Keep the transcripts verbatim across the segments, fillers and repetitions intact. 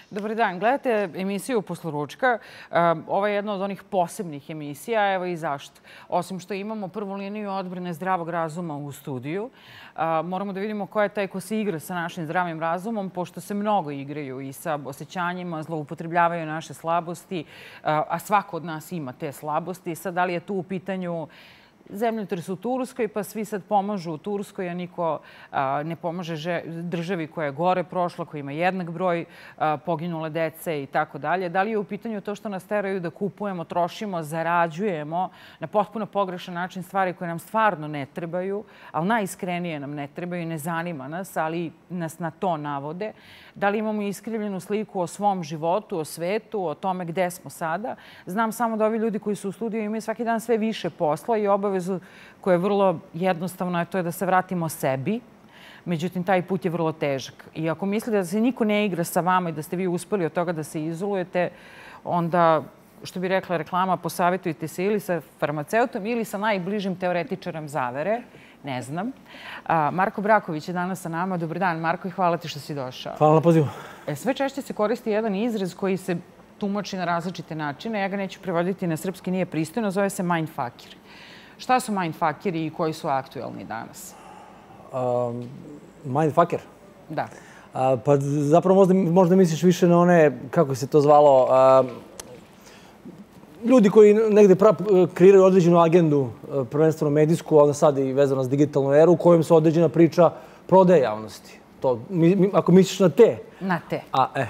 Dobar dan. Gledate emisiju Posloručka. Ovo je jedna od onih posebnih emisija. Evo i zašto. Osim što imamo prvu liniju odbrane zdravog razuma u studiju, moramo da vidimo ko je taj ko se igra sa našim zdravim razumom, pošto se mnogo igraju i sa osjećanjima, zloupotrebljavaju naše slabosti, a svako od nas ima te slabosti. Sad, da li je tu u pitanju zemljotres u Turskoj, pa svi sad pomažu u Turskoj, a niko ne pomaže državi koja je gore prošla, koja ima jednak broj poginule dece i tako dalje. Da li je u pitanju to što nas teraju da kupujemo, trošimo, zarađujemo na potpuno pogrešan način stvari koje nam stvarno ne trebaju, ali najiskrenije nam ne trebaju i ne zanima nas, ali nas na to navode. Da li imamo iskrivljenu sliku o svom životu, o svetu, o tome gde smo sada. Znam samo da ovi ljudi koji su u studiju imaju svaki dan sve više posla i obavezu koja je vrlo jednostavna, to je da se vratimo sebi. Međutim, taj put je vrlo težak. I ako mislite da se niko ne igra sa vama i da ste vi uspeli od toga da se izolujete, onda, što bi rekla reklama, posavjetujte se ili sa farmaceutom ili sa najbližim teoretičarom zavere. Ne znam. Marko Braković je danas sa nama. Dobar dan, Marko, i hvala ti što si došao. Hvala na pozivu. Sve češće se koristi jedan izraz koji se tumači na različite načine. Ja ga neću prevoditi na srpski, nije pristojno. Zove se mindfuckeri. Šta su mindfuckeri i koji su aktuelni danas? Mindfucker? Da. Pa zapravo možda misliš više na one, kako se to zvalo, ljudi koji negde kreiraju određenu agendu, prvenstveno medijsku, ali sad i vezano s digitalnu eru, u kojom se određena priča prodaje javnosti. Ako misliš na te. Na te.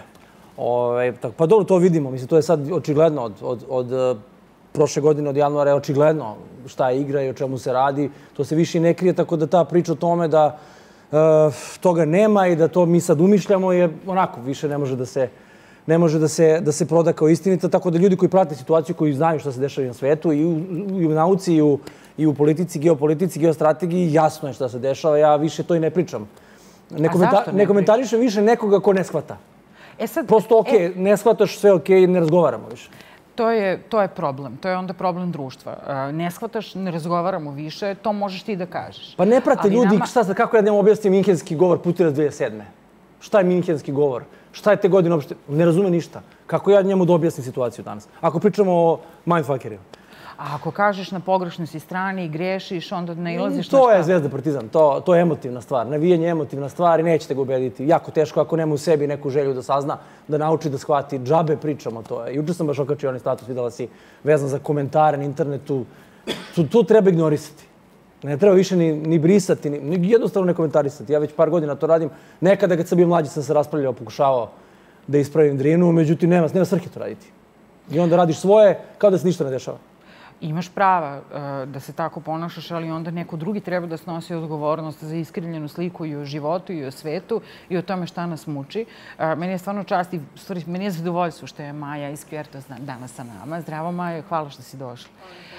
Pa dobro, to vidimo. Mislim, to je sad očigledno od prošle godine, od januara je očigledno šta je igra i o čemu se radi. To se više ne krije, tako da ta priča o tome da toga nema i da to mi sad umišljamo je onako, više ne može da se ne može da se proda kao istinita, tako da ljudi koji prate situaciju, koji znaju šta se dešava na svetu i u nauci i u politici, geopolitici, geostrategiji, jasno je šta se dešava. Ja više to i ne pričam. Ne komentarišem više nekoga ko ne shvata. Prosto, okej, ne shvataš, sve okej, ne razgovaramo više. To je problem. To je onda problem društva. Ne shvataš, ne razgovaramo više, to možeš ti da kažeš. Pa ne prate ljudi, kako ja njemu objasnim minhenski govor Putina dve hiljade sedme. Šta je minhenski govor? Šta je te godine uopšte? Ne razume ništa. Kako ja njemu da objasnim situaciju danas? Ako pričamo o mindfuckerima. A ako kažeš na pogrešnoj si strani i grešiš, onda ne ilaziš na šta? To je Zvezda Partizan. To je emotivna stvar. Navijanje je emotivna stvar i nećete ga ubediti. Jako teško ako nema u sebi neku želju da sazna, da nauči, da shvati. Džabe pričamo to. Juče sam baš okačio onaj status, videla si, vezan za komentare na internetu. To treba ignorisati. Ne treba više ni brisati, ni jednostavno ne komentarisati. Ja već par godina to radim. Nekada kad sam bio mlađi sam se raspravljao, pokušavao da ispravim drinu, međutim nema svrhe to raditi. I onda radiš svoje kao da se ništa ne dešava. Imaš prava da se tako ponašaš, ali onda neko drugi treba da snosi odgovornost za iskrivljenu sliku i o životu i o svetu i o tome šta nas muči. Meni je stvarno čast i meni je zadovoljstvo što je Maja iz Kverta danas sa nama. Zdravo, Maja, hvala što si došla.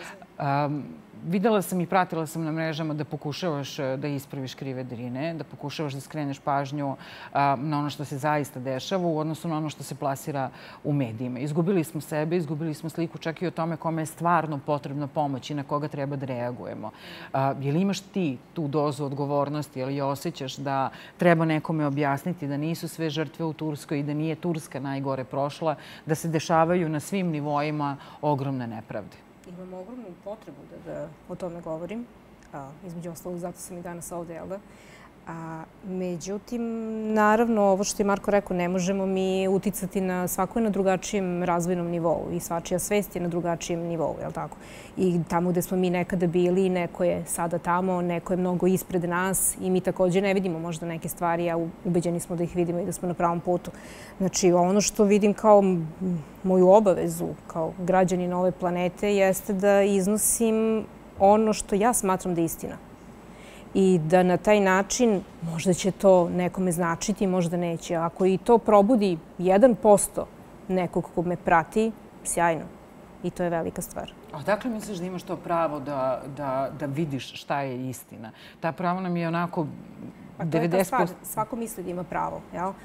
Videla sam i pratila sam na mrežama da pokušavaš da ispraviš krive drine, da pokušavaš da skreneš pažnju na ono što se zaista dešava u odnosu na ono što se plasira u medijima. Izgubili smo sebe, izgubili smo sliku čak i o tome kome je stvarno potrebna pomoć i na koga treba da reagujemo. Je li imaš ti tu dozu odgovornosti ili osjećaš da treba nekome objasniti da nisu sve žrtve u Turskoj i da nije Turska najgore prošla, da se dešavaju na svim nivoima ogromne nepravde? Imam ogromnu potrebu da o tome govorim. Između ostalog, zato sam i danas ovde, jel da? Međutim, naravno, ovo što je Marko rekao, ne možemo mi uticati na svako je na drugačijem razvojnom nivou i svačija svest je na drugačijem nivou, jel tako? I tamo gde smo mi nekada bili, neko je sada tamo, neko je mnogo ispred nas i mi također ne vidimo možda neke stvari, a ubeđeni smo da ih vidimo i da smo na pravom putu. Znači, ono što vidim kao moju obavezu kao građanin ove planete jeste da iznosim ono što ja smatram da je istina. I da na taj način možda će to nekome značiti, možda neće. Ako i to probudi jedan posto nekog ko me prati, sjajno. I to je velika stvar. A odakle misliš da imaš to pravo da vidiš šta je istina? Ta pravo nam je onako devedeset posto... Svako misli da ima pravo.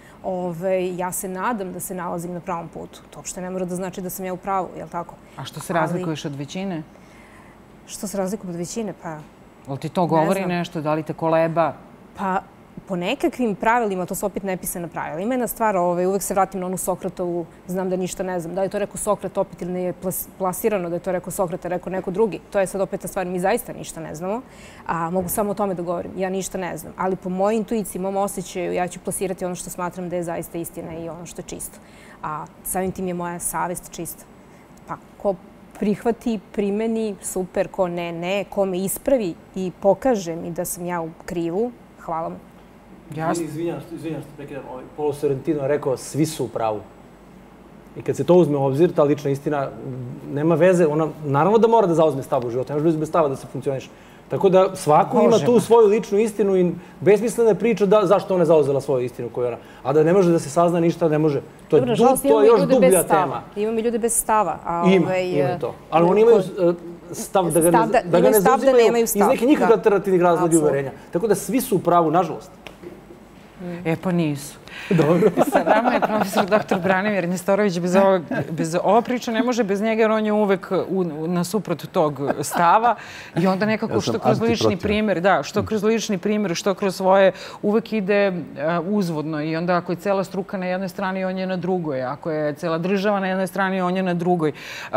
Ja se nadam da se nalazim na pravom putu. To uopšte ne mora da znači da sam ja u pravu, je li tako? A što se razlikuješ od većine? Što se razlikuje od većine? Pa... Ali ti to govori nešto? Da li te koleba? Pa po nekakvim pravilima, to su opet nepisana pravila. Ima jedna stvar, uvek se vratim na onu Sokratovu, znam da ništa ne znam. Da je to rekao Sokrat opet ili ne je plasirano da je to rekao Sokrat, rekao neko drugi. To je sad opet ta stvar, mi zaista ništa ne znamo. A mogu samo o tome da govorim. Ja ništa ne znam. Ali po mojoj intuiciji, mom osjećaju, ja ću plasirati ono što smatram da je zaista istina i ono što je čisto. A samim tim je moja savest čista. Pa, ko prihvati, primeni, super, ko ne, ne, ko me ispravi i pokaže mi da sam ja u krivu, hvala mu. Izvinjam što prekidam, Polo Sorrentino je rekao svi su u pravu. I kad se to uzme u obzir, ta lična istina nema veze, ona naravno da mora da zauzme stav u životu, ne može bez stava da se funkcioniše. Tako da svako ima tu svoju ličnu istinu i besmislena je priča zašto ona je zauzela svoju istinu koju ona. A da ne može da se sazna ništa, ne može. To je još dublja tema. Imam i ljude bez stava. Ima, ima to. Ali oni imaju stav da ga ne zauzimaju iz nekih njihov alternativnih razloga i uverenja. Tako da svi su u pravu, nažalost. E, pa nisu. Dobro. Sa nama je profesor doktor Branimir Nestorović. Ova priča ne može bez njega, jer on je uvek nasuprot tog stava. I onda nekako što kroz lični primjer, da, što kroz lični primjer, što kroz svoje, uvek ide uzvodno. I onda ako je cela struka na jednoj strani, on je na drugoj. Ako je cela država na jednoj strani, on je na drugoj.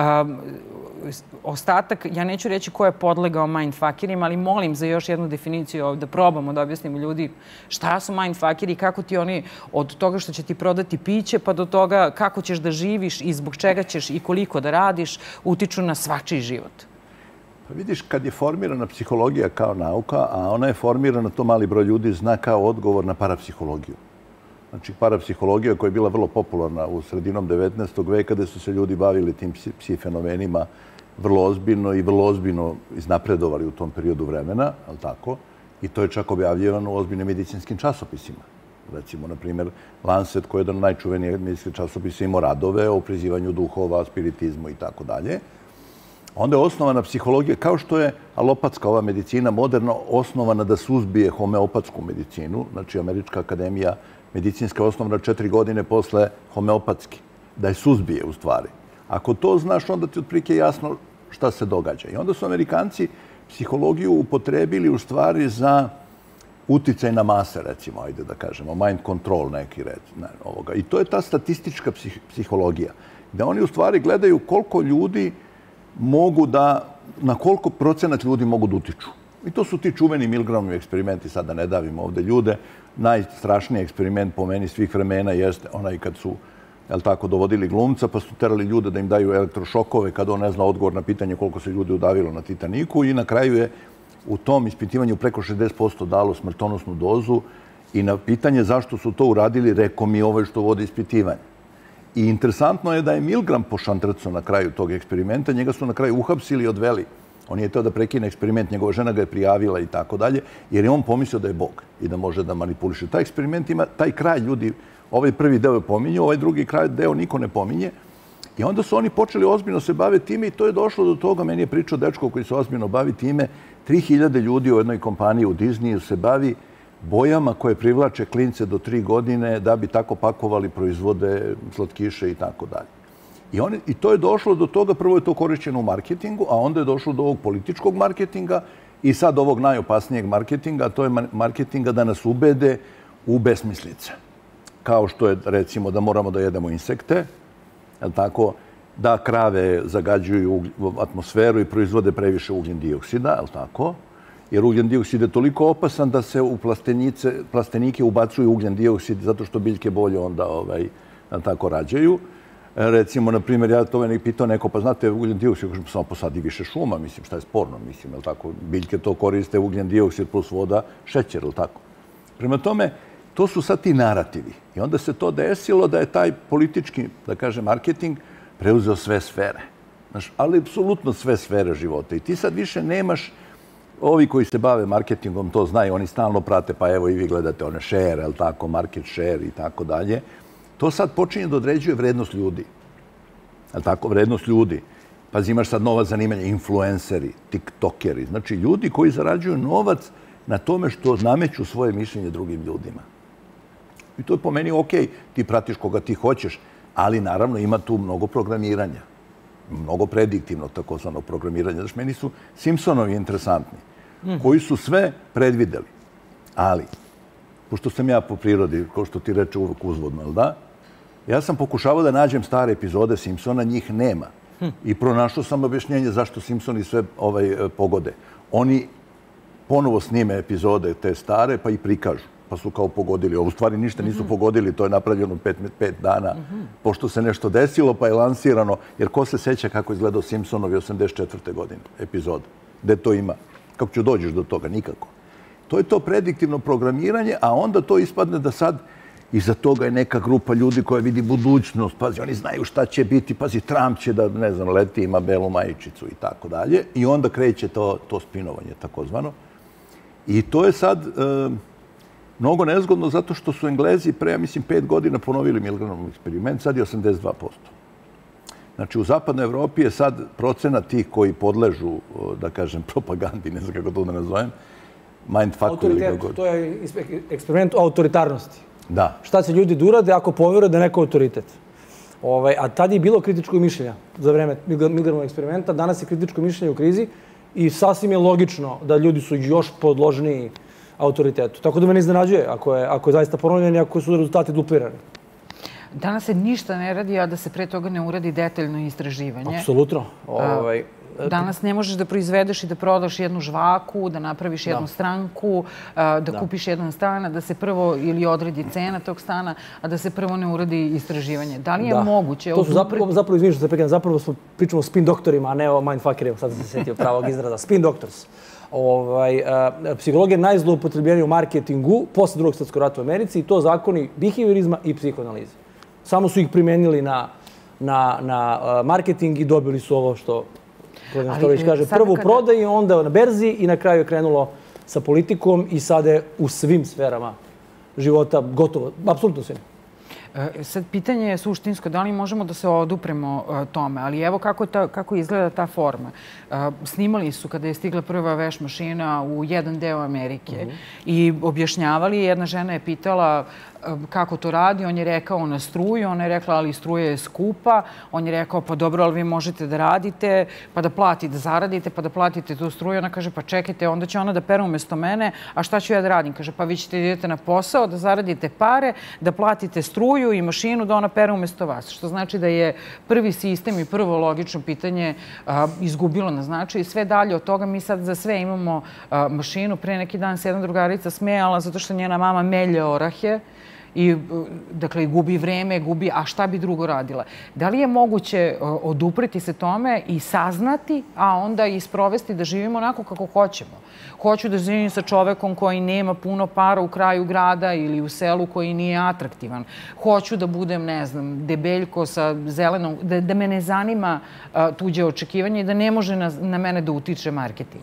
Ostatak, ja neću reći ko je podlegao mindfuckerima, ali molim za još jednu definiciju da probamo da objasnimo ljudi šta su mindfuckeri i kako ti oni od toga što će ti prodati piće pa do toga kako ćeš da živiš i zbog čega ćeš i koliko da radiš utiču na svačiji život. Pa vidiš, kad je formirana psihologija kao nauka, a ona je formirana, to mali broj ljudi zna kao odgovor na parapsihologiju. Znači, parapsihologija koja je bila vrlo popularna u sredinom devetnaestog veka, gde su se ljudi bavili tim psi fenomenima vrlo ozbiljno i vrlo ozbiljno iznapredovali u tom periodu vremena, ali tako? I to je čak objavljivano u ozbiljnim medicinskim časopisima. Recimo, na primjer, Lancet, koji je jedan od najčuvenijih medicinskih časopisa, imao radove o prizivanju duhova, spiritizmu i tako dalje. Onda je osnovana psihologija, kao što je alopatska ova medicina moderno osnovana da suzbije homeopatsku medicinu. Znači, Američka akademija medicinska je osnovana četiri godine posle homeopatski, da je suzbije u stvari. Ako to znaš, onda ti otprilike jasno šta se događa. I onda su Amerikanci psihologiju upotrebili u stvari za uticaj na mase, recimo, ajde da kažemo, mind control neki red ovoga. I to je ta statistička psihologija, gde oni u stvari gledaju koliko ljudi mogu da, na koliko procenat ljudi mogu da utiču. I to su ti čuveni Milgramovi eksperimenti, sad da ne davimo ovde ljude. Najstrašniji eksperiment po meni svih vremena jeste onaj kad su, jel tako, dovodili glumca, pa su terali ljude da im daju elektrošokove kada on ne zna odgovor na pitanje koliko se ljudi udavilo na Titaniku i na kraju je u tom ispitivanju preko šezdeset posto dalo smrtonosnu dozu i na pitanje zašto su to uradili, rekao mi ovaj što vodi ispitivanje. I interesantno je da je Milgram pošantrcao na kraju tog eksperimenta, njega su na kraju uhapsili i odveli. On je teo da prekine eksperiment, njegova žena ga je prijavila i tako dalje, jer je on pomislio da je Bog i da može da manipuliše. Taj eksperiment ima, taj kraj ljudi, ovaj prvi deo je pominju, ovaj drugi kraj deo niko ne pominje. I onda su oni počeli ozbiljno se baviti time i to je došlo do toga, meni je pričao dečko koji se ozbiljno bavi time, tri hiljade ljudi u jednoj kompaniji u Disneyu se bavi bojama koje privlače klince do tri godine da bi tako pakovali proizvode, slatkiše i tako dalje. I, oni, I to je došlo do toga, prvo je to korišćeno u marketingu, a onda je došlo do ovog političkog marketinga i sad ovog najopasnijeg marketinga, a to je marketinga da nas ubede u besmislice. Kao što je, recimo, da moramo da jedemo insekte, tako, da krave zagađuju atmosferu i proizvode previše ugljen dioksida, je tako? Jer ugljen dioksid je toliko opasan da se u plastenike ubacuju ugljen dioksid zato što biljke bolje onda ovaj, tako rađaju. Recimo, na primjer, ja to me pitao neko, pa znate, ugljen dioksid, kažem, samo posadi više šuma, mislim, šta je sporno, mislim, je tako? Biljke to koriste, ugljen dioksid plus voda, šećer, je tako? Prema tome, to su sad ti narativi. I onda se to desilo da je taj politički, da kažem, marketing preuzeo sve sfere. Znaš, ali apsolutno sve sfere života. I ti sad više nemaš, ovi koji se bave marketingom to znaju, oni stalno prate, pa evo i vi gledate one share, je tako, market share i tako dalje. To sad počinje da određuje vrednost ljudi. Je tako, vrednost ljudi. Pazi, imaš sad nova zanimanja, influenceri, tiktokeri. Znači, ljudi koji zarađuju novac na tome što nameću svoje mišljenje drugim ljudima. I to je po meni okej, ti pratiš koga ti hoćeš, ali naravno ima tu mnogo programiranja. Mnogo prediktivnog takozvanog programiranja. Znaš, meni su Simpsonovi interesantni, koji su sve predvideli. Ali pošto sam ja po prirodi, kao što ti reče, uvek uzvodno, jel da? Ja sam pokušavao da nađem stare epizode Simpsona, njih nema. I pronašao sam objašnjenje zašto Simpsoni sve pogode. Oni ponovo snime epizode te stare, pa i prikažu. Pa su kao pogodili. Ovo u stvari ništa nisu pogodili, to je napravljeno pet dana. Pošto se nešto desilo, pa je lansirano. Jer ko se seća kako izgledao Simpsonovi osamdeset četvrte godine, epizod? Gde to ima? Kako ću dođeš do toga? Nikako. To je to prediktivno programiranje, a onda to ispadne da sad iza toga je neka grupa ljudi koja vidi budućnost. Pazi, oni znaju šta će biti. Pazi, Trump će da, ne znam, leti, ima belu majičicu i tako dalje. I onda kreće to, to spinovanje, takozvano. I to je sad e, mnogo nezgodno zato što su Englezi pre, ja mislim, pet godina ponovili Milgramov eksperiment, sad je osamdeset dva posto. Znači, u zapadnoj Evropi je sad procena tih koji podležu, da kažem, propagandi, ne znam kako to da nazovem, mindfucku ili kako god. To je eksperiment o autoritarnosti. Da. Šta će ljudi da urade ako poveruju da je neko autoritet. Ovaj, a tad je bilo kritičko mišljenja za vreme Milgramovog eksperimenta. Danas je kritičko mišljenje u krizi i sasvim je logično da ljudi su još podložniji autoritetu. Tako da me ne iznenađuje ako je, ako je zaista ponovljen i ako su rezultati duplirani. Danas se ništa ne radi, a da se pre toga ne uradi detaljno istraživanje. Apsolutno. Ovaj, Danas ne možeš da proizvedeš i da prodaš jednu žvaku, da napraviš jednu stranku, da kupiš jedan stan, da se prvo ili odredi cena tog stana, a da se prvo ne uradi istraživanje. Da li je moguće? To su zapravo, zapravo izvinite što se prekidam, zapravo smo pričamo o spin doktorima, a ne o mindfuckerima, sad sam se setio pravog izraza. Spin doctors. Ovaj, psihologija je najzloupotrebljenija u marketingu posle drugog svjetskog rata u Americi i to zakoni behaviorizma i psihoanalize. Samo su ih primenili na, na, na marketing i dobili su ovo što Gospodin Storović kaže, prvo u prodaji, onda na berzi i na kraju je krenulo sa politikom i sada je u svim sferama života gotovo, apsolutno svim. Sad, pitanje je suštinsko, da li možemo da se odupremo tome, ali evo kako, ta, kako izgleda ta forma. Snimali su kada je stigla prva veš mašina u jedan deo Amerike uh-huh. i objašnjavali, jedna žena je pitala kako to radi, on je rekao na struju, ona je rekla ali struja je skupa, on je rekao pa dobro, ali vi možete da radite, pa da platite, da zaradite, pa da platite tu struju. Ona kaže pa čekajte, onda će ona da pere umjesto mene, a šta ću ja da radim? Kaže pa vi ćete idete na posao, da zaradite pare, da platite struju i mašinu, da ona pere umjesto vas. Što znači da je prvi sistem i prvo logično pitanje a, izgubilo na značaju i sve dalje od toga mi sad za sve imamo a, mašinu. Pre neki dan se jedna drugarica smejala zato što njena mama melje orahe i dakle gubi vreme, gubi, a šta bi drugo radila? Da li je moguće odupreti se tome i saznati, a onda i sprovesti da živimo onako kako hoćemo? Hoću da živim sa čovekom koji nema puno para u kraju grada ili u selu koji nije atraktivan. Hoću da budem, ne znam, debeljko sa zelenom, da, da me ne zanima a, tuđe očekivanje i da ne može na, na mene da utiče marketing.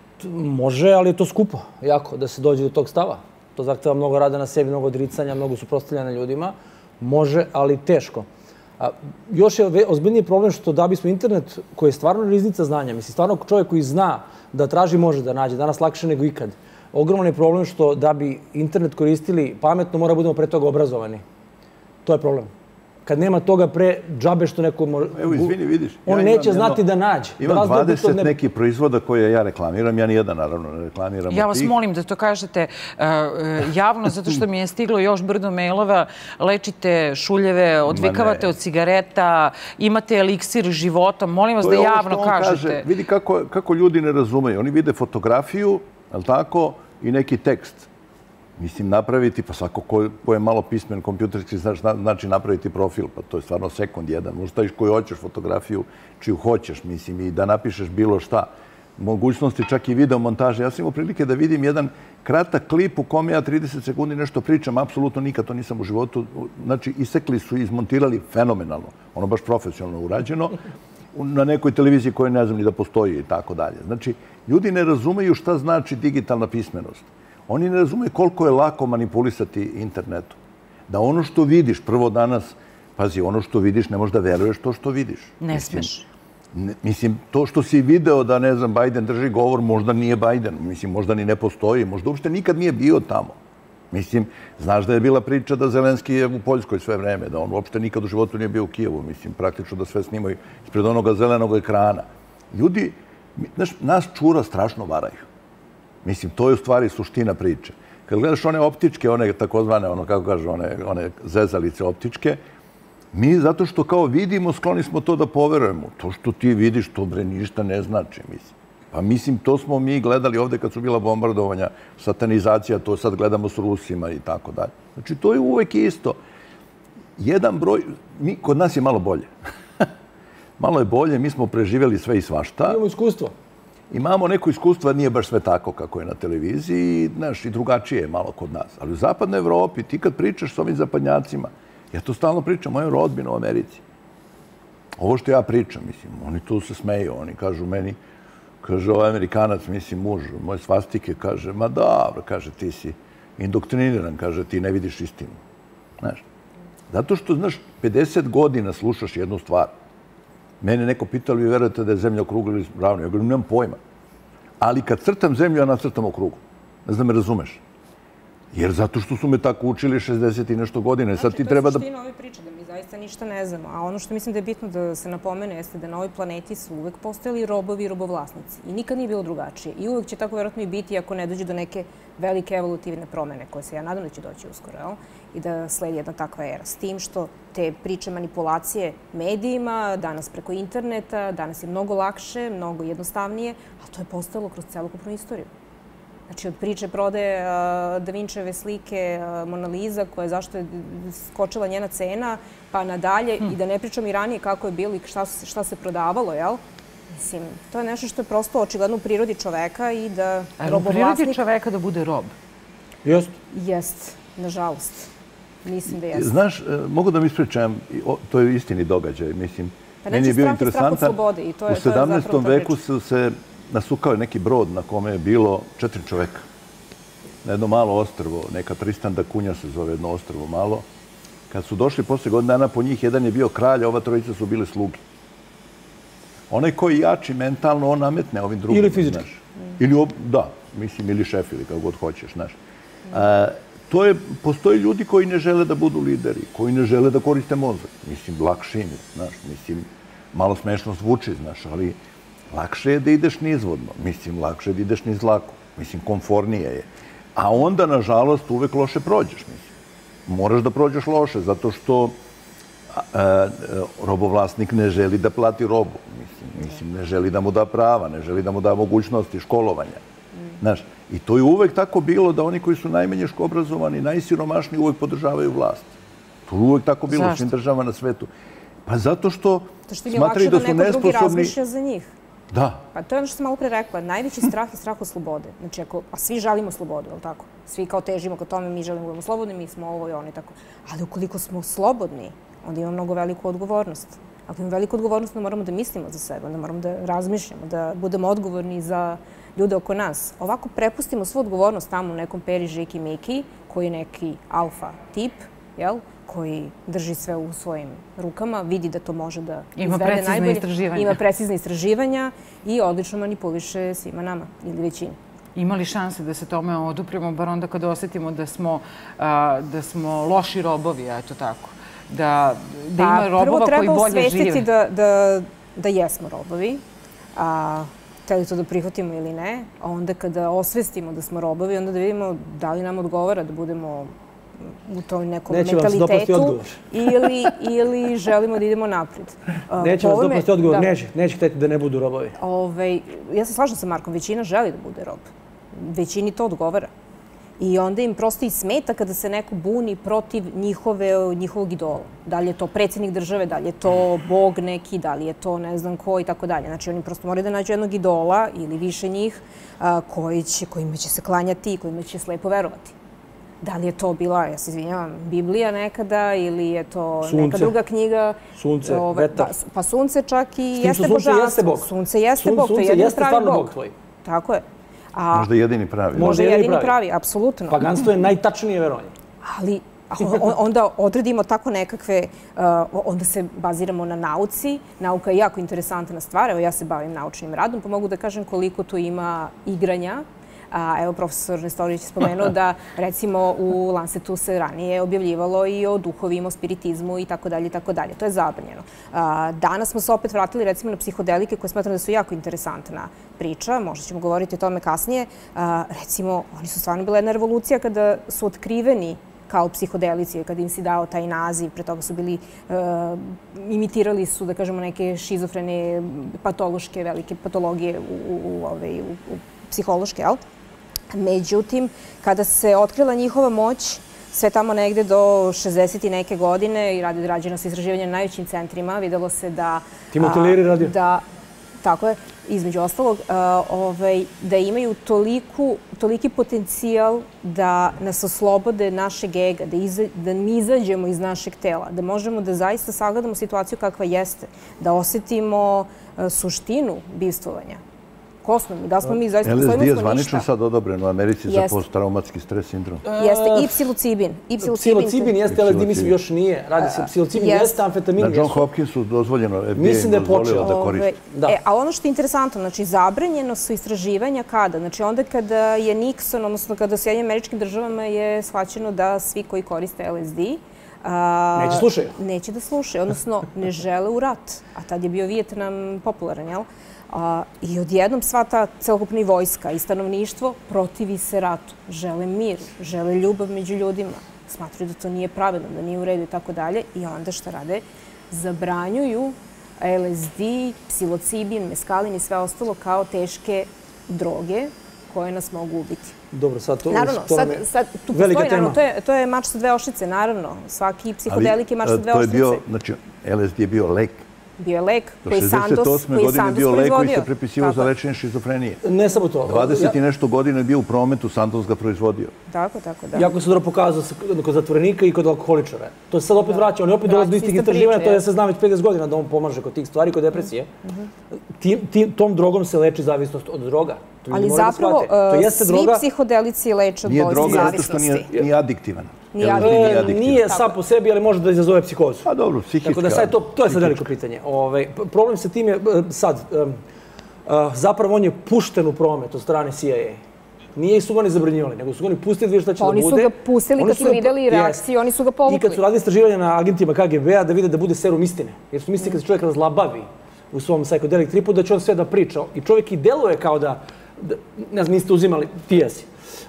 Može, ali je to skupo, jako, da se dođe do tog stava. To zahteva mnogo rada na sebi, mnogo odricanja, mnogo suprotstavljanja ljudima. Može, ali teško. A, još je ozbiljniji problem što da bismo internet, koji je stvarno riznica znanja, mislim, stvarno čovjek koji zna da traži može da nađe, danas lakše nego ikad. Ogroman je problem što da bi internet koristili pametno, mora budemo pre toga obrazovani. To je problem. Kad nema toga pre džabe što neko može... Evo, izvini, vidiš. On ja neće znati jedno, da nađe. Imam da dvadeset ne... nekih proizvoda koje ja reklamiram. Ja nijedan, naravno, ne reklamiram. Ja vas tih. molim da to kažete uh, javno, zato što mi je stiglo još brdo mailova. Lečite šuljeve, odvikavate od cigareta, imate eliksir života. Molim vas da javno kažete. Kaže, vidi kako, kako ljudi ne razumeju. Oni vide fotografiju, je li tako, i neki tekst. Mislim, napraviti, pa svako ko, ko je malo pismen kompjuterski, znači napraviti profil, pa to je stvarno sekund jedan. Možda staviš koju hoćeš fotografiju, čiju hoćeš, mislim, i da napišeš bilo šta. Mogućnosti čak i video montaže. Ja sam imao prilike da vidim jedan kratak klip u kome ja trideset sekundi nešto pričam, apsolutno nikad to nisam u životu. Znači, isekli su i izmontirali fenomenalno. Ono baš profesionalno urađeno. Na nekoj televiziji koja ne znam ni da postoji i tako dalje. Znači, ljudi ne razumeju šta znači digitalna pismenost. Oni ne razumeju koliko je lako manipulisati internetom. Da ono što vidiš prvo danas, pazi, ono što vidiš ne možeš da veruješ to što vidiš. Ne smeš. Ne, mislim, to što si video da, ne znam, Biden drži govor, možda nije Biden. Mislim, možda ni ne postoji. Možda uopšte nikad nije bio tamo. Mislim, znaš da je bila priča da Zelenski je u Poljskoj sve vreme, da on uopšte nikad u životu nije bio u Kijevu. Mislim, praktično da sve snimaju ispred onoga zelenog ekrana. Ljudi, znaš, nas čura strašno varaju. Mislim, to je u stvari suština priče. kad gledaš one optičke, one takozvane, ono, kako kažu, one, one zezalice optičke, mi zato što kao vidimo, skloni smo to da poverujemo. To što ti vidiš, to bre ništa ne znači, mislim. Pa mislim, to smo mi gledali ovde kad su bila bombardovanja, satanizacija, to sad gledamo s Rusima i tako dalje. Znači, to je uvek isto. Jedan broj, mi, kod nas je malo bolje. Malo je bolje, mi smo preživjeli sve i svašta. Imamo iskustvo. Imamo neko iskustvo, nije baš sve tako kako je na televiziji, znaš, i drugačije je malo kod nas. Ali u zapadnoj Evropi, ti kad pričaš s ovim zapadnjacima, ja to stalno pričam, mojom rodbinu u Americi. Ovo što ja pričam, mislim, oni tu se smeju, oni kažu meni, kaže, ovaj Amerikanac, mislim, muž, moj svastike, kaže, ma dobro, kaže, ti si indoktriniran, kaže, ti ne vidiš istinu. Znaš, zato što, znaš, pedeset godina slušaš jednu stvar. Mene neko pitao, vi verujete da je zemlja okrugla ili ravna? Ja govorim, nemam pojma. Ali kad crtam zemlju, ja nacrtam okrugu. Ne znam, me razumeš. Jer zato što su me tako učili šezdeset i nešto godine. Sad ti treba da... Znači, to je suština ove priče, da mi zaista ništa ne znamo. A ono što mislim da je bitno da se napomene jeste da na ovoj planeti su uvek postojali robovi i robovlasnici. I nikad nije bilo drugačije. I uvek će tako vjerojatno i biti ako ne dođe do neke velike evolutivne promene, koje se ja nadam da će doći uskoro, jel? I da sledi jedna takva era. S tim što te priče manipulacije medijima, danas preko interneta, danas je mnogo lakše, mnogo jednostavnije, a to je postojalo kroz celokupnu istoriju. Znači, od priče prodaje Da Vinčeve slike Mona Lisa, koja zašto je skočila njena cena, pa nadalje, i da ne pričam i ranije kako je bilo i šta se prodavalo, jel? Mislim, to je nešto što je prosto očigledno u prirodi čoveka i da robovlasnik... U prirodi čoveka da bude rob? Jest. Jest, nažalost. Mislim da jest. Znaš, mogu da mi ispričam, to je istini događaj, mislim. Pa neće strah i strah od slobode i to je zapravo to priča. U sedamnaestom veku su se nasukao je neki brod na kome je bilo četiri čoveka. Na jedno malo ostrvo, neka Tristan da Cunha se zove, jedno ostrvo malo. Kad su došli posle godina dana po njih, jedan je bio kralj, a ova trojica su bile sluge. Onaj koji jači mentalno, on nametne ovim drugim. Ili fizički. Ili, da, mislim, ili šef, ili kako god hoćeš, znaš. To je, postoji ljudi koji ne žele da budu lideri, koji ne žele da koriste mozak. Mislim, lakše im je, znaš, mislim, malo smešno zvuči, znaš, ali lakše je da ideš nizvodno, mislim, lakše je da ideš niz lako, mislim, komfornije je. A onda, nažalost, uvek loše prođeš, mislim. Moraš da prođeš loše, zato što robovlasnik ne želi da plati robu, mislim, ne želi da mu da prava, ne želi da mu da mogućnosti školovanja. Znaš, i to je uvek tako bilo da oni koji su najmanje obrazovani, najsiromašniji, uvek podržavaju vlast. To je uvek tako bilo u svim državama na svetu. Pa zato što smatraju da su nesposobni... To što im je lakše da neko drugi razmišlja za njih. Da. Pa to je ono što sam malo pre rekla. Najveći strah je strah od slobode. Znači, ako, a svi želimo slobodu, je li tako? Svi kao težimo ka tome, mi želimo da budemo slobodni, mi smo ovo i ono i tako. Ali ukoliko smo slobodni, onda imamo mnogo veliku odgovornost. Ako imamo veliku odgovornost, onda moramo da mislimo za sebe, onda moramo da razmišljamo, da budemo odgovorni za ljude oko nas. Ovako prepustimo svu odgovornost tamo u nekom Peri, Žiki, Miki, koji je neki alfa tip, jel? Koji drži sve u svojim rukama, vidi da to može da izvede najbolje. Ima precizne istraživanja. Ima precizne istraživanja i odlično manipuliše svima nama ili većini. Ima li šanse da se tome odupremo, bar onda kada osjetimo da smo, da smo loši robovi, eto tako? Da, da ima robova koji bolje žive? Prvo treba osvestiti da, da, da jesmo robovi, a hteli to da prihvatimo ili ne. A onda kada osvestimo da smo robovi, onda da vidimo da li nam odgovara da budemo u toj nekom mentalitetu ili, ili želimo da idemo naprijed. Neće vas dopasti odgovor, neće, neće hteti da ne budu robovi. Ove, ja se slažem sa Markom, većina želi da bude rob. Većini to odgovara. I onda im prosto i smeta kada se neko buni protiv njihove, njihovog idola. Da li je to predsjednik države, da li je to bog neki, da li je to ne znam ko i tako dalje. Znači oni prosto moraju da nađu jednog idola ili više njih koji će, kojima će se klanjati i kojima će slepo verovati. Da li je to bila, ja se izvinjavam, Biblija nekada ili je to neka druga knjiga? Sunce, vetar. Pa sunce čak i jeste božanstvo. Sunce jeste bog. Sunce jeste pravi bog tvoj. Tako je. Možda jedini pravi. Možda jedini pravi, apsolutno. Paganstvo je najtačnije verovanje. Ali onda odredimo tako nekakve, onda se baziramo na nauci. Nauka je jako interesantna stvar. Evo ja se bavim naučnim radom, pa mogu da kažem koliko tu ima igranja. A evo, profesor Nestorović je spomenuo da, recimo, u Lancetu se ranije objavljivalo i o duhovima, o spiritizmu i tako dalje i tako dalje. To je zabranjeno. Danas smo se opet vratili, recimo, na psihodelike koje smatram da su jako interesantna priča. Možda ćemo govoriti o tome kasnije. Recimo, oni su stvarno bila jedna revolucija kada su otkriveni kao psihodelici, kada im si dao taj naziv, pre toga su bili, imitirali su, da kažemo, neke šizofrene, patološke, velike patologije u psihološke, jel? Međutim, kada se otkrila njihova moć, sve tamo negde do šezdeset i neke godine i rađeno se istraživanje na najvećim centrima, videlo se da... Timothy Leary radio. Tako je, između ostalog, da imaju toliki potencijal da nas oslobode našeg ega, da mi izađemo iz našeg tela, da možemo da zaista sagledamo situaciju kakva jeste, da osetimo suštinu bivstvovanja. Ko smo mi? Da smo mi zaista... L S D je zvanično sad odobren u Americi za posttraumatski stres sindrom. Jeste, i psilocibin. Psilocibin jeste, L S D mislim još nije. Radi se, psilocibin jeste, amfetamin. Na John Hopkinsu dozvoljeno, F D A mislim da je počeo da koristi. A ono što je interesantno, znači, zabranjeno su istraživanja kada? Znači, onda kada je Nixon, odnosno kada u Sjedinjenim Američkim Državama je shvaćeno da svi koji koriste L S D neće slušaju. Neće da slušaju, odnosno ne žele u rat. A tad je bio Vijetnam popularan, jel? I odjednom sva ta celokupna vojska i stanovništvo protivi se ratu. Žele mir, žele ljubav među ljudima. Smatruju da to nije pravedno, da nije u redu i tako dalje. I onda šta rade? Zabranjuju L S D, psilocibin, meskalin i sve ostalo kao teške droge koje nas mogu ubiti. Dobro, sad to je velika tema. To je mač sa dve oštrice, naravno. Svaki psihodelik je mač sa dve oštrice. Znači, L S D je bio lek. Bio je lek koji je Sandoz proizvodio. šezdeset osme godine bio lek koji se prepisivao za lečenje šizofrenije. Ne samo to. dvadeset i nešto godina je bio u prometu, Sandoz ga proizvodio. Tako, tako, da. Jako se dobro pokazao kod zatvorenika i kod alkoholičara. To se sad opet vraća. Oni opet dolaze do istih istraživanja. To ja se znam već pedeset godina da on pomaže kod tih stvari, kod depresije. Tom drogom se leči zavisnost od droga. Ali zapravo svi psihodelici leče od bolesti zavisnosti. Nije droga zato što nije adiktivan. Nije sam po sebi, ali može da izazove psihozu. Pa dobro, psihička. Tako da to je sad veliko pitanje. Problem sa tim je sad, zapravo on je pušten u promet od strane C I A. Nije su ga oni zabranjivali, nego su ga oni pustili, vidjeti šta će da bude. Oni su ga pustili kad su videli reakciju, oni su ga povukli. I kad su radili istraživanja na agentima K G B-a da vide da bude serum istine. Jer su mislili kad se čovjek razlabavi u svom psychedelic tripu da će on sve da priča. I čovjek i deluje kao da, ne znam, niste uzimali, ti jesi.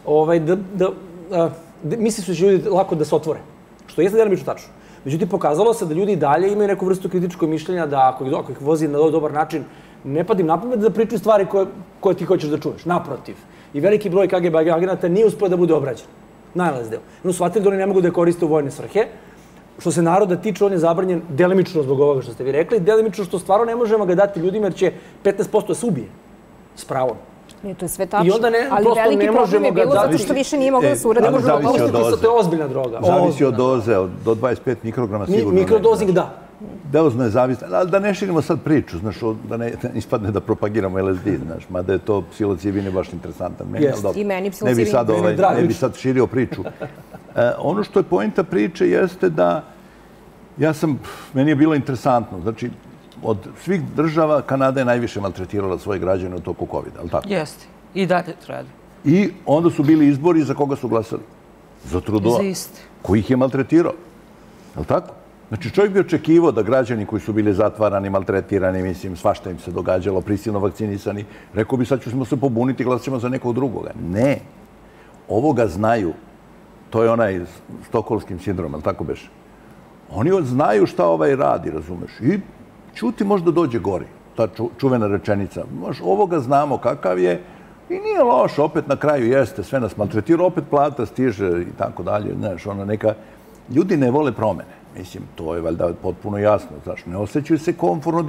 Da misli su će ljudi lako da se otvore, što jeste delimično tačno. Međutim, pokazalo se da ljudi i dalje imaju neku vrstu kritičkog mišljenja da ako ih vozi na dobar način, ne padim na pamet da pričaju stvari koje ti hoćeš da čuješ. Naprotiv. I veliki broj K G B agenata nije uspio da bude obrađen. Na L S D-u. No, shvatili da oni ne mogu da je koriste u vojne svrhe. Što se naroda tiče, on je zabranjen delimično zbog ovoga što ste vi rekli, delimično što stvarno ne možemo ga dati ljudima jer će petnaest posto da se ubije. S pravom. Nije, to je sve tačno. Ali veliki problem je bilo zato što više nije moglo da se uradi. Zavisi od doze. To je ozbiljna droga. Zavisi od doze, do dvadeset pet mikrograma sigurno. Mikrodozing, da. Dozno je zavisno. Ali da ne širimo sad priču, znaš, da ne ispadne da propagiramo L S D, znaš, mada je to psilocibin je baš interesantan. I meni psilocibin. Ne bi sad širio priču. Ono što je poenta priče jeste da ja sam, meni je bilo interesantno, znači, od svih država Kanada je najviše maltretirala svoje građane u toku kovida, ali tako? Jeste. I dalje trade. I onda su bili izbori za koga su glasali? Za Trudeau. Za iste. Koji ih je maltretirao. Je li tako? Znači, čovjek bi očekivao da građani koji su bili zatvarani, maltretirani, mislim, svašta im se događalo, prisilno vakcinisani, rekao bi sad ćemo se pobuniti i glasit ćemo za nekog drugoga. Ne. Ovoga znaju. To je onaj stokholmskim sindrom, ali tako beše. Oni znaju šta ovaj radi, razumeš? I čuti možda dođe gori, ta čuvena rečenica. Ovoga znamo kakav je i nije loš, opet na kraju jeste, sve nas maltretira, opet plata stiže i tako dalje. Znaš, ono neka... Ljudi ne vole promene. Mislim, to je valjda potpuno jasno. Znaš, ne osjećaju se komforno,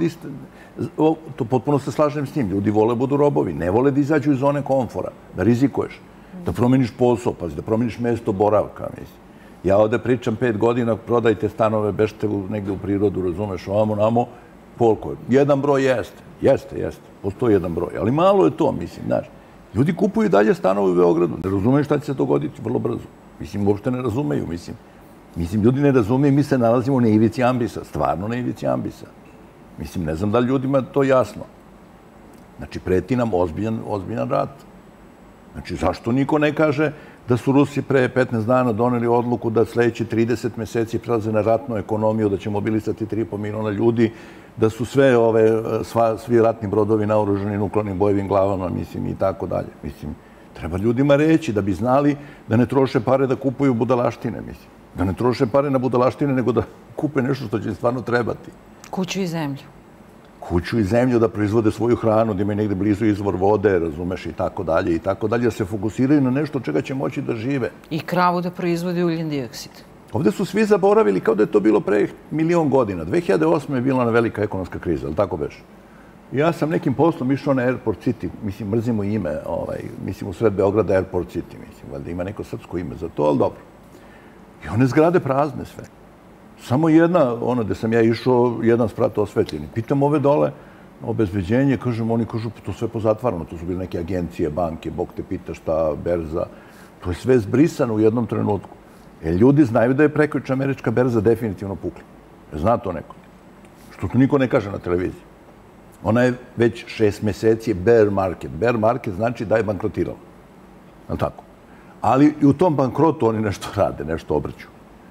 to potpuno se slažem s njim. Ljudi vole budu robovi, ne vole da izađu iz zone komfora, da rizikuješ, da promeniš posao, pazi, da promeniš mesto boravka, mislim. Ja ovde pričam pet godina, prodajte stanove, bežite negde u prirodu, razumeš, ovamo, namo, koliko je? Jedan broj jeste, jeste, jeste, postoji jedan broj, ali malo je to, mislim, znaš. Ljudi kupuju dalje stanove u Beogradu, ne razumeju šta će se dogoditi vrlo brzo. Mislim, uopšte ne razumeju, mislim. Mislim, ljudi ne razumeju, mi se nalazimo na ivici ambisa, stvarno na ivici ambisa. Mislim, ne znam da li ljudima to jasno. Znači, preti nam ozbiljan, ozbiljan rat. Znači, zašto niko ne kaže da su Rusi pre petnaest dana doneli odluku da sledeći trideset meseci prelaze na ratnu ekonomiju, da će mobilisati tri i po miliona ljudi, da su sve ove, sva, svi ratni brodovi naoružani nuklearnim bojevim glavama, mislim, i tako dalje. Mislim, treba ljudima reći da bi znali da ne troše pare da kupuju budalaštine, mislim. Da ne troše pare na budalaštine, nego da kupe nešto što će im stvarno trebati. Kuću i zemlju. Kuću i zemlju, da proizvode svoju hranu, da imaju negde blizu izvor vode, razumeš, i tako dalje, i tako dalje, da se fokusiraju na nešto od čega će moći da žive. I kravu da proizvodi ugljen dioksid. Ovde su svi zaboravili kao da je to bilo pre milion godina. dve hiljade osme je bila ona velika ekonomska kriza, ali tako beše? Ja sam nekim poslom išao na Airport City, mislim, mrzimo ime, ovaj, mislim, u sred Beograda Airport City, mislim, valjda ima neko srpsko ime za to, ali dobro. I one zgrade prazne sve. Samo jedna, ono gde sam ja išao, jedan sprat osvetljeni. Pitam ove dole, obezbeđenje, kažem, oni kažu, to sve pozatvarano, to su bile neke agencije, banke, Bog te pita šta, berza. To je sve zbrisano u jednom trenutku. Jer ljudi znaju da je prekjuče američka berza definitivno pukla. Zna to neko. Što to niko ne kaže na televiziji. Ona je već šest meseci bear market. Bear market znači da je bankrotirala. Je tako? Ali i u tom bankrotu oni nešto rade, nešto obrću.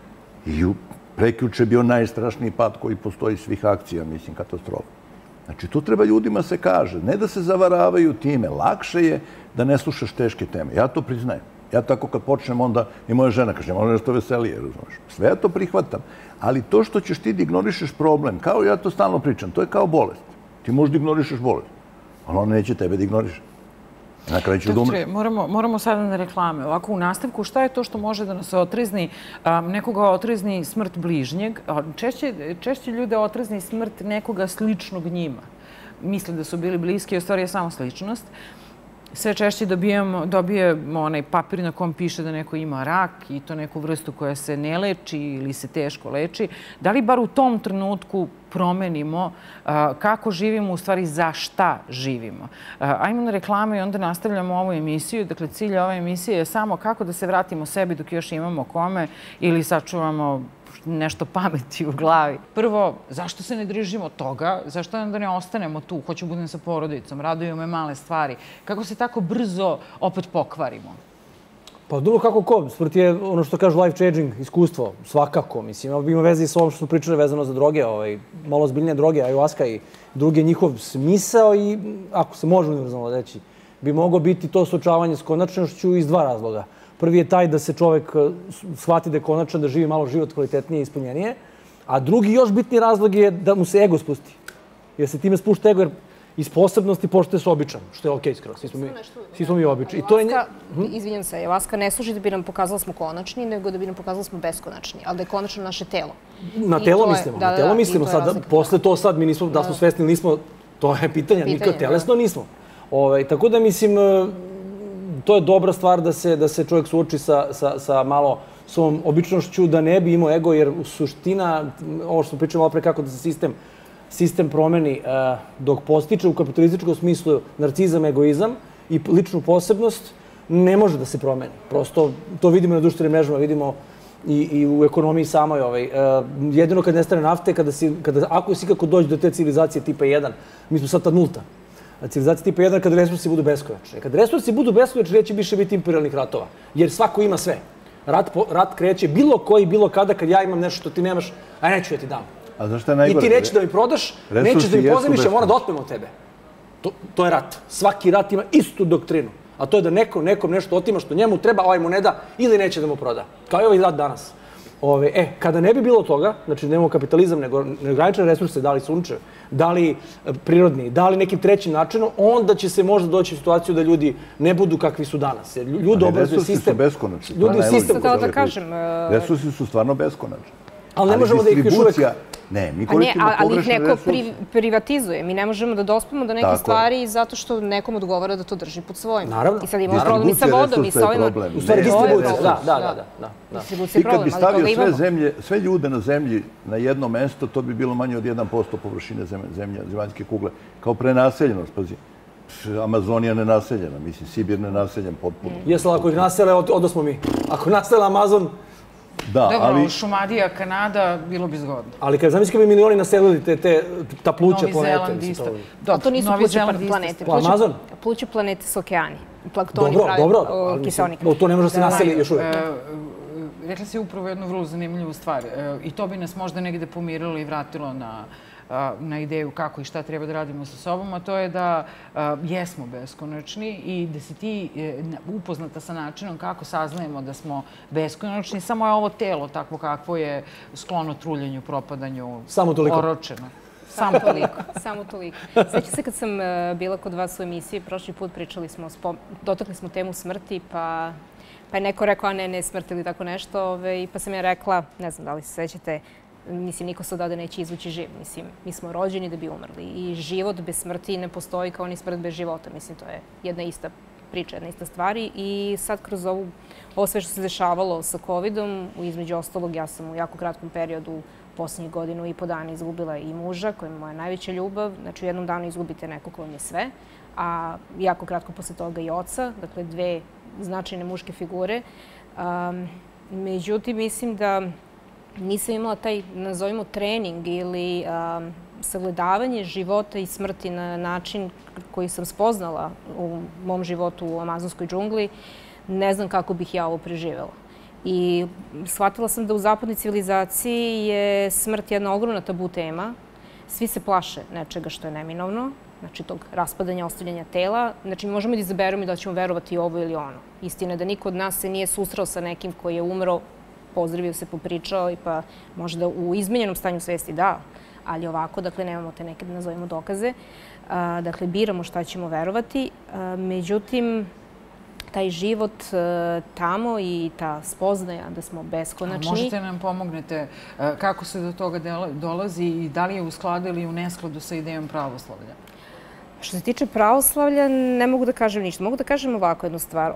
I prekjuče je bio najstrašniji pad koji postoji svih akcija, mislim, katastrofa. Znači, to treba ljudima se kaže. Ne da se zavaravaju time. Lakše je da ne slušaš teške teme. Ja to priznajem. Ja tako kad počnem, onda i moja žena kaže, ono nešto veselije, razumiješ. Sve ja to prihvatam. Ali to što ćeš ti da ignorišeš problem, kao ja to stalno pričam, to je kao bolest. Ti možeš da ignorišeš bolest, ali ona neće tebe da ignoriše. Na kraju ću da umreš. Doktore, moramo, moramo sada na reklame. Ovako, u nastavku, šta je to što može da nas otrizni? Um, nekoga otrizni smrt bližnjeg. Češće, češće ljude otrizni smrt nekoga sličnog njima. Misle da su bili bliski, a u stvari je samo sličnost. Sve češće dobijemo, dobijemo onaj papir na kom piše da neko ima rak i to neku vrstu koja se ne leči ili se teško leči. Da li bar u tom trenutku promenimo uh, kako živimo, u stvari za šta živimo? Uh, ajmo na reklame i onda nastavljamo ovu emisiju. Dakle, cilj ove emisije je samo kako da se vratimo sebi dok još imamo kome ili sačuvamo nešto pameti u glavi. Prvo, zašto se ne držimo toga? Zašto onda ne ostanemo tu? Hoću budem sa porodicom, raduju me male stvari. Kako se tako brzo opet pokvarimo? Pa dobro, kako ko? Smrt je ono što kažu life changing, iskustvo, svakako. Mislim, ima veze i sa ovom što smo pričali vezano za droge, ovaj, malo ozbiljnije droge, ayahuasca i drugi njihov smisao i, ako se može univerzalno reći, bi moglo biti to suočavanje s konačnošću iz dva razloga. Prvi je taj da se čovek shvati da je konačan, da živi malo život kvalitetnije i ispunjenije. A drugi, još bitni razlog je da mu se ego spusti. Jer se time spušta ego, jer iz posebnosti pošto se običan, što je okej skroz. Svi smo mi, svi smo mi obični. Izvinjam se, ayahuasca ne služi da bi nam pokazala smo konačni, nego da bi nam pokazala smo beskonačni, ali da je konačno naše telo. Na telo mislimo, na telo mislimo. Posle to sad mi nismo, da smo svesni ili nismo, to je pitanje, nikad telesno nismo. Tako da mislim, to je dobra stvar da se, da se čovjek suoči sa, sa, sa malo svom običnošću, da ne bi imao ego, jer suština, ovo što smo pričali malo pre, kako da se sistem, sistem promeni uh, dok postiče u kapitalističkom smislu narcizam, egoizam i ličnu posebnost, ne može da se promeni. Prosto to vidimo na društvenim mrežama, vidimo i, i u ekonomiji samoj. Ovaj. Uh, jedino kad nestane nafte, kada si, kada, ako si kako dođe do te civilizacije tipa jedan, mi smo sad ta nulta. Civilizacija tipa jedan kada resursi budu beskonačni. Kad resursi budu beskonačni, neće više biti imperialnih ratova. Jer svako ima sve. Rat, po, rat kreće bilo koji, bilo kada, kad ja imam nešto što ti nemaš, a neću ja ti dam. A zašto je najgore? I ti nećeš da mi prodaš, nećeš da mi pozemiš, ja moram da otmem od tebe. To, to je rat. Svaki rat ima istu doktrinu. A to je da neko nekom nešto otima što njemu treba, ovaj mu ne da ili neće da mu proda. Kao i ovaj rat danas. Ove, e, kada ne bi bilo toga, znači nemamo kapitalizam, nego neograničene resurse, da li sunčev, da li prirodni, da li nekim trećim načinom, onda će se možda doći u situaciju da ljudi ne budu kakvi su danas. Jer ljudi obrazuje sistem. Resursi su beskonačni. Ljudi sistem. Da kažem. Resursi su stvarno beskonačni. Ali ne možemo da ih još uvek... Ne, mi koristimo pogrešne resurse. Ali ih neko privatizuje. Mi ne možemo da dospemo do neke stvari zato što nekom odgovara da to drži pod svojim. Naravno. I sad imamo problem i sa vodom i sa ovim. U stvari distribucija, da, da, da. Distribucija je problem, ali toga imamo. I kad bi stavio sve zemlje, sve ljude na zemlji na jedno mesto, to bi bilo manje od jedan posto površine zemlje, zemaljske kugle. Kao prenaseljenost, pazi. Amazonija nenaseljena, mislim, Sibir nenaseljen potpuno. Jesla, ako ih nasele, onda smo mi. Ako nasele Amazon... Da, dobro, ali... Šumadija, Kanada, bilo bi zgodno. Ali kad zamislite bi milioni naselili te, te, ta pluća Novi planete. Zeland isto. To nisu pluće planete. Amazon? Pluće planete su okeani. planktoni pravi kiseonik. Dobro, to ne može se naseli još uvijek. Rekla si upravo jednu vrlo zanimljivu stvar i to bi nas možda negde pomirilo i vratilo na na ideju kako i šta treba da radimo sa sobom, a to je da jesmo beskonačni i da si ti upoznata sa načinom kako saznajemo da smo beskonačni. Samo je ovo telo takvo kakvo je sklono truljenju, propadanju, oročeno. Samo toliko. Samo toliko. Sjećam se kad sam bila kod vas u emisiji, prošli put pričali smo, dotakli smo temu smrti, pa pa je neko rekao, a ne, ne smrt ili tako nešto, pa sam ja rekla, ne znam da li se sećate, mislim, niko se odavde neće izvući živ. Mislim, mi smo rođeni da bi umrli i život bez smrti ne postoji kao ni smrt bez života. Mislim, to je jedna ista priča, jedna ista stvari. I sad kroz ovu, ovo sve što se dešavalo sa covidom, između ostalog, ja sam u jako kratkom periodu, posljednjih godinu i po dana izgubila i muža, koji je moja najveća ljubav. Znači, u jednom danu izgubite neko ko vam je sve, a jako kratko posle toga i oca, dakle, dve značajne muške figure. Međutim, mislim da nisam imala taj, nazovimo, trening ili sagledavanje života i smrti na način koji sam spoznala u mom životu u amazonskoj džungli. Ne znam kako bih ja ovo preživjela. I shvatila sam da u zapadnoj civilizaciji je smrt jedna ogromna tabu tema. Svi se plaše nečega što je neminovno, znači tog raspadanja, ostavljanja tela. Znači, možemo da izaberemo i da ćemo verovati ovo ili ono. Istina je da niko od nas se nije susreo sa nekim koji je umro, pozdravio se, popričao i pa možda u izmenjenom stanju svesti da, ali ovako, dakle, nemamo te neke, da nazovemo, dokaze. Dakle, biramo šta ćemo verovati. Međutim, taj život tamo i ta spoznaja da smo beskonačni. Možete nam pomognete kako se do toga dolazi i da li je u skladu ili u neskladu sa idejom pravoslavlja? Što se tiče pravoslavlja, ne mogu da kažem ništa. Mogu da kažem ovako jednu stvar.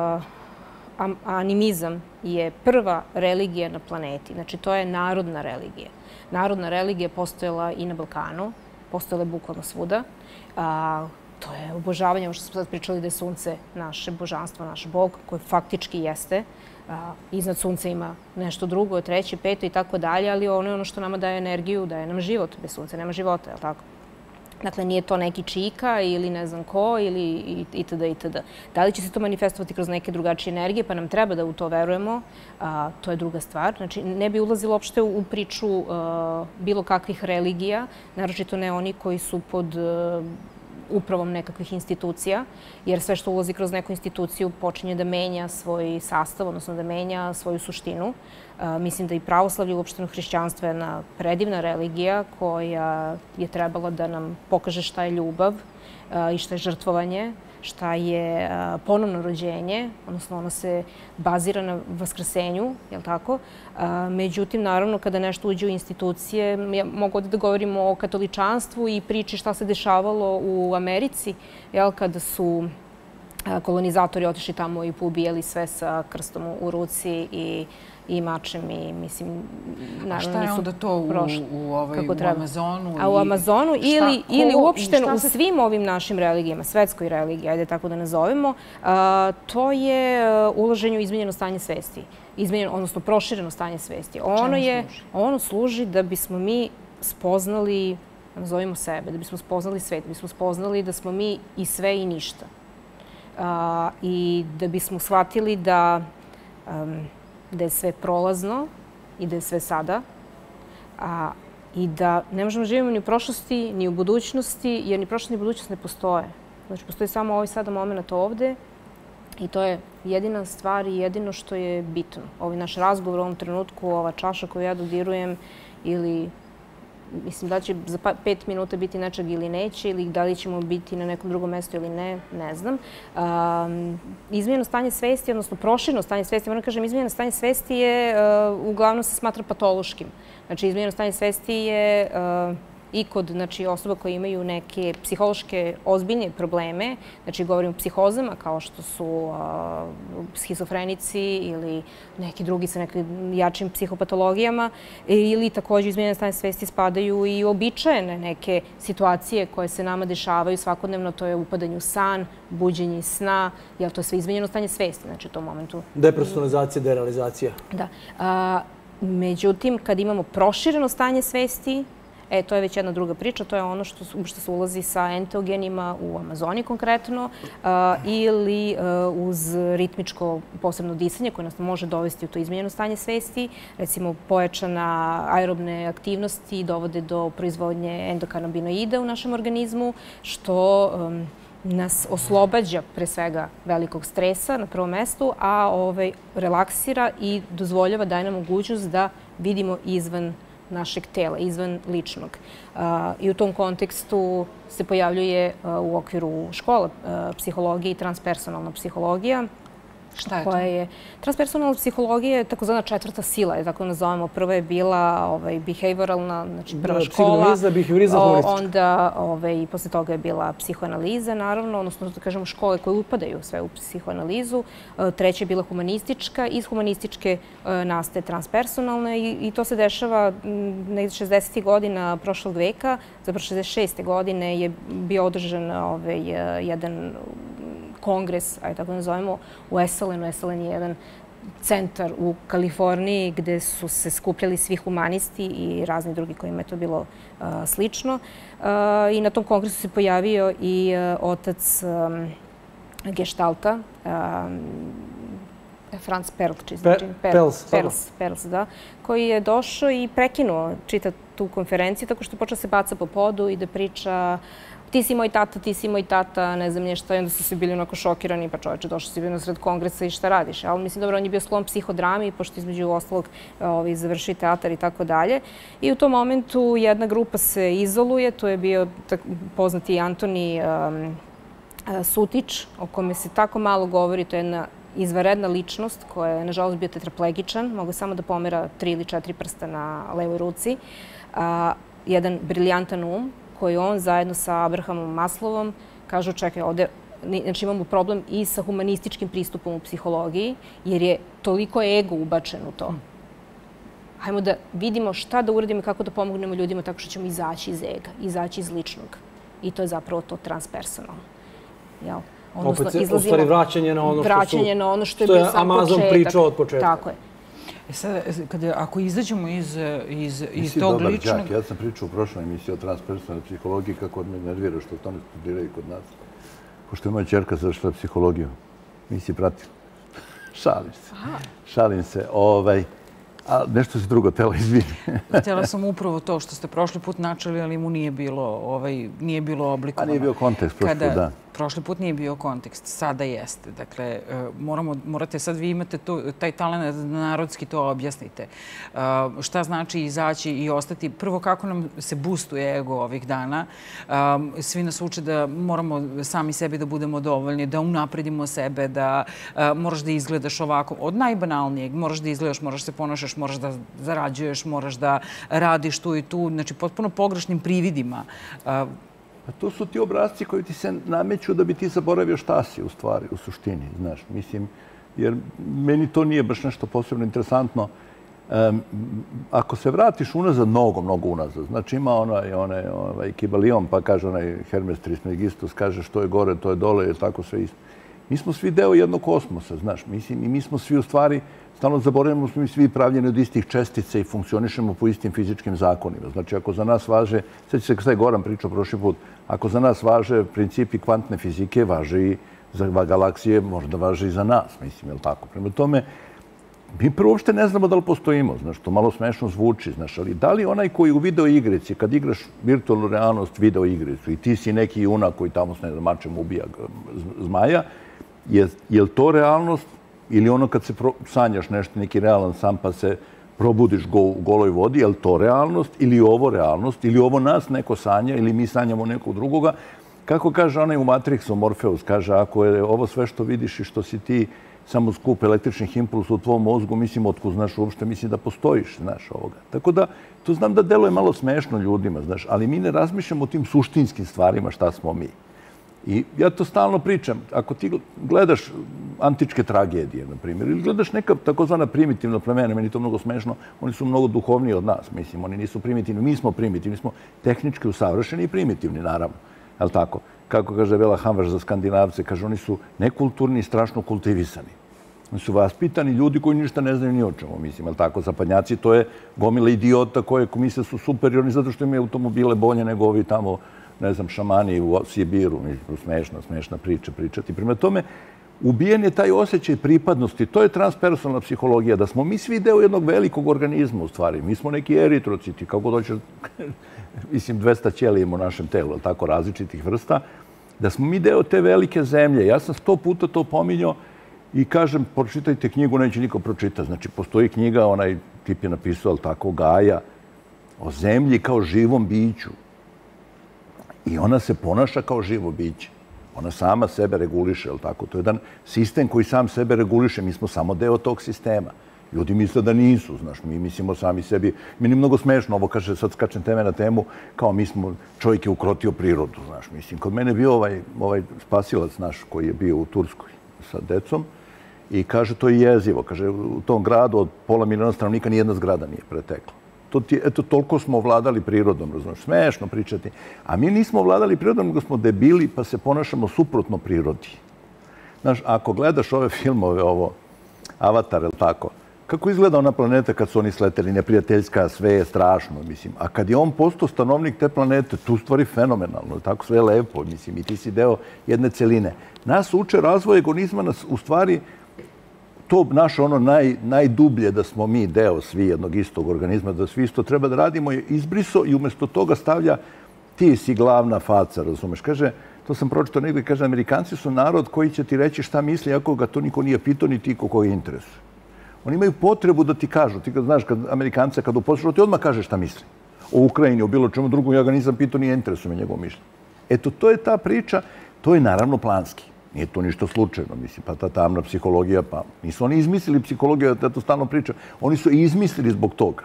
Animizam je prva religija na planeti. Znači, to je narodna religija. Narodna religija postojala i na Balkanu, postojala je bukvalno svuda. To je obožavanje, ovo što smo sad pričali da je sunce naše božanstvo, naš bog, koje faktički jeste. Iznad sunca ima nešto drugo, treće, peto i tako dalje, ali ono je ono što nama daje energiju, daje nam život. Bez sunca nema života, je li tako? Dakle, nije to neki čika ili ne znam ko ili itd. itd. Da li će se to manifestovati kroz neke drugačije energije, pa nam treba da u to verujemo, to je druga stvar. Znači, ne bi ulazilo uopšte u priču bilo kakvih religija, naročito ne oni koji su pod upravom nekakvih institucija, jer sve što ulazi kroz neku instituciju počinje da menja svoj sastav, odnosno da menja svoju suštinu. Mislim da i pravoslavlje, uopšteno hrišćanstvo, je jedna predivna religija koja je trebala da nam pokaže šta je ljubav i šta je žrtvovanje, šta je ponovno rođenje, odnosno ono se bazira na vaskrsenju, je li tako? Međutim, naravno, kada nešto uđe u institucije, mogu ovdje da govorimo o katoličanstvu i priči šta se dešavalo u Americi, kada su kolonizatori otišli tamo i poubijali sve sa krstom u ruci i i mačem i, mislim, naravno nisu prošli. A šta je onda to u Amazonu? A u Amazonu ili uopšteno u svim ovim našim religijama, svetskoj religiji, ajde tako da nazovemo, to je ulaženje u izmenjeno stanje svesti. Odnosno, prošireno stanje svesti. Ono služi da bismo mi spoznali, nazovimo sebe, da bismo spoznali svet, da bismo spoznali da smo mi i sve i ništa. I da bismo shvatili da da je sve prolazno i da je sve sada i da ne možemo živjeti ni u prošlosti, ni u budućnosti, jer ni prošlost ni budućnost ne postoje. Znači, postoji samo ovaj sada moment ovde i to je jedina stvar i jedino što je bitno. Ovaj naš razgovor u ovom trenutku, ova čaša koju ja dodirujem ili mislim da će za pet minuta biti nečeg ili neće, ili da li ćemo biti na nekom drugom mjestu ili ne, ne znam. Izmjeno stanje svesti, odnosno prošireno stanje svesti, moram kažem, izmjeno stanje svesti je, uglavnom se smatra patološkim. Znači, izmjeno stanje svesti je i kod osoba koje imaju neke psihološke ozbiljne probleme, znači govorim o psihozama kao što su schizofrenici ili neki drugi sa nekim jačim psihopatologijama, ili također izmjenjeno stanje svesti spadaju i običajene neke situacije koje se nama dešavaju svakodnevno, to je upadanje u san, buđenje iz sna, jer to je sve izmenjeno stanje svesti, znači u tom momentu. Depersonalizacija, derealizacija. Da. Međutim, kad imamo prošireno stanje svesti, E, to je već jedna druga priča. To je ono što, što se ulazi sa enteogenima u Amazoni konkretno ili uz ritmičko posebno disanje koje nas može dovesti u to izmenjeno stanje svesti. Recimo, pojačana aerobne aktivnosti dovode do proizvodnje endokanabinoida u našem organizmu, što nas oslobađa pre svega velikog stresa na prvom mestu, a ovaj, relaksira i dozvoljava, daje nam mogućnost da vidimo izvan našeg tela, izvan ličnog. I u tom kontekstu se pojavljuje u okviru škola psihologije i transpersonalna psihologija. Šta je to? Je, transpersonalna psihologija je takozvana četvrta sila, je tako nazovemo. Prva je bila ovaj, behavioralna, znači prva škola. Psihoanaliza, behaviorizam, humanistička. Onda ovaj, posle toga je bila psihoanaliza, naravno, odnosno da kažemo škole koje upadaju sve u psihoanalizu. Treća je bila humanistička. Iz humanističke nastaje transpersonalna i, i to se dešava negde šezdesetih godina prošlog veka. Zapravo šezdeset šeste godine je bio održan ovaj, jedan kongres, ajde tako nazovemo, u Esalenu. Esalen je jedan centar u Kaliforniji gde su se skupljali svi humanisti i razni drugi kojima je to bilo uh, slično. Uh, I na tom kongresu se pojavio i uh, otac um, Gestalta, um, Franz Perls, Pe Perls, Perls, Perls, da, koji je došao i prekinuo čita tu konferenciju tako što počeo se baca po podu i da priča ti si moj tata, ti si moj tata, ne znam nešto, i onda su svi bili onako šokirani, pa čoveče, došao si bio na sred kongresa i šta radiš? Ali mislim, dobro, on je bio sklon psihodrami, pošto između ostalog ovaj, završi teatar i tako dalje. I u tom momentu jedna grupa se izoluje, to je bio tak, poznati Antoni um, Sutić, o kome se tako malo govori, to je jedna izvanredna ličnost koja je, nažalost, bio tetraplegičan, mogu samo da pomera tri ili četiri prsta na levoj ruci. A, jedan briljantan um, koji on zajedno sa Abrahamom Maslovom kažu čekaj, ovde znači imamo problem i sa humanističkim pristupom u psihologiji, jer je toliko ego ubačen u to. Hajmo da vidimo šta da uradimo i kako da pomognemo ljudima tako što ćemo izaći iz ega, izaći iz ličnog. I to je zapravo to transpersonalno. Jel? Opet se, u stvari, vraćanje na ono što, vraćanje su, na ono što je, što je bio sam Amazon početak. pričao od početka. Tako je. E sad, kada, ako izađemo iz, iz, iz Nisi tog dobar ličnog... đak. Ja sam pričao u prošloj emisiji o transpersonalnoj psihologiji kako od me nervira što to ne studiraju kod nas. Pošto je moja ćerka završila psihologiju. Nisi pratila. Šalim se. Aha. Šalim se. Ovaj, a nešto si drugo tela, izvini. Htjela sam upravo to što ste prošli put načeli, ali mu nije bilo, ovaj, nije bilo oblikovano. A nije bio kontekst prošli put, da. Prošli put nije bio kontekst, sada jeste. Dakle, moramo, morate sad, vi imate to, taj talent narodski, to objasnite. Šta znači izaći i ostati? Prvo, kako nam se boostuje ego ovih dana. Svi nas uče da moramo sami sebi da budemo dovoljni, da unapredimo sebe, da moraš da izgledaš ovako. Od najbanalnijeg, moraš da izgledaš, moraš se ponašaš, moraš da zarađuješ, moraš da radiš tu i tu. Znači, potpuno pogrešnim prividima. Pa to su ti obrazci koji ti se nameću da bi ti zaboravio šta si u stvari, u suštini, znaš. Mislim, jer meni to nije baš nešto posebno interesantno. Um, ako se vratiš unazad, mnogo, mnogo unazad, znači ima onaj, onaj, onaj Kibalion, pa kaže onaj Hermes Trismegistus, kaže što je gore, to je dole, je tako sve isto. Mi smo svi deo jednog kosmosa, znaš. Mislim, i mi smo svi u stvari, stalno zaboravljamo, smo mi svi pravljeni od istih čestica i funkcionišemo po istim fizičkim zakonima. Znači, ako za nas važe, sad će se kada je Goran pričao prošli put, ako za nas važe principi kvantne fizike, važe i za galaksije, možda važe i za nas, mislim, je li tako? Prema tome, mi prvo uopšte ne znamo da li postojimo, znaš, to malo smešno zvuči, znaš, ali da li onaj koji u video igrici, kad igraš virtualnu realnost video igricu i ti si neki junak koji tamo s ne znam, mačem ubija zmaja, je, je li to realnost ili ono kad se pro, sanjaš nešto, neki realan san pa se probudiš go, u goloj vodi, je li to realnost ili ovo realnost ili ovo nas neko sanja ili mi sanjamo nekog drugoga. Kako kaže onaj u Matrixu, Morpheus, kaže ako je ovo sve što vidiš i što si ti samo skup električnih impulsa u tvom mozgu, mislim, otkud znaš uopšte, mislim da postojiš, znaš, ovoga. Tako da, to znam da deluje malo smešno ljudima, znaš, ali mi ne razmišljamo o tim suštinskim stvarima šta smo mi. I ja to stalno pričam. Ako ti gledaš antičke tragedije, na primjer, ili gledaš neka takozvana primitivna plemena, meni je to mnogo smešno, oni su mnogo duhovniji od nas, mislim, oni nisu primitivni, mi smo primitivni, smo tehnički usavršeni i primitivni, naravno. Je li tako? Kako kaže Vela Hamvaš za Skandinavce, kaže, oni su nekulturni i strašno kultivisani. Oni su vaspitani ljudi koji ništa ne znaju ni o čemu, mislim, ali tako, zapadnjaci, to je gomila idiota koje misle su superiorni zato što imaju automobile bolje nego ovi tamo, ne znam, šamani u Sibiru, smešna, smešna priča, pričati. Prema tome, ubijen je taj osjećaj pripadnosti, to je transpersonalna psihologija, da smo mi svi deo jednog velikog organizma, u stvari. Mi smo neki eritrociti, kako doće, mislim, dvesta ćelija u našem telu, tako, različitih vrsta, da smo mi deo te velike zemlje. Ja sam sto puta to pominjao i kažem, pročitajte knjigu, neće niko pročitati. Znači, postoji knjiga, onaj tip je napisao, ali tako, Gaja, o zemlji kao živom biću. I ona se ponaša kao živo biće. Ona sama sebe reguliše, je li tako? To je jedan sistem koji sam sebe reguliše. Mi smo samo deo tog sistema. Ljudi misle da nisu, znaš, mi mislimo sami sebi. Meni je mnogo smešno, ovo kaže, sad skačem teme na temu, kao mi smo, čovjek je ukrotio prirodu, znaš, mislim. Kod mene je bio ovaj, ovaj spasilac naš koji je bio u Turskoj sa decom i kaže, to je jezivo. Kaže, u tom gradu od pola miliona stanovnika nijedna zgrada nije pretekla. To ti, eto, toliko smo vladali prirodom, razumiješ, smešno pričati. A mi nismo vladali prirodom, nego smo debili, pa se ponašamo suprotno prirodi. Znaš, ako gledaš ove filmove, ovo, Avatar, ili tako, kako izgleda ona planeta kad su oni sleteli, neprijateljska, sve je strašno, mislim. A kad je on postao stanovnik te planete, tu stvari fenomenalno, tako sve je lepo, mislim, i ti si deo jedne celine. Nas uče razvoj egonizma, nas u stvari to naše ono naj, najdublje da smo mi deo svi jednog istog organizma, da svi isto treba da radimo, je izbriso i umjesto toga stavlja ti si glavna faca, razumeš? Kaže, to sam pročitao negdje, kaže, Amerikanci su narod koji će ti reći šta misli, ako ga to niko nije pitao, ni ti ko je interesuje. Oni imaju potrebu da ti kažu, ti kad znaš, kad Amerikanca kad uposlaš, ti odmah kaže šta misli. O Ukrajini, o bilo čemu drugom, ja ga nisam pitao, nije interesuje me njegovo mišljenje. Eto, to je ta priča, to je naravno planski. Nije to ništa slučajno, mislim, pa ta tamna psihologija, pa nisu oni izmislili psihologiju, da to stalno pričam, oni su i izmislili zbog toga.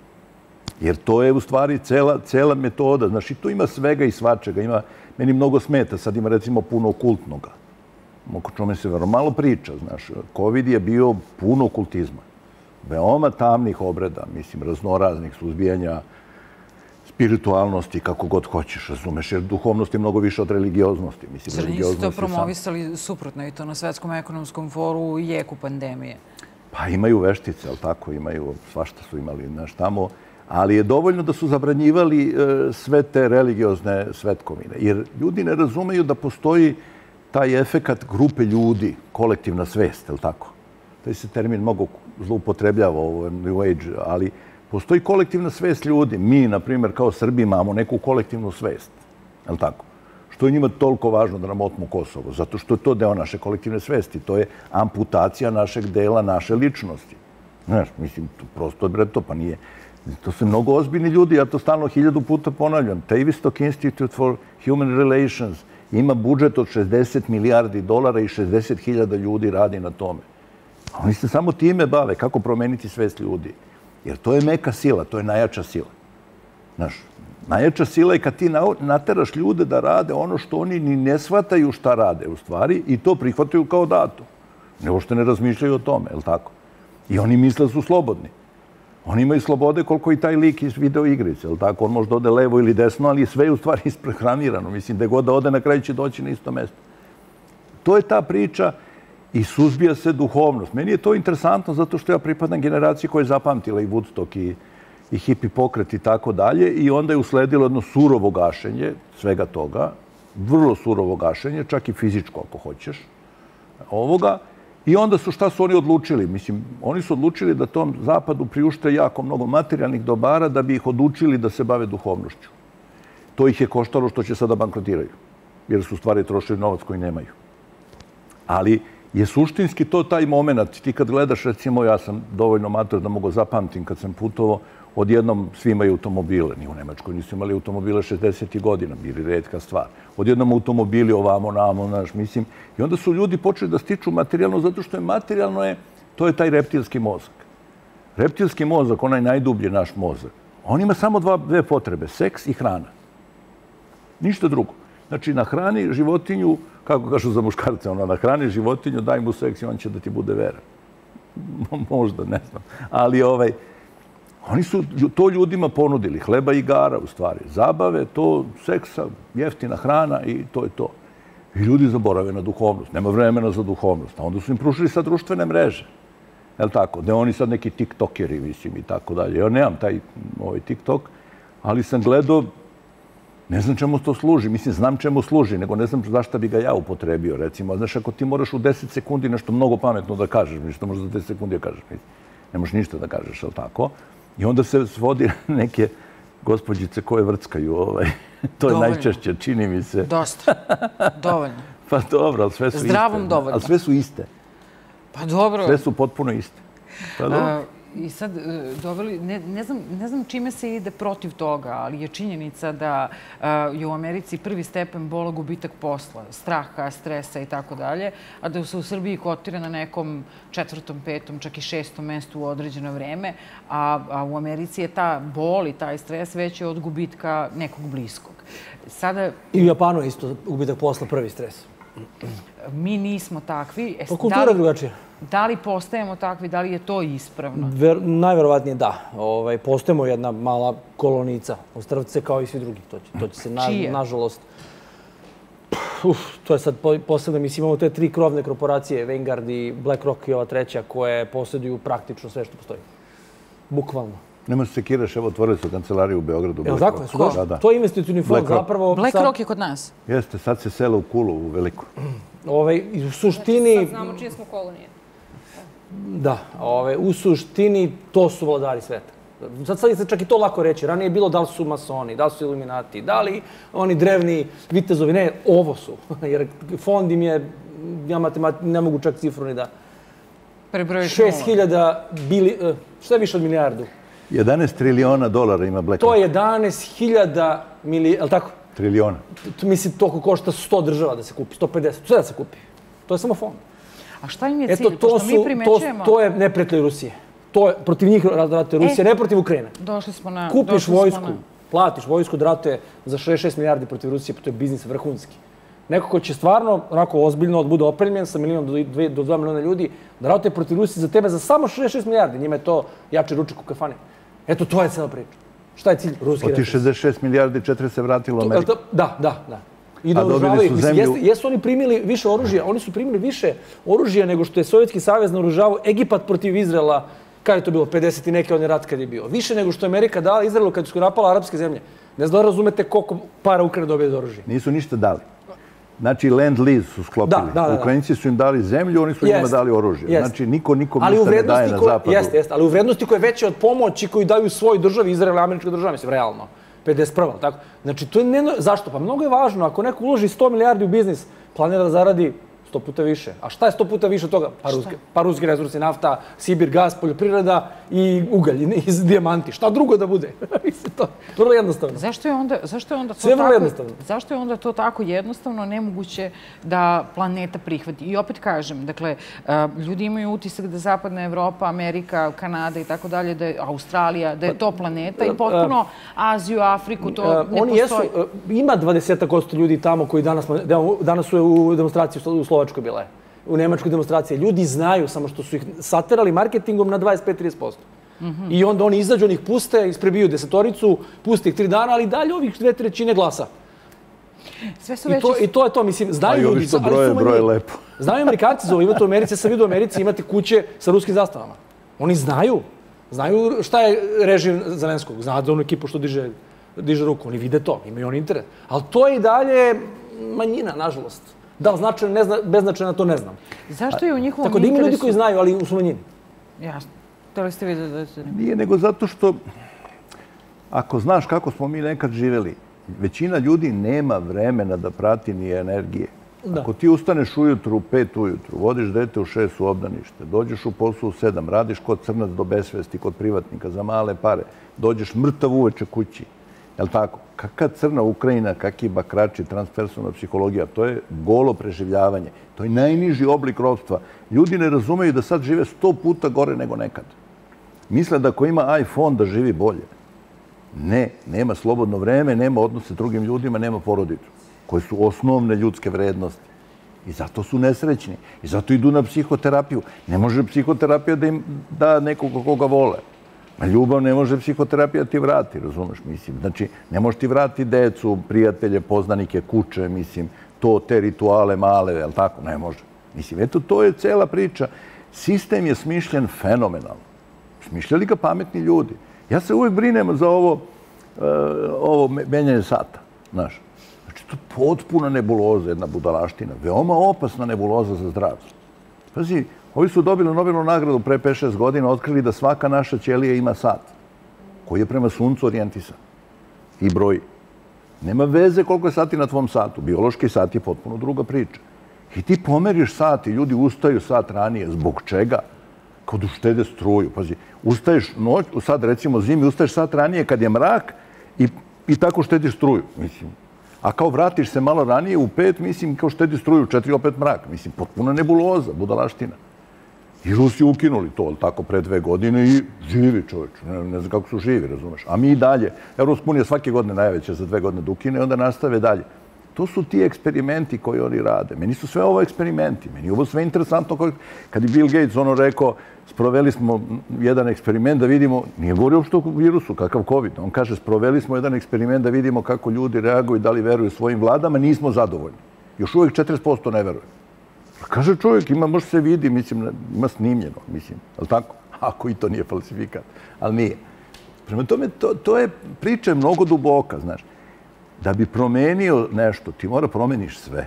Jer to je u stvari cela, cela metoda, znaš, i tu ima svega i svačega, ima, meni mnogo smeta, sad ima recimo puno okultnoga. O čome se vrlo malo priča, znaš, COVID je bio puno okultizma, veoma tamnih obreda, mislim, raznoraznih suzbijanja, spiritualnosti, kako god hoćeš, razumeš, jer duhovnost je mnogo više od religioznosti. Zar nisu to promovisali suprotno i to na Svetskom ekonomskom foru u jeku pandemije? Pa imaju veštice, ali tako, imaju, svašta su imali, znaš, tamo, ali je dovoljno da su zabranjivali sve te religiozne svetkovine, jer ljudi ne razumeju da postoji taj efekat grupe ljudi, kolektivna svest, je li tako? Taj se termin mnogo zloupotrebljava ovo New Age, ali postoji kolektivna svest ljudi. Mi, na primjer, kao Srbi imamo neku kolektivnu svest, je li tako? Što je njima toliko važno da nam otmu Kosovo? Zato što je to deo naše kolektivne svesti. To je amputacija našeg dela, naše ličnosti. Znaš, mislim, prosto je to, pa nije. To su mnogo ozbiljni ljudi, ja to stalno hiljadu puta ponavljam. Tavistock Institute for Human Relations ima budžet od šezdeset milijardi dolara i šezdeset hiljada ljudi radi na tome. Oni se samo time bave, kako promeniti svest ljudi. Jer to je meka sila, to je najjača sila. Znaš, najjača sila je kad ti nateraš ljude da rade ono što oni ni ne shvataju šta rade u stvari i to prihvataju kao dato. Nego što ne razmišljaju o tome, je li tako? I oni misle da su slobodni. Oni imaju slobode koliko i taj lik iz videoigrice, je li tako? On može da ode levo ili desno, ali sve je u stvari isprehranirano. Mislim, da god da ode, na kraju će doći na isto mesto. To je ta priča i suzbija se duhovnost. Meni je to interesantno zato što ja pripadam generaciji koja je zapamtila i Woodstock i, i hippie pokret i tako dalje i onda je usledilo jedno surovo gašenje svega toga, vrlo surovo gašenje, čak i fizičko ako hoćeš, ovoga. I onda su, šta su oni odlučili? Mislim, oni su odlučili da tom zapadu priušte jako mnogo materijalnih dobara da bi ih odučili da se bave duhovnošću. To ih je koštalo što će sada bankrotiraju, jer su u stvari trošili novac koji nemaju. Ali je suštinski to taj moment. Ti kad gledaš, recimo, ja sam dovoljno mator da mogu zapamtim kad sam putovao, odjednom svi imaju automobile. Ni u Nemačkoj nisu imali automobile šezdesetih godina, bili retka stvar. Odjednom automobili ovamo, namo, znaš, mislim. I onda su ljudi počeli da stiču materijalno, zato što je materijalno je, to je taj reptilski mozak. Reptilski mozak, onaj najdublji naš mozak, on ima samo dva, dve potrebe, seks i hrana. Ništa drugo. Znači, na hrani životinju, kako kažu za muškarce, ona na hrani životinju, daj mu seks i on će da ti bude veran. Možda, ne znam. Ali ovaj, oni su to ljudima ponudili, hleba i igara u stvari. Zabave, to, seksa, jeftina hrana i to je to. I ljudi zaborave na duhovnost. Nema vremena za duhovnost. A onda su im pružili sad društvene mreže. Je li tako? Da oni sad neki tiktokeri, mislim, i tako dalje. Ja nemam taj ovaj tiktok, ali sam gledao, ne znam čemu to služi. Mislim, znam čemu služi, nego ne znam zašto bi ga ja upotrebio, recimo. Znaš, ako ti moraš u deset sekundi nešto mnogo pametno da kažeš, što možeš za deset sekundi da kažeš, ne možeš ništa da kažeš, je li tako? I onda se svodi neke gospođice koje vrckaju, ovaj. To je najčešće, čini mi se. Dosta. Dovoljno. Pa dobro, ali sve su iste. Zdravom dovoljno. Ali sve su iste. Pa dobro. Sve su potpuno iste. Pa dobro. I sad, doveli, ne, ne, znam, ne znam čime se ide protiv toga, ali je činjenica da je u Americi prvi stepen bola gubitak posla, straha, stresa i tako dalje, a da se u Srbiji kotira na nekom četvrtom, petom, čak i šestom mestu u određeno vreme, a, a u Americi je ta bol i taj stres veći od gubitka nekog bliskog. Sada, I u Japanu je isto gubitak posla prvi stres. Mi nismo takvi. Pa kultura je drugačija. Da li postajemo takvi, da li je to ispravno? Ver, najverovatnije da. Ovaj, postajemo jedna mala kolonica. Ostrvce kao i svi drugi. To će, to će se, na, nažalost... Uf, to je sad posebno. Mislim, imamo te tri krovne korporacije, Vanguard i BlackRock i ova treća, koje posjeduju praktično sve što postoji. Bukvalno. Nema se sekiraš, evo otvorili su kancelariju u Beogradu. Evo tako je, su došli. Da, da. To je investicioni fond zapravo... BlackRock je kod nas. Jeste, sad se sele u Kulu, u Veliku. Ovaj, u suštini... Sad znamo čije smo kolonije. Da, ovaj, u suštini to su vladari sveta. Sad, sad je čak i to lako reći. Ranije je bilo da li su masoni, da li su iluminati, da li oni drevni vitezovi. Ne, ovo su. Jer fond im je, ja matemat, ne mogu čak cifru ni da... Prebrojiš nula. šest hiljada bili... Šta je više od milijardu? jedanaest triliona dolara ima BlackRock. To je jedanaest hiljada milijarda, je li tako? Triliona. Mislim, toliko košta sto država da se kupi, sto pedeset, sve da se kupi. To je samo fond. A šta im je cilj? Pošto mi primećujemo... To je neprijatelj Rusije. To je protiv njih ratuje Rusija, ne protiv Ukrajine. Došli smo na... Kupiš vojsku, platiš vojsku da ratuje za šezdeset šest milijardi protiv Rusije, pa to je biznis vrhunski. Neko ko će stvarno, onako ozbiljno, da bude opremljen sa milijon do dva miliona ljudi, da ratuje protiv Rusije za tebe za samo šezdeset šest milijardi. Njima je to jači ručak u kafani. Eto, to je cijela priča. Šta je cilj? Ruski resurs. Od ti šezdeset šest milijardi četiri se vratilo u Ameriku. Da, da, da. I da oružavaju. Mislim, jesu oni primili više oružja? Oni su primili više oružja nego što je Sovjetski savez naoružavao Egipat protiv Izraela. Kada je to bilo? pedeset i neke onaj rat kad je bio. Više nego što je Amerika dala Izraelu kad su napala arapske zemlje. Ne znam da razumete koliko para Ukrajina dobije za oružje. Nisu ništa dali. Znači, land-lease su sklopili. Ukrajinci su im dali zemlju, oni su njima dali oružje. Znači, niko nikom ništa ne daje na zapadu. Jeste, jeste. Ali u vrednosti koja je veća od pomoći koju daju svoj državi, Izrael i američkoj državi, mislim, realno. pedeset prva, tako? Znači, to je ne... Zašto? Pa mnogo je važno. Ako neko uloži sto milijardi u biznis, planira da zaradi sto puta više. A šta je sto puta više od toga? Pa ruski resursi, nafta, Sibir, gas, poljoprivreda i ugalj, i dijamanti. Šta drugo da bude? To je vrlo jednostavno. Zašto je onda, zašto je onda to Sve vrlo jednostavno. Zašto je onda to tako jednostavno, nemoguće da planeta prihvati? I opet kažem, dakle, ljudi imaju utisak da Zapadna Evropa, Amerika, Kanada i tako dalje, da je Australija, da je to planeta i potpuno Aziju, Afriku, to ne postoji. Oni jesu, ima dvadeset posto ljudi tamo koji danas, danas su u demonstraciji u Slovačkoj bile, u Nemačkoj demonstraciji. Ljudi znaju, samo što su ih saterali marketingom na dvadeset pet do trideset posto. I onda oni izađu, oni ih puste, isprebiju desetoricu, puste ih tri dana, ali dalje ovih dve trećine glasa. Sve su veći... I to je to, mislim, znaju ljudi... A i ovi što broje, broje lepo. Znaju Amerikanci za ovo, imate u Americi, ja sam vidio u Americi, imate kuće sa ruskim zastavama. Oni znaju. Znaju šta je režim Zelenskog. Znaju da onu ekipu što diže, diže ruku. Oni vide to, imaju oni internet. Ali to je i dalje manjina, nažalost. Da li značajno, ne zna, beznačajno, to ne znam. Zašto je u njihovom interesu... Tako da ima ljudi koji znaju, ali su manjini. Jasno. To li ste vidjeli da se... Nije, nego zato što, ako znaš kako smo mi nekad živjeli, većina ljudi nema vremena da prati ni energije. Ako ti ustaneš ujutru u pet ujutru, vodiš dete u šest u obdanište, dođeš u poslu u sedam, radiš kod crnac do besvesti, kod privatnika za male pare, dođeš mrtav uveče kući. Jel' tako? Kakva crna Ukrajina, kakvi bakrači, transpersonalna psihologija, to je golo preživljavanje. To je najniži oblik ropstva. Ljudi ne razumeju da sad žive sto puta gore nego nekad. Misle da ako ima iPhone da živi bolje. Ne, nema slobodno vreme, nema odnose s drugim ljudima, nema porodicu, koje su osnovne ljudske vrednosti. I zato su nesrećni. I zato idu na psihoterapiju. Ne može psihoterapija da im da nekoga koga vole. A ljubav ne može psihoterapija ti vrati, razumeš, mislim. Znači, ne može ti vrati decu, prijatelje, poznanike, kuće, mislim. to, te rituale male, je li tako? Ne može. Mislim, eto, to je cela priča. Sistem je smišljen fenomenalno. Smišljali ga pametni ljudi. Ja se uvijek brinem za ovo, ovo menjanje sata, znaš. Znači, to je potpuna nebuloza, jedna budalaština. Veoma opasna nebuloza za zdravlje. Pazi, ovi su dobili Nobelovu nagradu pre pet šest godina, otkrili da svaka naša ćelija ima sat, koji je prema suncu orijentisan i broji. Nema veze koliko je sati na tvom satu. Biološki sat je potpuno druga priča. I ti pomeriš sat i ljudi ustaju sat ranije. Zbog čega? Kao da uštede struju. Pazi, ustaješ noć, sad recimo zimi, ustaješ sat ranije kad je mrak i, i tako štediš struju. Mislim, a kao vratiš se malo ranije u pet, mislim, kao štedi struju, četiri opet mrak. Mislim, potpuna nebuloza, budalaština. I Rusi ukinuli to, tako, pre dve godine i živi čovječ. Ne, ne znam kako su živi, razumeš. A mi i dalje. Evropska unija svake godine najveće za dve godine da ukine i onda nastave dalje. To su ti eksperimenti koji oni rade. Meni su sve ovo eksperimenti. Meni je ovo sve interesantno. Kad je Bill Gates ono rekao, sproveli smo jedan eksperiment da vidimo, nije govorio uopšte o virusu, kakav COVID. On kaže, sproveli smo jedan eksperiment da vidimo kako ljudi reaguju, da li veruju svojim vladama, nismo zadovoljni. Još uvijek četrdeset posto ne veruju. Kaže čovjek, ima, može se vidi, mislim, ima snimljeno, mislim, ali tako? Ako i to nije falsifikat, ali nije. Prema tome, to, to je priča mnogo duboka, znaš. Da bi promenio nešto, ti mora promeniš sve.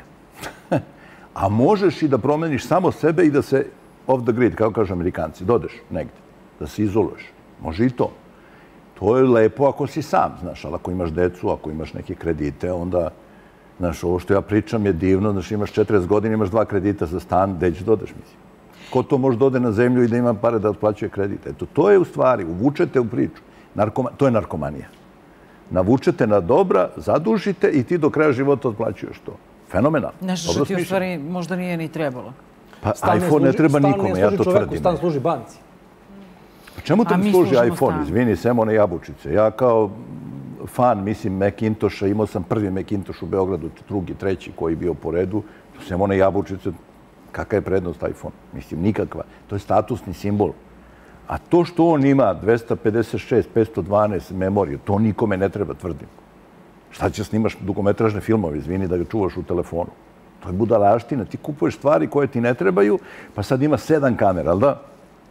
A možeš i da promeniš samo sebe i da se off the grid, kao kažu Amerikanci, dodeš negdje, da se izoluješ. Može i to. To je lepo ako si sam, znaš, ali ako imaš decu, ako imaš neke kredite, onda, znaš, ovo što ja pričam je divno, znaš, imaš četrdeset godina, imaš dva kredita za stan, gdje ćeš dodeš, mislim. Ko to može dode na zemlju i da ima pare da otplaćuje kredite? Eto, to je u stvari, uvučete u priču. Narkoma, to je narkomanija. Navučete na dobra, zadužite i ti do kraja života otplaćuješ to. Fenomenalno. Nešto što ti u stvari možda nije ni trebalo. Pa iPhone ne treba nikome, ja to tvrdim. Stan služi banci. Pa čemu te mi služi iPhone? Izvini, sem one jabučice. Ja kao fan, mislim, Macintosha, imao sam prvi Macintosh u Beogradu, drugi, treći koji je bio po redu. Sem one jabučice, kakva je prednost iPhone? Mislim, nikakva. To je statusni simbol. A to što on ima dvesta pedeset šest, petsto dvanaest memorije, to nikome ne treba, tvrdim. Šta će snimaš dugometražne filmove, izvini, da ga čuvaš u telefonu? To je budalaština. Ti kupuješ stvari koje ti ne trebaju, pa sad ima sedam kamera, ali da?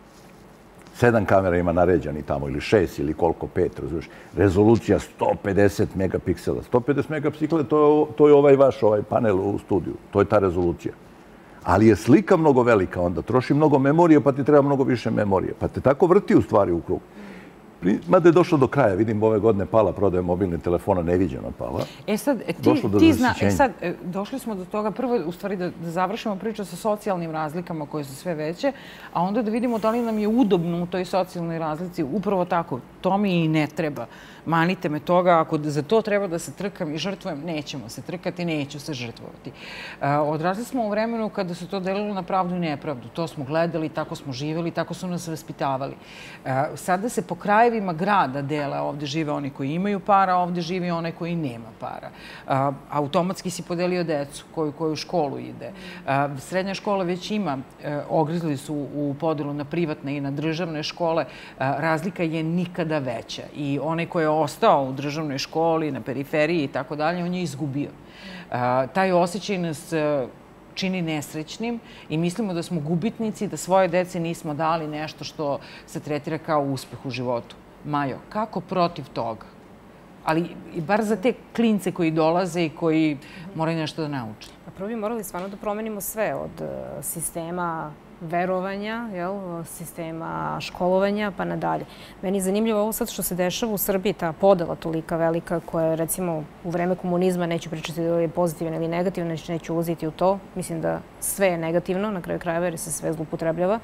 Sedam kamera ima naređani tamo, ili šest, ili koliko, pet, razumiješ. Rezolucija sto pedeset megapiksela. sto pedeset megapiksela, to, to je ovaj vaš ovaj panel u studiju. To je ta rezolucija. Ali je slika mnogo velika onda, troši mnogo memorije, pa ti treba mnogo više memorije. Pa te tako vrti u stvari u krug. Mada je došlo do kraja, vidim ove godine pala prodaja mobilnih telefona, neviđeno pala. E sad, ti, ti zna, e sad, došli smo do toga, prvo u stvari da, da završimo priču sa socijalnim razlikama koje su sve veće, a onda da vidimo da li nam je udobno u toj socijalnoj razlici. Upravo tako, to mi i ne treba. Manite me toga, ako za to treba da se trkam i žrtvujem, nećemo se trkati, neću se žrtvovati. Odrasli smo u vremenu kada se to delilo na pravdu i nepravdu. To smo gledali, tako smo živjeli, tako su nas vaspitavali. Sada se po krajevima grada dela, ovdje žive oni koji imaju para, ovdje živi onaj koji nema para. Automatski si podelio decu koju, koju u školu ide. Srednja škola već ima, ogrizli su u podelu na privatne i na državne škole, razlika je nikada veća. I onaj koji je ostao u državnoj školi, na periferiji i tako dalje, on je izgubio. Taj osjećaj nas čini nesrećnim i mislimo da smo gubitnici, da svoje dece nismo dali nešto što se tretira kao uspeh u životu. Majo, kako protiv toga? Ali i bar za te klince koji dolaze i koji moraju nešto da nauče. Prvo bi morali stvarno da promenimo sve od sistema verovanja, jel, sistema školovanja pa nadalje. Meni je zanimljivo ovo sad što se dešava u Srbiji, ta podela tolika velika koja je recimo u vreme komunizma, neću pričati da je pozitivna ili negativna, neću, neću ulaziti u to. Mislim da sve je negativno, na kraju krajeva, jer se sve zloupotrebljava.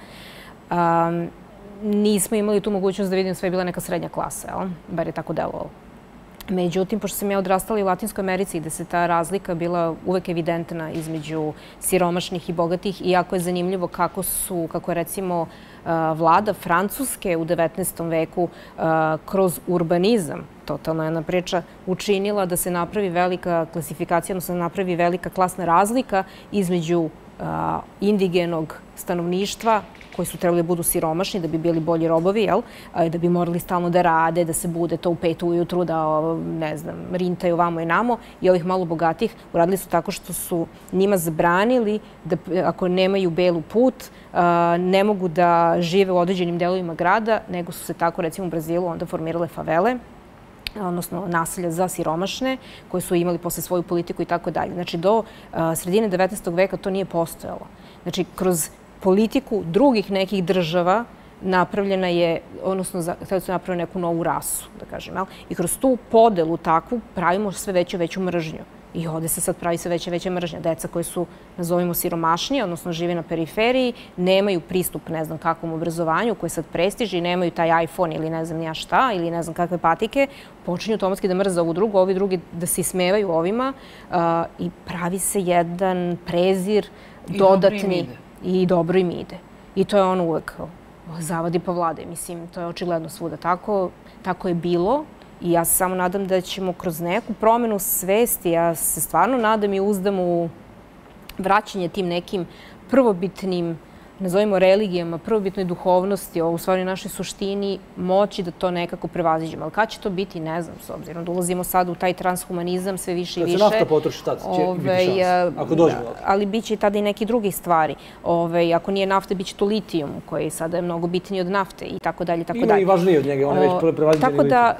Um, nismo imali tu mogućnost da vidim sve je bila neka srednja klasa, jel? Bar je tako delovalo. Međutim, pošto sam ja odrastala i u Latinskoj Americi gde se ta razlika bila uvek evidentna između siromašnih i bogatih i jako je zanimljivo kako su, kako je recimo vlada Francuske u devetnaestom veku kroz urbanizam, totalno jedna priča, učinila da se napravi velika klasifikacija, odnosno da se napravi velika klasna razlika između indigenog stanovništva koji su trebali da budu siromašni, da bi bili bolji robovi, jel? Da bi morali stalno da rade, da se bude to u pet ujutru, da, ne znam, rintaju vamo i namo. I ovih malo bogatih uradili su tako što su njima zabranili da ako nemaju belu put, ne mogu da žive u određenim delovima grada, nego su se tako, recimo u Brazilu, onda formirale favele, odnosno naselja za siromašne, koje su imali posle svoju politiku i tako dalje. Znači, do sredine devetnaestog veka to nije postojalo. Znači, kroz politiku drugih nekih država napravljena je, odnosno, htjeli su napraviti neku novu rasu, da kažem, jel? I kroz tu podelu takvu pravimo sve veću veću mržnju. I ovde se sad pravi sve veća veća mržnja. Deca koji su, nazovimo, siromašnije, odnosno žive na periferiji, nemaju pristup ne znam kakvom obrazovanju, koje sad prestiži, nemaju taj iPhone ili ne znam nija šta, ili ne znam kakve patike, počinju automatski da mrze ovu drugu, ovi drugi da se ismevaju ovima i pravi se jedan prezir dodatni i dobro im ide. I to je ono uvek zavadi pa vlade. Mislim, to je očigledno svuda tako. Tako je bilo. I ja se samo nadam da ćemo kroz neku promenu svesti, ja se stvarno nadam i uzdam u vraćanje tim nekim prvobitnim, nazovimo religijama, prvobitnoj duhovnosti, u stvari našoj suštini, moći da to nekako prevaziđemo. Ali kad će to biti, ne znam, s obzirom da ulazimo sad u taj transhumanizam sve više i više. Kad se nafta potroši, tad će biti šans, ako dođe do toga. Ali bit će i tada i neki drugi stvari. Ako nije nafta, bit će to litijum, koji sada je mnogo bitniji od nafte i tako dalje, tako dalje. Ima i važniji od njega, on je već prevaziđeni litijum. Tako da,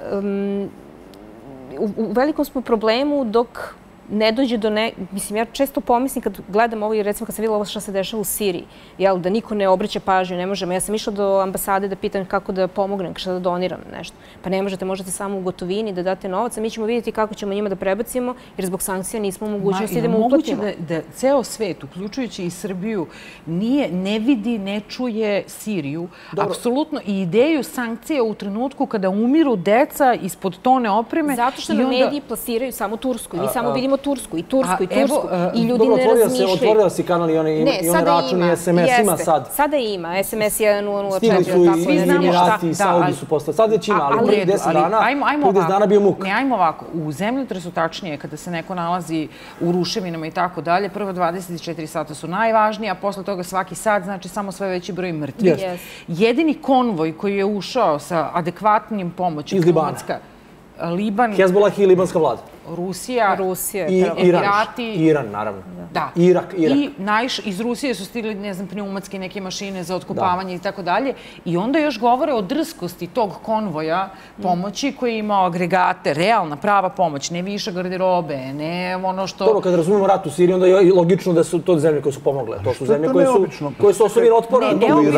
u velikom smo problemu dok ne dođe do ne... Mislim, ja često pomislim kad gledam ovo i recimo kad sam vidjela ovo što se dešava u Siriji, jel, da niko ne obraća pažnju, ne možemo. Ja sam išla do ambasade da pitam kako da pomognem, šta da doniram nešto. Pa ne možete, možete samo u gotovini da date novac, a mi ćemo vidjeti kako ćemo njima da prebacimo, jer zbog sankcija nismo u mogućnosti da mu uplatimo. Moguće da ceo svet, uključujući i Srbiju, ne vidi, ne čuje Siriju, apsolutno, i ideju sankcija u trenutku kada umiru deca ispod tone opreme. Zato što nam mediji plasiraju samo Tursku. Mi samo vidimo Tursku i Tursku i Tursku i ljudi ne razmišljaju. Otvorio si kanal i one račun i es em es ima sad. Sada ima. es em es je nula nula četiri. Stigli su i Emirati i Saudi su postali. Sad već ima, ali prije deset dana, prije deset dana bio muk. Ne, ajmo ovako. U zemljotresu tačnije, kada se neko nalazi u ruševinama i tako dalje, prvo dvadeset četiri sata su najvažniji, a posle toga svaki sat, znači samo sve veći broj mrtvih. Jedini konvoj koji je ušao sa adekvatnim pomoći iz Libana. Liban... Hezbollah i libanska vlada. Rusija, i Emirati. Iran, naravno. Da. Irak, Irak. I iz Rusije su stigli, ne znam, pneumatske neke mašine za otkopavanje i tako dalje. I onda još govore o drskosti tog konvoja pomoći koji je imao agregate, realna, prava pomoć, ne više garderobe, ne ono što... Dobro, kad razumemo rat u Siriji, onda je logično da su to zemlje koje su pomogle. To su zemlje koje su osobine otporne.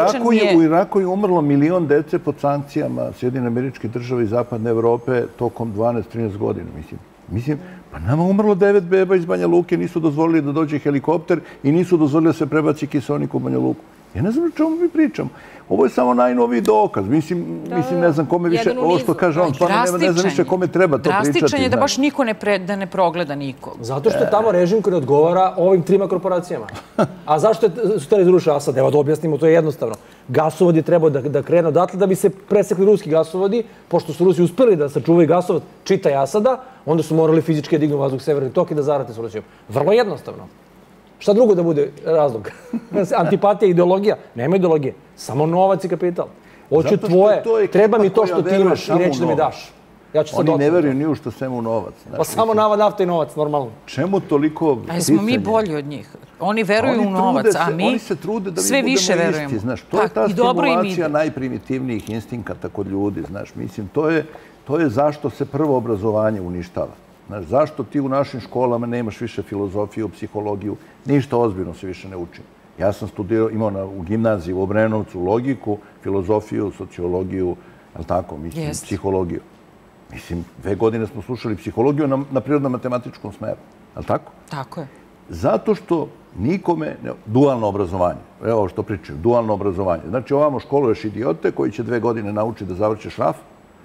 U Iraku je umrlo milion dece pod sankcijama Sjedinjenih Američkih Država i Zapadne Evrope tokom dvanaest trinaest godina, mislim. Mislim, pa nama umrlo devet beba iz Banja Luke, nisu dozvolili da dođe helikopter i nisu dozvolili da se prebaci kiseonik u Banja Luku. Ja ne znam o čemu mi pričamo. Ovo je samo najnoviji dokaz. Mislim, ne znam kome više, ovo što kaže on, stvarno ne znam više kome treba to pričati. Drastičan je da baš niko da ne progleda nikog. Zato što je tamo režim koji odgovara ovim trima korporacijama. A zašto su te razrušili Asad? Evo da objasnimo, to je jednostavno. Gasovod je trebao da krene odatle da bi se presekli ruski gasovodi, pošto su Rusi uspeli da sačuvaju gasovod, čitaj Asada, onda su morali fizički dignu vazduh Severni tok i da zarate s Rusijom. Vrlo jednostavno. Šta drugo da bude razlog? Antipatija, ideologija? Nema ideologije. Samo novac i kapital. Hoću tvoje, treba mi to što ti imaš i neću da mi daš. Oni ne veruju ni u što svemu novac. Pa samo nafta i novac, normalno. Čemu toliko sticanja? A smo mi bolji od njih. Oni veruju u novac, a mi sve više verujemo. To je ta stimulacija najprimitivnijih instinkata kod ljudi. Mislim, to je zašto se prvo obrazovanje uništava. Zašto ti u našim školama nemaš više filozofiju, psihologiju, ništa ozbiljno se više ne uči. Ja sam studirao, imao u gimnaziji u Obrenovcu logiku, filozofiju, sociologiju, ali tako, mislim, psihologiju. Mislim, dve godine smo slušali psihologiju na prirodno-matematičkom smeru, ali tako? Tako je. Zato što nikome, dualno obrazovanje, evo što pričaju, dualno obrazovanje. Znači, ovamo školuješ idiote koji će dve godine naučiti da završe šraf,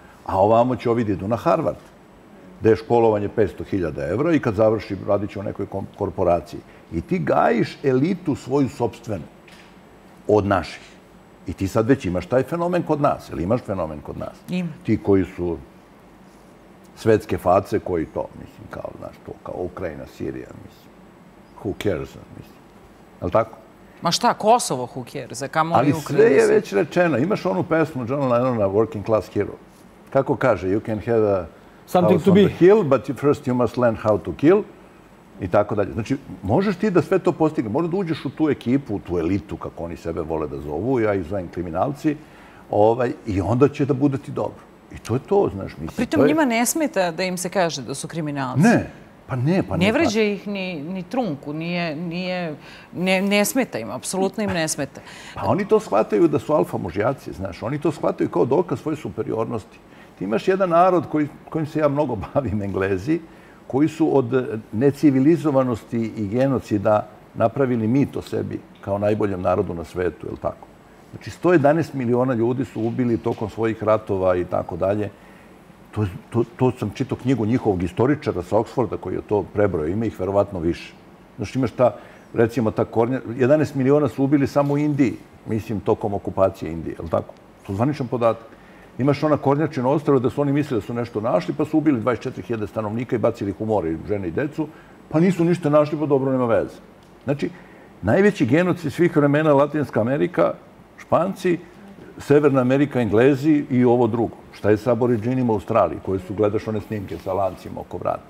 a ovamo će ovi idu na Harvard, gde je školovanje petsto hiljada evra i kad završi radit će u nekoj korporaciji. I ti gajiš elitu svoju sopstvenu od naših. I ti sad već imaš taj fenomen kod nas. Ili imaš fenomen kod nas? Ima. Ti koji su svetske face, koji to, mislim, kao, znaš, to, kao Ukrajina, Sirija, mislim. Who cares, mislim. Ali tako? Ma šta, Kosovo, who cares, kamo ali li Ukrajina? sve je već rečeno. Imaš onu pesmu John Lennona, Working Class Hero. Kako kaže, you can have a Something house to on be. the hill, but first you must learn how to kill. I tako dalje. Znači, možeš ti da sve to postigne. Možda da uđeš u tu ekipu, u tu elitu, kako oni sebe vole da zovu, ja ih zovem kriminalci, ovaj, i onda će da bude ti dobro. I to je to, znaš, mislim. Pritom njima ne smeta da im se kaže da su kriminalci. Ne, pa ne, pa ne. Ne vređa ih ni, ni trunku, nije, nije, ne, ne smeta im, apsolutno im ne smeta. Pa oni to shvataju da su alfa mužjaci, znaš. Oni to shvataju kao dokaz svoje superiornosti. Ti imaš jedan narod koji, kojim se ja mnogo bavim, Englezi, koji su od necivilizovanosti i genocida napravili mit o sebi kao najboljem narodu na svetu, je li tako? Znači, sto jedanaest miliona ljudi su ubili tokom svojih ratova i tako dalje. To, to, to sam čitao knjigu njihovog istoričara sa Oxforda koji je to prebrojao. Ima ih verovatno više. Znači, imaš ta, recimo, ta kornja... jedanaest miliona su ubili samo u Indiji, mislim, tokom okupacije Indije, je li tako? To je zvaničan podatak. Imaš ona Kornjačino ostrvo da su oni mislili da su nešto našli, pa su ubili dvadeset četiri hiljade stanovnika i bacili ih u more, žene i decu, pa nisu ništa našli, pa dobro, nema veze. Znači, najveći genocid svih vremena Latinska Amerika, Španci, Severna Amerika, Englezi i ovo drugo. Šta je sa aboriđinima u Australiji, koji su, gledaš one snimke sa lancima oko vrata.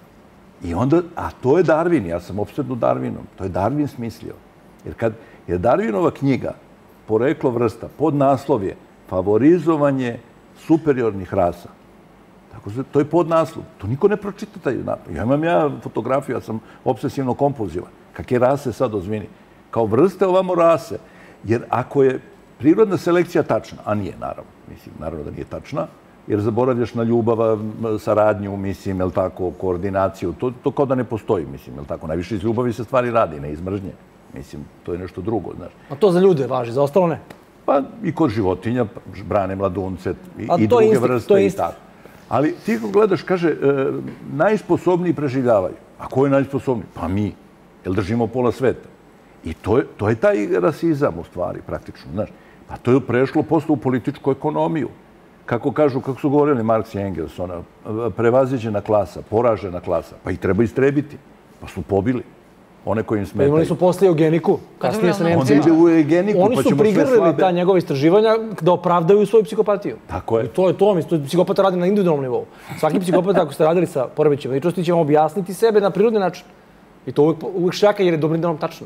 I onda, a to je Darwin, ja sam opsednut Darwinom, to je Darwin smislio. Jer kad je Darwinova knjiga, Poreklo vrsta, pod naslov je favorizovanje superiornih rasa. Tako se, to je podnaslov. To niko ne pročita taj naslov. Ja imam ja fotografiju, ja sam obsesivno kompulzivan. Kakve rase sad ozvini? Kao vrste ovamo rase. Jer ako je prirodna selekcija tačna, a nije, naravno, mislim, naravno da nije tačna, jer zaboravljaš na ljubav, saradnju, mislim, jel tako, koordinaciju, to, to kao da ne postoji, mislim, jel tako. Najviše iz ljubavi se stvari radi, ne iz mržnje. Mislim, to je nešto drugo, znaš. A to za ljude važi, za ostalo ne? Pa i kod životinja, brane mladunce i, A i to druge instinkt, vrste to je i instinkt. tako. Ali ti ko gledaš, kaže, e, najsposobniji preživljavaju. A ko je najsposobniji? Pa mi, jer držimo pola sveta. I to je, to je taj rasizam u stvari, praktično, znaš. Pa to je prešlo posle u političku ekonomiju. Kako kažu, kako su govorili Marks i Engels, ona prevaziđena klasa, poražena klasa, pa ih treba istrebiti. Pa su pobili one koji im smetaju. Imali su posle eugeniku, kasnije sa Nemcima. Onda ide u eugeniku, Oni pa su ćemo sve prigrlili slabe. ta njegova istraživanja da opravdaju svoju psihopatiju. Tako je. I to je to, mislim, psihopata radi na individualnom nivou. Svaki psihopata, ako ste radili sa poremećajima ličnosti, će vam objasniti sebe na prirodni način. I to uvijek, uvijek šljaka jer je dobrim delom tačno.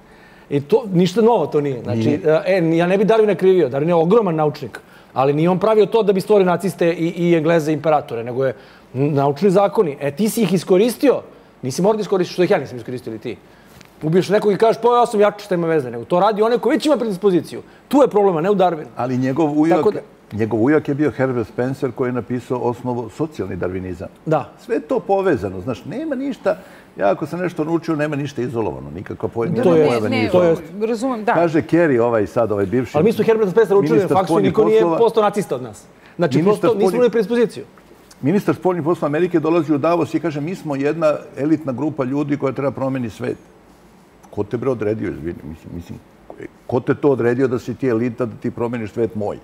I to, ništa novo to nije. Znači, e, ja ne bi Darwina krivio. Darwin je ogroman naučnik, ali nije on pravio to da bi stvorio naciste i, i Engleze imperatore, nego je naučni zakoni. E, ti si ih iskoristio. Nisi morao da iskoristiš, što ih ja nisam iskoristio ili ti. Ubiješ nekog i kažeš, pa ja sam jači, šta ima veze, nego to radi onaj koji već ima predispoziciju. Tu je problema, ne u Darwinu. Ali njegov ujak, Da... njegov ujak je bio Herbert Spencer koji je napisao osnovu socijalni darvinizam. Da. Sve to povezano, znaš, nema ništa, ja ako sam nešto naučio, nema ništa izolovano, nikakva pojma. To je, ne, ne, to je. Razumem, da. Kaže Kerry, ovaj sad, ovaj bivši... Ali mi smo Herbert Spencer učili na faksu i niko nije postao nacista od nas. Znači, prosto nismo imali predispoziciju. Ministar spoljnih poslova Amerike dolazi u Davos i kaže, mi smo jedna elitna grupa ljudi koja treba promeni svet. Ko te bre odredio, izvini, mislim, mislim, ko te to odredio da si ti elita, da ti promeniš svet moj?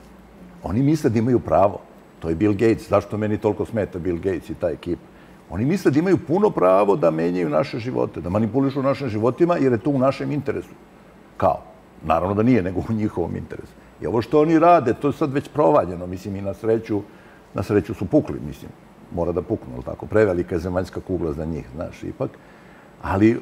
Oni misle da imaju pravo. To je Bill Gates. Zašto meni toliko smeta Bill Gates i ta ekipa? Oni misle da imaju puno pravo da menjaju naše živote, da manipulišu našim životima, jer je to u našem interesu. Kao? Naravno da nije, nego u njihovom interesu. I ovo što oni rade, to je sad već provaljeno. Mislim, i na sreću, na sreću su pukli, mislim. Mora da puknu, ali tako? Prevelika je zemaljska kugla za njih, znaš, ipak. Ali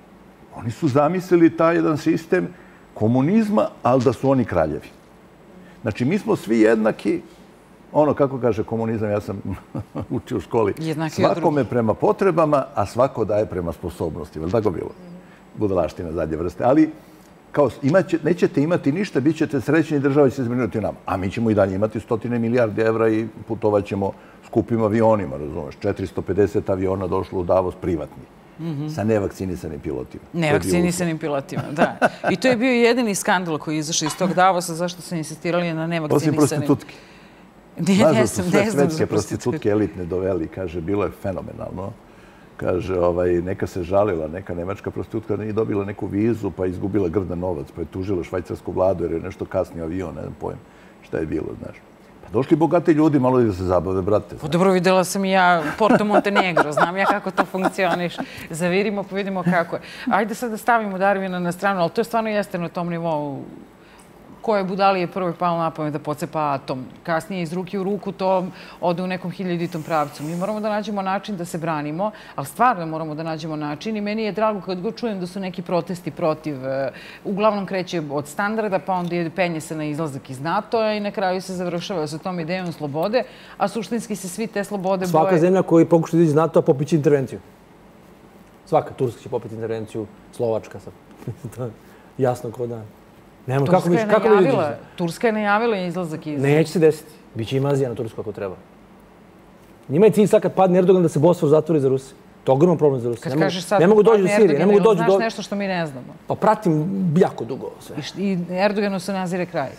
oni su zamislili taj jedan sistem komunizma, ali da su oni kraljevi. Znači, mi smo svi jednaki, ono, kako kaže komunizam, ja sam učio u školi, svakome prema potrebama, a svako daje prema sposobnostima. Je li tako bilo? Budalaština zadnje vrste. Ali, kao, imaće, nećete imati ništa, bit ćete srećni, država će se zbrinuti nama. A mi ćemo i dalje imati stotine milijarde evra i putovat ćemo skupim avionima, razumeš? četiristo pedeset aviona došlo u Davos privatni. Sa nevakcinisanim pilotima. Nevakcinisanim pilotima, da. I to je bio jedini skandal koji je izašao iz tog Davosa, zašto su insistirali na nevakcinisanim... Osim prostitutke. Ne, ne su znam, sve ne znam svetske prostitutke elitne doveli, kaže, bilo je fenomenalno. Kaže, ovaj, neka se žalila, neka nemačka prostitutka nije dobila neku vizu, pa je izgubila grdan novac, pa je tužila švajcarsku vladu jer je nešto kasnio avion, ne znam pojem šta je bilo, znaš. Došli bogati ljudi, malo da se zabave, brate. Dobro, videla sam i ja Porto Montenegro, znam ja kako to funkcioniš. Zavirimo pa vidimo kako je. Ajde sad da stavimo Darwina na stranu, ali to je stvarno jeste na tom nivou. Koje budali je prvo palo na pamet da pocepa atom. Kasnije iz ruke u ruku to ode u nekom hiljaditom pravcu. Mi moramo da nađemo način da se branimo, ali stvarno moramo da nađemo način i meni je drago kad god čujem da su neki protesti protiv. Uglavnom kreće od standarda, pa onda penje se na izlazak iz NATO-a i na kraju se završava sa tom idejom slobode, a suštinski se svi te slobode boje. Svaka zemlja koja pokuša da izađe iz NATO-a popiće intervenciju. Svaka. Turska će popiti intervenciju, Slovačka sad. Jasno ko dan. Turska je najavila, Turska je najavila izlazak iz... Neće se desiti. Biće invazija na Tursku ako treba. Njima je cilj sad kad padne Erdogan da se Bosfor zatvori za Rusiju. To je ogroman problem za Rusiju. Kad kažeš sad ne mogu doći do Sirije, ne mogu doći do... Znaš nešto što mi ne znamo. Pa pratim jako dugo sve. I Erdoganu se nazire kraj.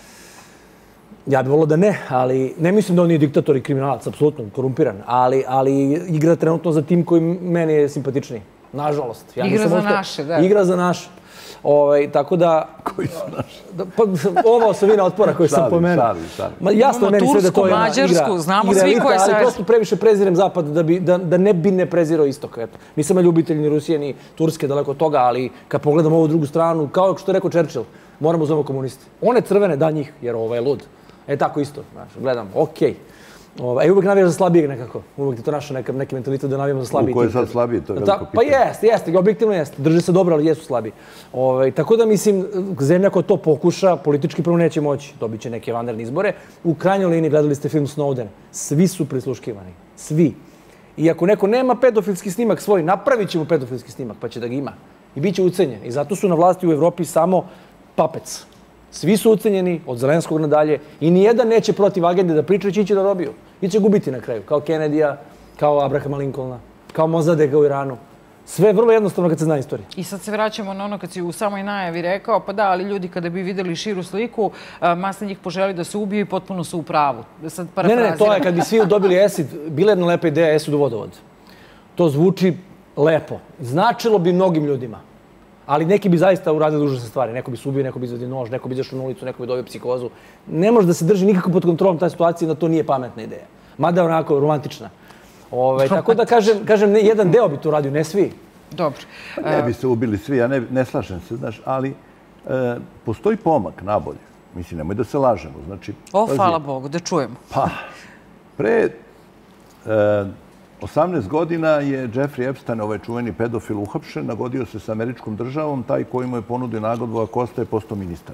Ja bih volio da ne, ali ne mislim da on nije diktator i kriminalac, apsolutno korumpiran, ali, ali igra trenutno za tim koji meni je simpatičniji. Nažalost. Ja igra za ošto... naše, da. Igra za naše. Ovaj, tako da... Koji su naši? Pa, ova osovina otpora koju sam pomenuo. Šalim, šalim. Ma jasno imamo meni sve da to je Tursku, Mađarsku, znamo igra svi elita, koje su... Ali prosto previše prezirem Zapad da, bi, da, da ne bi ne prezirao istok. Eto. Nisam ja ljubitelj ni Rusije, ni Turske, daleko od toga, ali kad pogledam ovu drugu stranu, kao što je rekao Churchill, moramo zovemo komuniste. One crvene, da njih, jer ovo je lud. E tako isto, znaš, gledam, okej. Okay. E, uvek navijaš za slabijeg nekako. Uvek je to naša neka, neki mentalitet da navijamo za slabiji. U kojoj je sad slabiji, to je veliko pitanje. Pa jeste, jeste, objektivno jeste. Drže se dobro, ali jesu slabiji. Ove, tako da, mislim, zemlja koja to pokuša, politički prvo neće moći. Dobit će neke vanredne izbore. U krajnjoj liniji gledali ste film Snowden. Svi su prisluškivani. Svi. I ako neko nema pedofilski snimak svoj, napravit će mu pedofilski snimak, pa će da ga ima. I bit će ucenjen. I zato su na vlasti u Evropi samo papec. Svi su ucenjeni, od Zelenskog nadalje, i nijedan neće protiv agende da priča, će ići da robiju. I će gubiti na kraju, kao Kennedyja, kao Abrahama Lincolna, kao Mozadega u Iranu. Sve je vrlo jednostavno kad se zna istorija. I sad se vraćamo na ono kad si u samoj najavi rekao, pa da, ali ljudi kada bi videli širu sliku, masa njih poželi da se ubiju i potpuno su u pravu. Sad ne, ne, to je kad bi svi dobili esid, bila jedna lepa ideja esid u vodovod. To zvuči lepo. Značilo bi mnogim ljudima. Ali neki bi zaista uradili užasne stvari. Neko bi se ubio, neko bi izvadio nož, neko bi izašao na ulicu, neko bi dobio psihozu. Ne može da se drži nikako pod kontrolom ta situacija, da to nije pametna ideja. Mada onako romantična. Ove, tako da kažem, kažem ne, jedan deo bi to radio, ne svi. Dobro. Ne bi se ubili svi, ja ne, ne slažem se, znaš, ali e, postoji pomak nabolje. Mislim, nemoj da se lažemo. Znači, o, pazi, hvala Bogu, da čujemo. Pa, pre e, osamnaest godina je Jeffrey Epstein, ovaj čuveni pedofil, uhapšen, nagodio se sa američkom državom, taj koji mu je ponudio nagodbu, ako ostaje, postao ministar.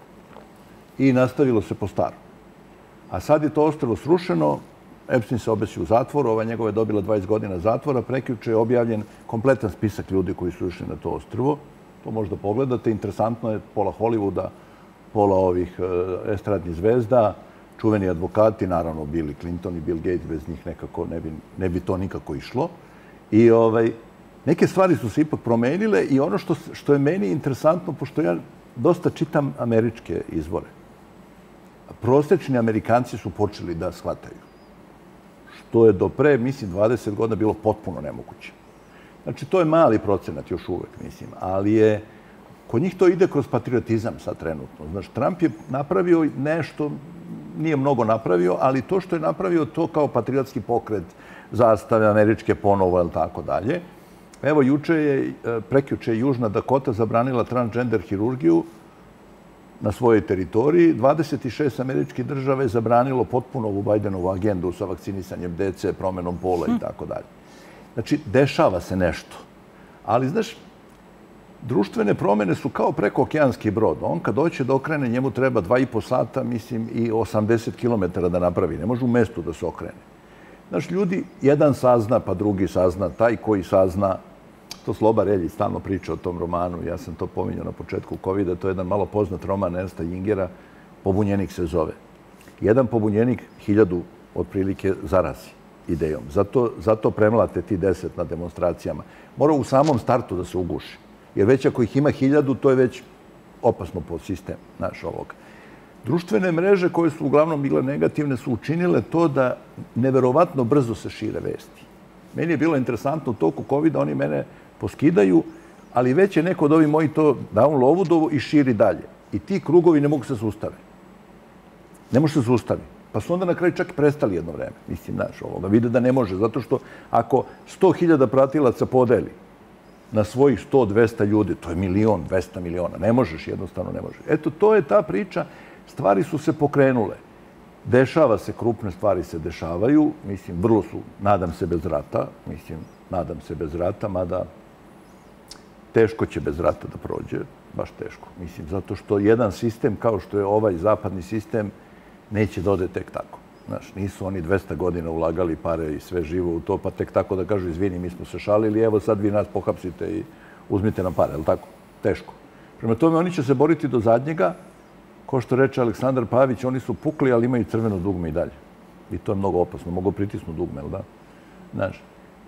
I nastavilo se po staru. A sad je to ostrvo srušeno, Epstein se obesio u zatvoru, ova njegova je dobila dvadeset godina zatvora, prekjuče je objavljen kompletan spisak ljudi koji su išli na to ostrvo. To možda pogledate, interesantno je pola Hollywooda, pola ovih estradnih zvezda, čuveni advokati, naravno Bill Clinton i Bill Gates, bez njih nekako ne bi, ne bi to nikako išlo. I ovaj, neke stvari su se ipak promenile i ono što, što je meni interesantno, pošto ja dosta čitam američke izvore, prosečni Amerikanci su počeli da shvataju. Što je do pre, mislim, dvadeset godina bilo potpuno nemoguće. Znači, to je mali procenat još uvek, mislim, ali je, kod njih to ide kroz patriotizam sad trenutno. Znači, Trump je napravio nešto, nije mnogo napravio, ali to što je napravio, to kao patriotski pokret, zastave američke ponovo, ili tako dalje. Evo, juče je, prekjuče je Južna Dakota zabranila transgender hirurgiju na svojoj teritoriji. dvadeset šest američkih država je zabranilo potpuno ovu Bajdenovu agendu sa vakcinisanjem dece, promenom pola i tako dalje. Znači, dešava se nešto. Ali, znaš, društvene promjene su kao prekookeanski brod. On kad doće da okrene, njemu treba dva i po sata, mislim, i osamdeset kilometara da napravi. Ne može u mestu da se okrene. Znaš, ljudi, jedan sazna, pa drugi sazna. Taj koji sazna, to Sloba Reljić stalno priča o tom romanu. Ja sam to pominjao na početku kovida. To je jedan malo poznat roman Ernsta Jingera. Pobunjenik se zove. Jedan pobunjenik hiljadu otprilike zarazi idejom. Zato, zato premlate ti deset na demonstracijama. Mora u samom startu da se uguši. Jer već ako ih ima hiljadu, to je već opasno po sistem naš ovog. Društvene mreže koje su uglavnom bile negativne su učinile to da neverovatno brzo se šire vesti. Meni je bilo interesantno u toku kovida, oni mene poskidaju, ali već je neko od ovih mojih to downloadovo i širi dalje. I ti krugovi ne mogu se zaustaviti. Ne može se zaustaviti. Pa su onda na kraju čak i prestali jedno vreme. Mislim, znaš, ovoga, vide da ne može. Zato što ako sto hiljada pratilaca podeli na svojih sto do dvesta ljudi, to je milion, dvesta miliona. Ne možeš, jednostavno ne možeš. Eto, to je ta priča. Stvari su se pokrenule. Dešava se, krupne stvari se dešavaju. Mislim, vrlo su, nadam se, bez rata. Mislim, nadam se bez rata, mada teško će bez rata da prođe. Baš teško. Mislim, zato što jedan sistem, kao što je ovaj zapadni sistem, neće da ode tek tako. Znaš, nisu oni dvesta godina ulagali pare i sve živo u to, pa tek tako da kažu, izvini, mi smo se šalili, evo sad vi nas pohapsite i uzmite nam pare, je li tako? Teško. Prema tome, oni će se boriti do zadnjega. Ko što reče Aleksandar Pavić, oni su pukli, ali imaju crveno dugme i dalje. I to je mnogo opasno. Mogu pritisnu dugme, je li da? Znaš,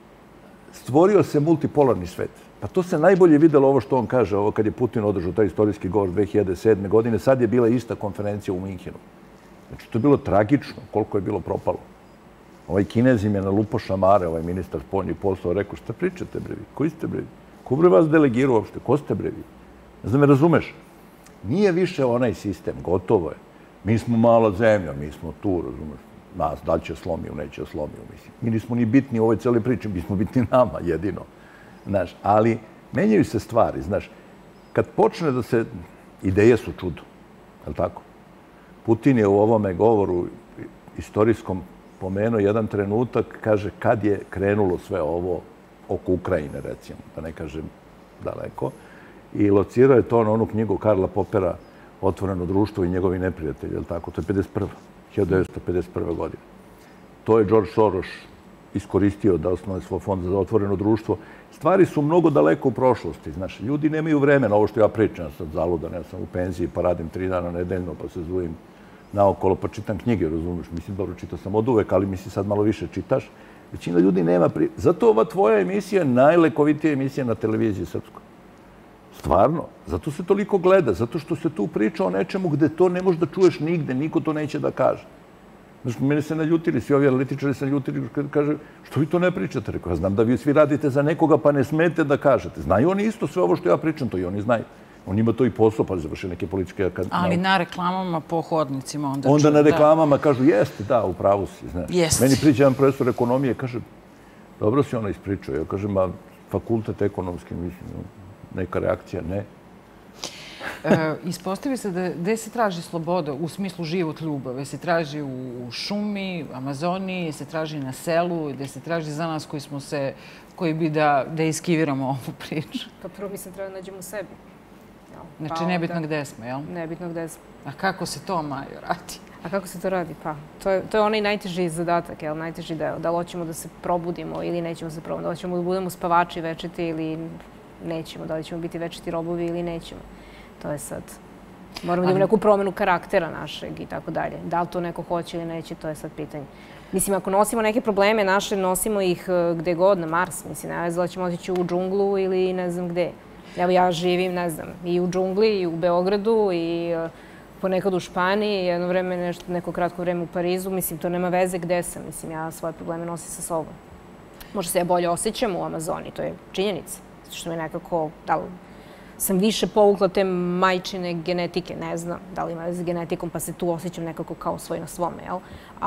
stvorio se multipolarni svet. Pa to se najbolje videlo ovo što on kaže, ovo kad je Putin održao taj istorijski govor dve hiljade sedme. godine, sad je bila ista konferencija u Minhenu. Znači, to je bilo tragično koliko je bilo propalo. Ovaj Kinez im je nalupo šamare, ovaj ministar spoljnih poslova, rekao, šta pričate, brevi? Koji ste, brevi? Ko bre vas delegirao uopšte? Ko ste, brevi? Ne znam, me razumeš? Nije više onaj sistem, gotovo je. Mi smo mala zemlja, mi smo tu, razumeš? Nas, da li će slomiju, neće slomiju, mislim. Mi nismo ni bitni u ovoj cijeli priči, mi smo bitni nama, jedino. Znaš, ali menjaju se stvari, znaš. Kad počne da se... Ideje su čudo, je li tako? Putin je u ovome govoru istorijskom pomenuo jedan trenutak, kaže, kad je krenulo sve ovo oko Ukrajine, recimo, da ne kažem daleko, i locirao je to na onu knjigu Karla Popera Otvoreno društvo i njegovi neprijatelji, je li tako? To je pedeset prva. hiljadu devetsto pedeset prve. godine. To je George Soros iskoristio da osnuje svoj fond za otvoreno društvo. Stvari su mnogo daleko u prošlosti. Znaš, ljudi nemaju vremena, ovo što ja pričam, sad zaludan, ja sam u penziji pa radim tri dana nedeljno, pa se zujim naokolo, pa čitam knjige, razumiješ? Mislim, dobro, čitao sam od uvek, ali mislim sad malo više čitaš. Većina ljudi nema... Pri... Zato ova tvoja emisija je najlekovitija emisija na televiziji srpskoj. Stvarno. Zato se toliko gleda. Zato što se tu priča o nečemu gde to ne možeš da čuješ nigde. Niko to neće da kaže. Znaš, mene se naljutili, svi ovi analitičari se naljutili kad kaže, što vi to ne pričate? Rekao, ja znam da vi svi radite za nekoga pa ne smete da kažete. Znaju oni isto sve ovo što ja pričam, to i oni znaju. On ima to i posao, pa završi neke političke... Ali na reklamama po hodnicima onda... Onda na reklamama kažu, jeste, da, u pravu si, znaš. Jeste. Meni priđe jedan profesor ekonomije, kaže, dobro si ona ispričao. Ja kažem, ma, fakultet ekonomski, mislim, neka reakcija, ne. E, ispostavi se da gde se traži sloboda u smislu život, ljubav? Se traži u šumi, Amazoniji, se traži na selu, gde se traži za nas koji smo se, koji bi da, da iskiviramo ovu priču? Pa prvo mislim treba da nađemo u sebi. Znači, nebitno gde smo, jel? Nebitno gde smo. A kako se to, Majo, radi? A kako se to radi? Pa, to je, to je onaj najteži zadatak, jel? Najteži deo. Da li hoćemo da se probudimo ili nećemo se probuditi? Da li ćemo da budemo spavači večiti ili nećemo? Da li ćemo biti večiti robovi ili nećemo? To je sad... Moramo da imamo neku promenu karaktera našeg i tako dalje. Da li to neko hoće ili neće, to je sad pitanje. Mislim, ako nosimo neke probleme naše, nosimo ih gde god, na Mars. Mislim, ne znam da ćemo otići u džunglu ili ne znam gde. Evo, ja živim, ne znam, i u džungli, i u Beogradu, i ponekad u Španiji, jedno vreme, nešto, neko kratko vreme u Parizu. Mislim, to nema veze gde sam. Mislim, ja svoje probleme nosim sa sobom. Možda se ja bolje osjećam u Amazoni, to je činjenica. Zato što mi nekako, da li sam više povukla te majčine genetike, ne znam da li ima veze s genetikom, pa se tu osjećam nekako kao svoj na svome, jel?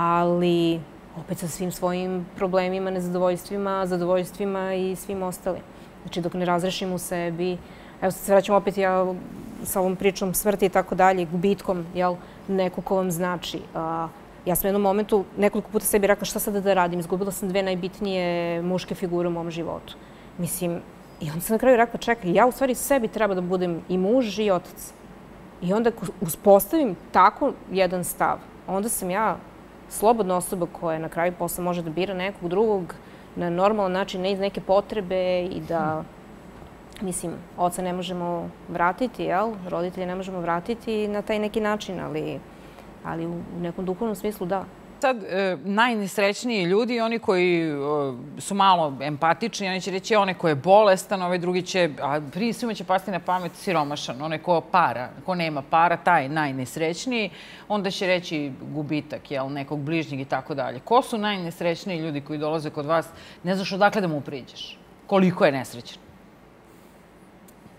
Ali opet sa svim svojim problemima, nezadovoljstvima, zadovoljstvima i svim ostalim. Znači, dok ne razrešim u sebi, evo se vraćam opet ja sa ovom pričom smrti i tako dalje, gubitkom, jel, neko ko vam znači. Ja sam u jednom momentu nekoliko puta sebi rekla šta sada da radim, izgubila sam dve najbitnije muške figure u mom životu. Mislim, i onda sam na kraju rekla, čekaj, ja u stvari sebi treba da budem i muž i otac. I onda uspostavim tako jedan stav, onda sam ja slobodna osoba koja na kraju posle može da bira nekog drugog na normalan način, ne iz neke potrebe i da, mislim, oca ne možemo vratiti, jel? Roditelje ne možemo vratiti na taj neki način, ali, ali u nekom duhovnom smislu da. Sad, najnesrećniji ljudi, oni koji su malo empatični, oni će reći onaj ko je bolestan, ovaj drugi će, a prije svima će pasti na pamet siromašan, onaj ko para, ko nema para, taj je najnesrećniji, onda će reći gubitak, jel, nekog bližnjeg i tako dalje. Ko su najnesrećniji ljudi koji dolaze kod vas, ne znaš odakle da mu priđeš? Koliko je nesrećan?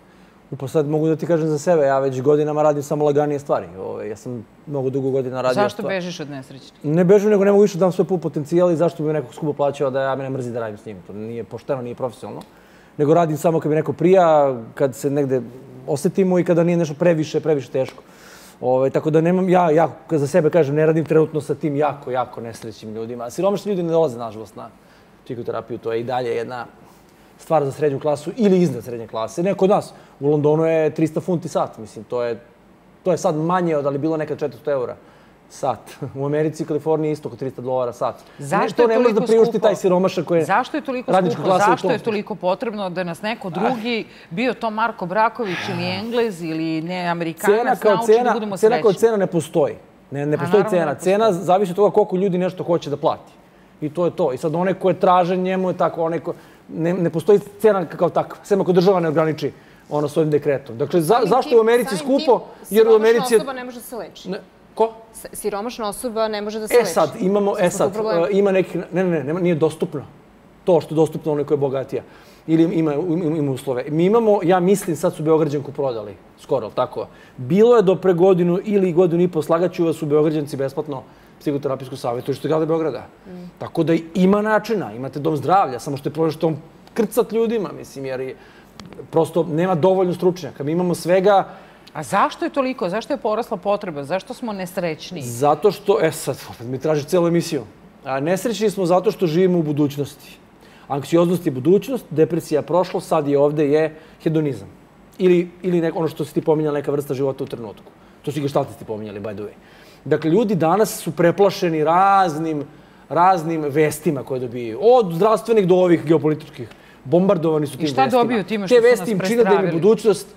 Pa sad mogu da ti kažem za sebe, ja već godinama radim samo laganije stvari. Ja sam mnogo dugo godina radio. Zašto bežiš od nesrećnih? Ne bežim, nego ne mogu više da dam svoj pun potencijal i zašto bi nekog skupo plaćao da ja me ne mrzi da radim s njim. To nije pošteno, nije profesionalno. Nego radim samo kad mi neko prija, kad se negde osetimo i kada nije nešto previše, previše teško. Tako da nemam, ja, ja za sebe kažem, ne radim trenutno sa tim jako, jako nesrećnim ljudima. Siromašni ljudi ne dolaze, nažalost, na psihoterapiju. To je i dalje jedna stvar za srednju klasu ili iznad srednje klase. Ne, kod nas. U Londonu je trista funti sat, mislim. To je, to je sad manje od, ali bilo nekad četiristo eura sat. U Americi i Kaliforniji isto oko trista dolara sat. Zašto je toliko skupo? Taj siromašak koji je Zašto je toliko skupo? Zašto je toliko potrebno da nas neko drugi, bio to Marko Braković ili Englez ili ne Amerikanac, nauči da budemo srećni? Cena kao cena ne postoji. Ne, ne postoji cena. Cena zavisi od toga koliko ljudi nešto hoće da plati. I to je to. I sad onaj ko je tražen, njemu je tako, onaj ko... Ne, ne postoji cena kao takva, sem ako država ne ograniči ono svojim dekretom. Dakle, za, zašto je u Americi skupo? Jer u Americi... Siromašna osoba ne može da se leči. Ne, ko? Siromašna osoba ne može da se leči. E sad, imamo, e sad, ima nekih, ne, ne, ne, nije dostupno. To što je dostupno onoj koja je bogatija. Ili ima, ima, ima uslove. Mi imamo, ja mislim, sad su Beograđanku prodali, skoro, tako. Bilo je do pre godinu ili godinu i po, slagaću vas, u Beograđanci besplatno psihoterapijsku savjetu, što je grada Beograda. Mm. Tako da ima načina, imate dom zdravlja, samo što je problem što on krcat ljudima, mislim, jer prosto nema dovoljno stručnjaka. Mi imamo svega... A zašto je toliko? Zašto je porasla potreba? Zašto smo nesrećni? Zato što, e sad, mi tražiš celu emisiju. A, nesrećni smo zato što živimo u budućnosti. Anksioznost je budućnost, depresija prošlo, sad je ovde je hedonizam. Ili, ili neko, ono što si ti pominjala, neka vrsta života u trenutku. To su i geštaltisti pominjali, by the way. Dakle, ljudi danas su preplašeni raznim, raznim vestima koje dobijaju. Od zdravstvenih do ovih geopolitičkih. Bombardovani su tim vestima. I šta dobiju time što su nas prestravili? Te vesti im čine da im je budućnost...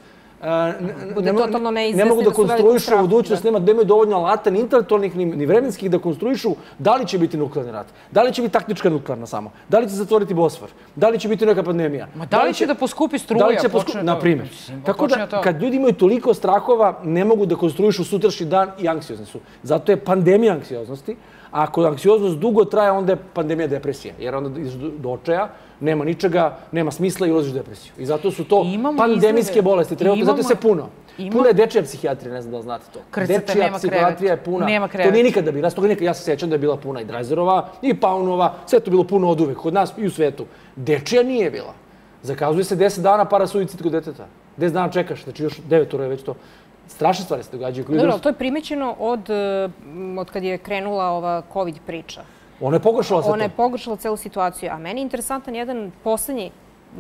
Ne mogu da konstruišu budućnost, nemaju dovoljno alata, ni intelektualnih, ni vremenskih da konstruišu da li će biti nuklearni rat, da li će biti taktička nuklearna samo, da li će zatvoriti Bosfor, da li će biti neka pandemija. Ma da li će da poskupi struja? Da li će poskupi, na primjer. Tako da, kad ljudi imaju toliko strahova, ne mogu da konstruišu sutrašnji dan i anksiozni su. Zato je pandemija anksioznosti, a ako anksioznost dugo traje, onda je pandemija depresije, jer onda ideš do očaja, nema ničega, nema smisla i ulaziš u depresiju. I zato su to pandemijske bolesti. Zato se puno. Puno je dečija psihijatrija, ne znam da li znate to. Dečija psihijatrija je puna. To nije nikada bila. Ja se sjećam da je bila puna i Drajzerova, i Paunova, sve to bilo puno od uvek, kod nas i u svetu. Dečija nije bila. Zakazuje se deset dana para suicid kod deteta. deset dana čekaš, znači još devet ura je već to. Strašne stvari se događaju. Dobro, to je primećeno od kad je krenula ova COVID priča. Ona je pogoršala sve to. Ona je pogoršala celu situaciju. A meni je interesantan jedan poslednji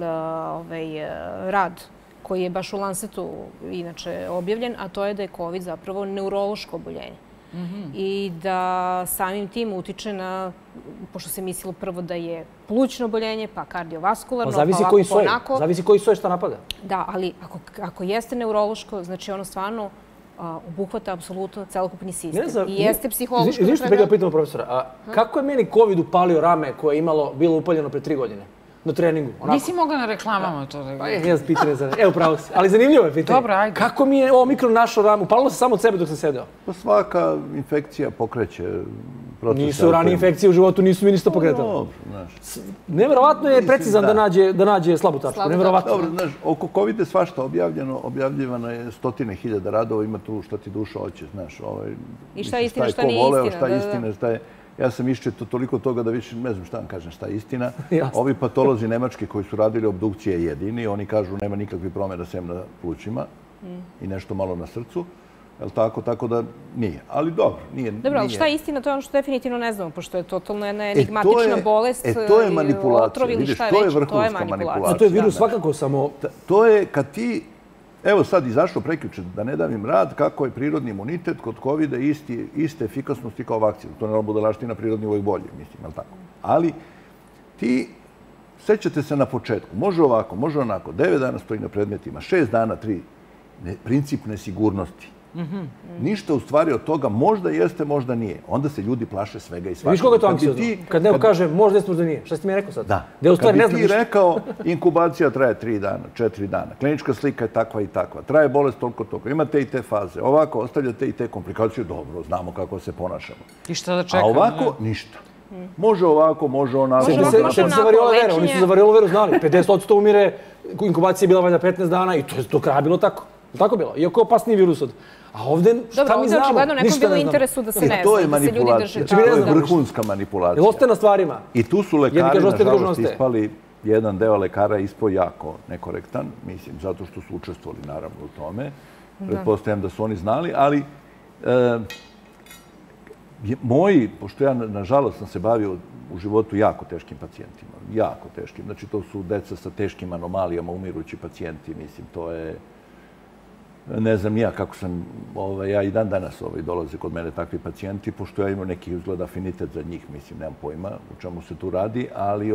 rad koji je baš u Lancetu inače objavljen, a to je da je COVID zapravo neurološko oboljenje. I da samim tim utiče na, pošto se mislilo prvo da je plućno oboljenje, pa kardiovaskularno, pa ovako pa onako. Zavisi koji soj šta napada. Da, ali ako jeste neurološko, znači ono stvarno obuhvata apsolutno celokupni sistem. I jeste psihološko. Znaš što bih ga pitamo profesora, kako je meni COVID upalio rame koje je bilo upaljeno pre tri godine? Na treningu. Nisi mogla na reklamama to da... Pa je, ja pitanje za... Evo, pravo si. Ali zanimljivo je pitanje. Dobro, ajde. Kako mi je Omikron našao ramu? Upalilo se samo od sebe dok sam sedeo. Pa svaka infekcija pokreće proces... Nisu rane infekcije u životu, nisu mi ništa pokretali. Dobro, znaš. Neverovatno je precizan da nađe slabu tačku. Neverovatno. Dobro, znaš, oko COVID je svašta objavljeno. Objavljivano je stotine hiljada radova, ima tu šta ti duša hoće, znaš. I šta je istina, šta nije istina. Šta je istina, šta je... Ja sam iščetao toliko toga da više ne znam šta vam kažem, šta je istina. Ovi patolozi nemački koji su radili obdukcije jedini, oni kažu nema nikakvih promjena sem na plućima i nešto malo na srcu. Tako da nije. Ali dobro, nije. Dobro, ali šta je istina, to je ono što definitivno ne znamo, pošto je totalno jedna enigmatična bolest. E, to je manipulacija. Vidiš, to je vrhunska manipulacija. To je virus svakako samo... To je kad ti... Evo sad izašlo prekjuče, da ne davim rad, kako je prirodni imunitet kod kovida iste efikasnosti kao vakcina. To ne budalaština, prirodni uvijek bolje, mislim, ali tako. Ali ti sećate se na početku, može ovako, može onako, devet dana stoji na predmetima, šest dana, tri, princip nesigurnosti. Ništa u stvari od toga možda jeste, možda nije. Onda se ljudi plaše svega i svakog. Viš koga je to anksiozno? Kad neko kaže možda jeste, možda nije. Šta si mi rekao sad? Da. Kad bi ti rekao inkubacija traje tri dana, četiri dana, klinička slika je takva i takva, traje bolest toliko toliko, ima te i te faze, ovako ostavlja te i te komplikacije, dobro, znamo kako se ponašamo. I šta da čekamo? A ovako ništa. Može ovako, može onako. Što bi se Variola Vera, oni su za Variola Veru znali. pedeset posto umire, inkubacija je bila valjda petnaest dana i to je do kraja bilo tako. Tako bilo, iako je opasniji virus od... A ovde, šta mi znamo? Očigledno nekom bilo interesu da se ne zna, da se ljudi drže tako. To je vrhunska manipulacija. Jel ostaje na stvarima? I tu su lekari, nažalost, ispali, jedan deo lekara ispao jako nekorektan, mislim, zato što su učestvovali, naravno, u tome. Pretpostavljam da su oni znali, ali moji, pošto ja, nažalost, sam se bavio u životu jako teškim pacijentima, jako teškim. Znači, to su deca sa teškim anomalijama, umirući pacijenti, mislim, to je... Ne znam ja kako sam, ja i dan danas dolaze kod mene takvi pacijenti, pošto ja imam neki izgled afinitet za njih, mislim, nemam pojma u čemu se tu radi, ali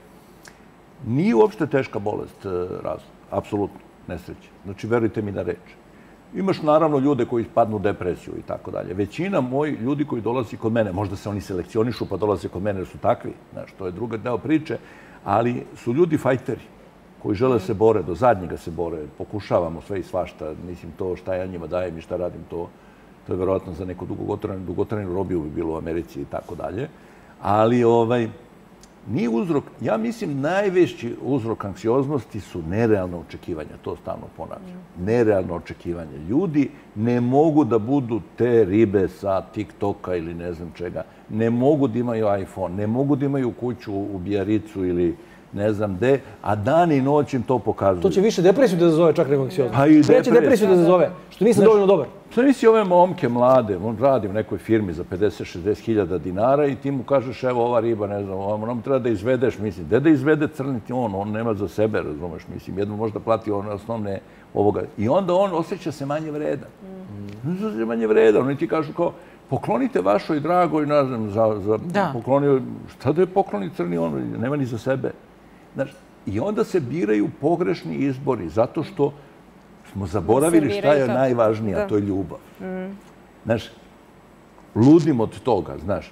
nije uopšte teška bolest razlog, apsolutno, nesreće. Znači, verujte mi na reč. Imaš naravno ljude koji padnu u depresiju i tako dalje. Većina mojih ljudi koji dolazi kod mene, možda se oni selekcionišu pa dolaze kod mene jer su takvi, znaš, to je druga deo priče, ali su ljudi fajteri koji žele se bore, do zadnjega se bore, pokušavamo sve i svašta, mislim, to šta ja njima dajem i šta radim, to je verovatno za neku dugotrajnu robiju bi bilo u Americi i tako dalje. Ali, ovaj, nije uzrok, ja mislim, najveći uzrok anksioznosti su nerealne očekivanja, to stalno ponavljam. Nerealno očekivanje. Ljudi ne mogu da budu te ribe sa TikToka ili ne znam čega, ne mogu da imaju iPhone, ne mogu da imaju kuću u Bijaricu ili ne znam gde, a dan i noć im to pokazuju. To će više depresiju da zazove čak nego anksioznost. Sve će depresiju da zazove, što nisam dovoljno dobar. Šta nisi ove momke mlade, on radi u nekoj firmi za pedeset šezdeset hiljada dinara i ti mu kažeš, evo ova riba, ne znam, onom treba da izvedeš, mislim, gde da izvede crniti on, on nema za sebe, razumeš, mislim, jedno možda plati one osnovne ovoga. I onda on osjeća se manje vredan. Osjeća se manje vredan, oni ti kažu kao, poklonite vašoj dragoj, ne znam, za poklonio, šta da je pokloni crni, on nema ni za sebe. I onda se biraju pogrešni izbori, zato što smo zaboravili šta je najvažnije, a to je ljubav. Znaš, ludim od toga, znaš,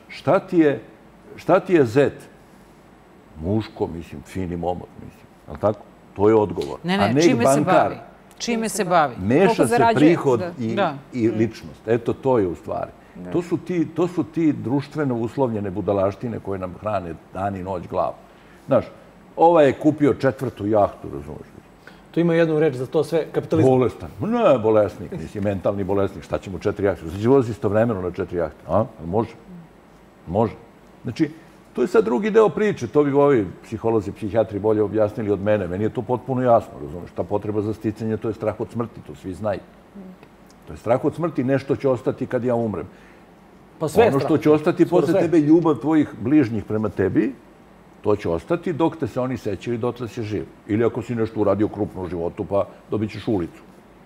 šta ti je zet? Muško, mislim, fini momot, mislim, ali tako? To je odgovor. Ne, ne, čime se bavi? Čime se bavi? Meša se prihod i ličnost. Eto, to je u stvari. To su ti društveno uslovljene budalaštine koje nam hrane dan i noć glavu. Znaš, ovaj je kupio četvrtu jahtu, razumiješ? To ima jednu reč za to sve, kapitalizam. Bolestan. Ne, bolesnik, nisi mentalni bolesnik. Šta ćemo četiri jahte? Znači, vozi istovremeno na četiri jahte. A? Može. Može. Znači, to je sad drugi deo priče. To bi ovi psiholozi, psihijatri bolje objasnili od mene. Meni je to potpuno jasno, razumiješ? Ta potreba za sticanje, to je strah od smrti, to svi znaju. To je strah od smrti, nešto će ostati kad ja umrem. Pa sve je strah. Ono što će ostati posle tebe, ljubav tvojih bližnjih prema tebi, to će ostati dok te se oni sećaju i dotle si živ. Ili ako si nešto uradio krupno u životu, pa dobit ćeš ulicu.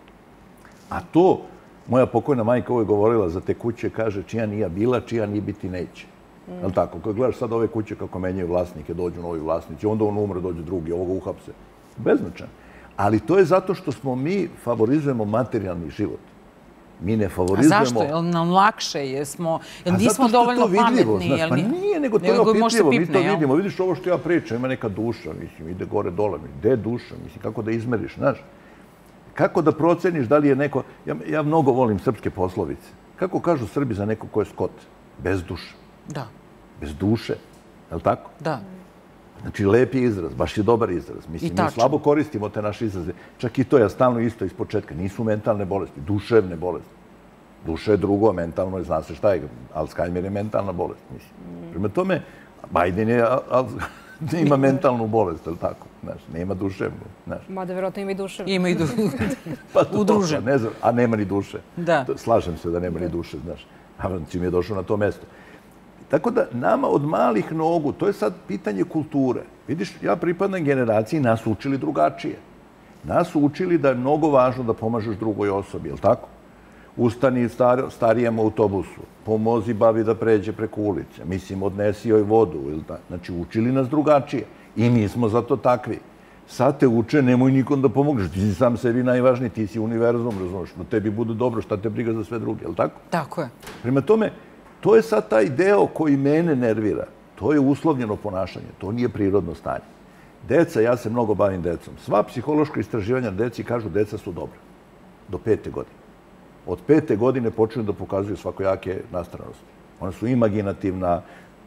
A to, moja pokojna majka uvijek govorila za te kuće, kaže čija nije bila, čija ni biti neće. Je tako? Kad gledaš sad ove kuće kako menjaju vlasnike, dođu novi vlasnici, onda on umre, dođu drugi, ovoga uhapse. Beznačan. Ali to je zato što smo mi favorizujemo materijalni život. Mi ne favorizujemo... A zašto? Je li nam lakše? Jesmo... Nismo dovoljno pametni? Pa nije, nego to je opitljivo. Mi to vidimo. Vidiš ovo što ja pričam, ima neka duša, mislim, ide gore dole. Gde je duša? Mislim, kako da izmeriš, znaš? Kako da proceniš da li je neko... Ja mnogo volim srpske poslovice. Kako kažu Srbi za neko ko je skot? Bez duša. Da. Bez duše. Je li tako? Da. Znači, lep je izraz, baš je dobar izraz. Mislim, mi slabo koristimo te naše izraze. Čak i to je stalno isto iz početka. Nisu mentalne bolesti, duševne bolesti. Duša je drugo, mentalno je, zna se šta je. Alzheimer je mentalna bolest, mislim. Prema tome, Biden je, ima mentalnu bolest, ali tako? Nema duševnu. Mada, vjerojatno ima i duševnu. Ima i udružen. A nema ni duše. Slažem se da nema ni duše, znaš. A čim je došao na to mesto. Tako da nama od malih nogu, to je sad pitanje kulture. Vidiš, ja pripadam generaciji, nas su učili drugačije. Nas su učili da je mnogo važno da pomažeš drugoj osobi, je li tako? Ustani starijem u autobusu, pomozi babi da pređe preko ulice, mislim, odnesi joj vodu, ili tako. Znači, učili nas drugačije. I mi smo zato takvi. Sad te uče, nemoj nikom da pomogneš. Ti si sam sebi najvažniji, ti si univerzum, razumiješ. No tebi bude dobro, šta te briga za sve druge, je li tako? Tako je. Prema tome, to je sad taj deo koji mene nervira. To je uslovljeno ponašanje. To nije prirodno stanje. Deca, ja se mnogo bavim decom. Sva psihološka istraživanja deci kažu deca su dobra. Do pete godine. Od pete godine počinju da pokazuju svakojake nastranosti. Ona su imaginativna,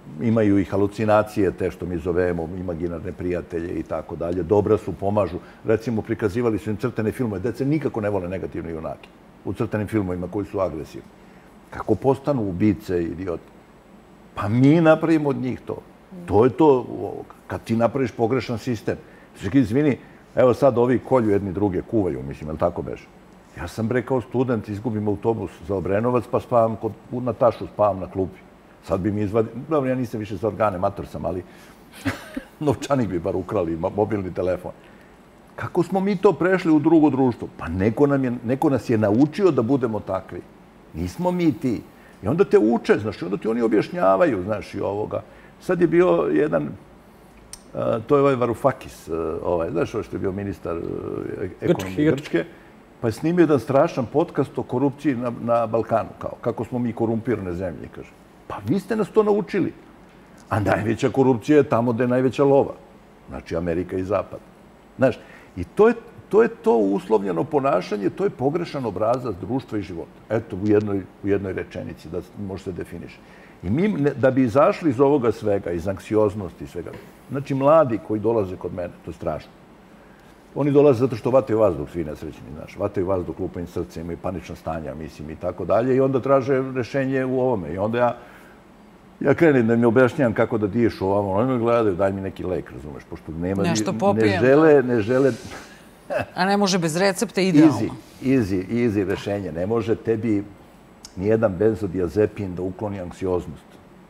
imaju i halucinacije, te što mi zovemo imaginarne prijatelje i tako dalje. Dobra su, pomažu. Recimo, prikazivali su im crtene filmove. Dece nikako ne vole negativne junake u crtenim filmovima koji su agresivni. Kako postanu ubice i idiote? Pa mi napravimo od njih to. To je to, kad ti napraviš pogrešan sistem. Čekaj, izvini, evo sad ovi kolju jedni druge, kuvaju, mislim, je li tako beže? Ja sam bre kao student, izgubim autobus za Obrenovac, pa spavam kod Natašu, spavam na klupi. Sad bi mi izvadili, dobro, ja nisam više za organe, mator sam, ali novčanik bi bar ukrali, mobilni telefon. Kako smo mi to prešli u drugo društvo? Pa neko, nam je, neko nas je naučio da budemo takvi. Nismo mi ti. I onda te uče, znaš, i onda ti oni objašnjavaju, znaš, i ovoga. Sad je bio jedan, uh, to je ovaj Varoufakis, uh, ovaj, znaš, ovaj što je bio ministar uh, ekonomije Grčke, pa je snimio jedan strašan podcast o korupciji na, na Balkanu, kao kako smo mi korumpirane zemlje, kaže. Pa vi ste nas to naučili. A najveća korupcija je tamo gde je najveća lova. Znači, Amerika i Zapad. Znaš, i to je to, je to uslovljeno ponašanje, to je pogrešan obrazac društva i života. Eto, u jednoj, u jednoj rečenici da može se definiše. I mi, da bi izašli iz ovoga svega, iz anksioznosti i svega, znači, mladi koji dolaze kod mene, to je strašno. Oni dolaze zato što vataju vazduh, svi nesrećni, znaš. Vataju vazduh, lupaju srce, imaju panična stanja, mislim, i tako dalje. I onda traže rešenje u ovome. I onda ja, ja krenem da mi objašnjam kako da diješ u ovamo. Oni me gledaju, daj mi neki lek, razumeš, pošto nema... Nešto popijem. Ne žele, ne žele... A ne može bez recepta, idealno. Easy, easy, easy rešenje. Ne može tebi nijedan benzodiazepin da ukloni anksioznost.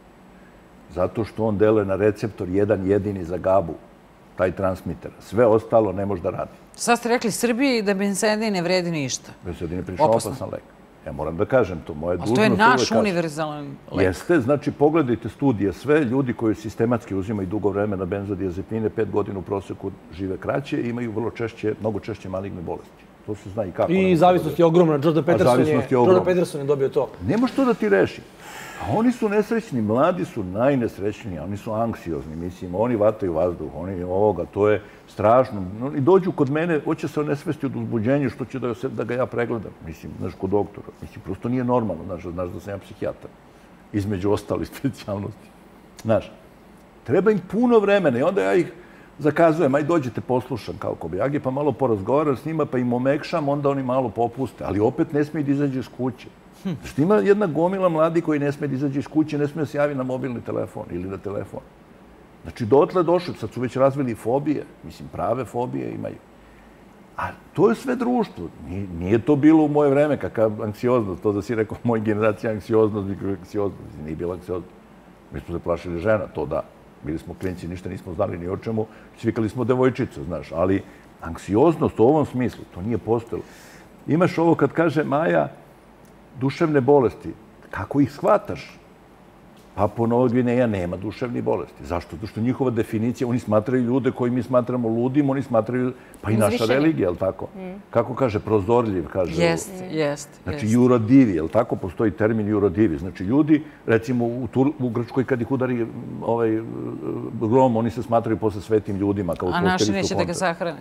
Zato što on deluje na receptor jedan jedini za gabu, taj transmiter. Sve ostalo ne može da radi. Sad ste rekli Srbiji da bensedin ne vredi ništa. Bensedin je prišao opasan lek. Ja moram da kažem to. Moje dužnost to je naš kažem. univerzalan lek. Jeste, znači pogledajte studije. Sve ljudi koji sistematski uzimaju dugo vremena benzodiazepine, pet godina u proseku žive kraće i imaju vrlo češće, mnogo češće maligne bolesti. To se zna i kako. I zavisnost je ogromna. Jordan Peterson je, Jordan Peterson je dobio to. Ne može to da ti reši. A oni su nesrećni, mladi su najnesrećniji, oni su anksiozni, mislim, oni vataju vazduh, oni ovoga, to je strašno. Oni dođu kod mene, hoće se onesvesti od uzbuđenja što će da, se, da ga ja pregledam, mislim, znaš, kod doktora. Mislim, prosto nije normalno, znaš, znaš da sam ja psihijatar, između ostalih specijalnosti. Znaš, treba im puno vremena i onda ja ih zakazujem, aj dođete poslušam kao kobajagi, pa malo porazgovaram s njima, pa im omekšam, onda oni malo popuste, ali opet ne smije da izađe iz kuće. Što ima jedna gomila mladi koji ne smije da izađe iz kuće, ne smije da se javi na mobilni telefon ili na telefon. Znači, dotle došli, sad su već razvili fobije, mislim, prave fobije imaju. A to je sve društvo. Nije, nije to bilo u moje vreme, kakav anksioznost, to da si rekao, moj generacija anksioznost, anksioznost, nije bila anksioznost. Mi smo se plašili žena, to da. Bili smo klinci, ništa nismo znali ni o čemu, svikali smo devojčicu, znaš, ali anksioznost u ovom smislu, to nije postojalo. Imaš ovo kad kaže Maja, duševne bolesti. Kako ih shvataš? Papua Nova Gvineja nema duševnih bolesti. Zašto? Zato što njihova definicija, oni smatraju ljude koji mi smatramo ludim, oni smatraju, pa i naša religija, je li tako? Kako kaže? Prozorljiv, kaže. Jest, jest. Znači, jurodivi, je li tako? Postoji termin jurodivi. Znači, ljudi, recimo, u, Tur u Grčkoj kad ih udari ovaj, grom, oni se smatraju posle svetim ljudima. Kao a naši neće da ga sahrane.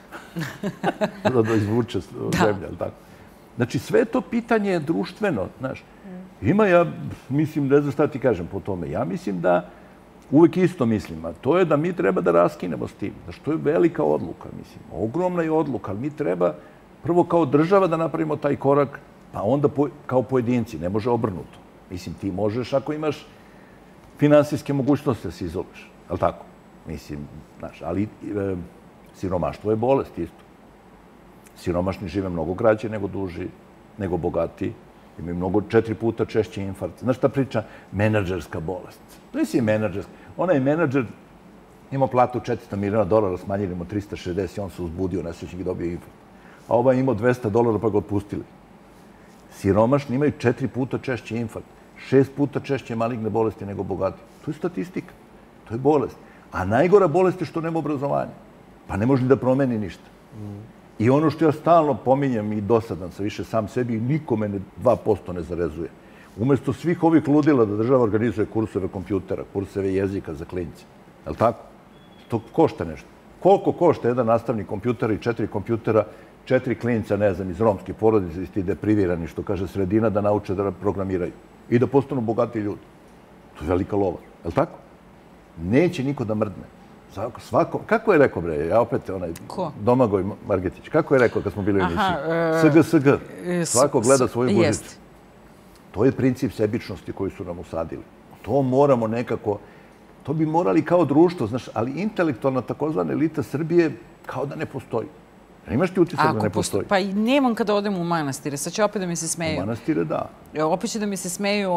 da, da izvuče zemlja, je li tako? Znači, sve to pitanje je društveno, znaš. Ima, ja mislim, ne znam šta ti kažem po tome. Ja mislim da uvek isto mislim, a to je da mi treba da raskinemo s tim. Znaš, to je velika odluka, mislim. Ogromna je odluka, ali mi treba prvo kao država da napravimo taj korak, pa onda po, kao pojedinci. Ne može obrnuto. Mislim, ti možeš ako imaš finansijske mogućnosti da se izoliš. Je li tako? Mislim, znaš, ali e, siromaštvo je bolest isto. Siromašni žive mnogo kraće nego duži, nego bogati. Imaju mnogo četiri puta češće infarkt. Znaš šta priča? Menadžerska bolest. To je si menadžerska. Ona je menadžer, imao platu četiristo miliona dolara, smanjili mu trista šezdeset i on se uzbudio, nesrećnik i dobio infarkt. A ova je imao dvesta dolara pa ga otpustili. Siromašni imaju četiri puta češće infarkt, šest puta češće maligne bolesti nego bogati. To je statistika. To je bolest. A najgora bolest je što nema obrazovanja. Pa ne može da promeni ništa. I ono što ja stalno pominjem i dosadan sam više sam sebi i nikome ne, dva posto ne zarezuje. Umjesto svih ovih ludila da država organizuje kurseve kompjutera, kurseve jezika za klince. Je li tako? To košta nešto. Koliko košta jedan nastavnik kompjutera i četiri kompjutera, četiri klinca, ne znam, iz romske porodice, iz ti deprivirani, što kaže sredina, da nauče da programiraju i da postanu bogati ljudi. To je velika lova. Je li tako? Neće niko da mrdne. Svako, kako je rekao, bre, ja opet, onaj, Domagoj Margetić, kako je rekao kad smo bili u emisiji? S G S G, svako gleda svoju guzicu. To je princip sebičnosti koji su nam usadili. To moramo nekako, to bi morali kao društvo, znaš, ali intelektualna takozvana elita Srbije kao da ne postoji. Imaš ti utisak da ne postoji? Pa i nemam kada odem u manastire. Sad će opet da mi se smeju. U manastire, da. Opet će da mi se smeju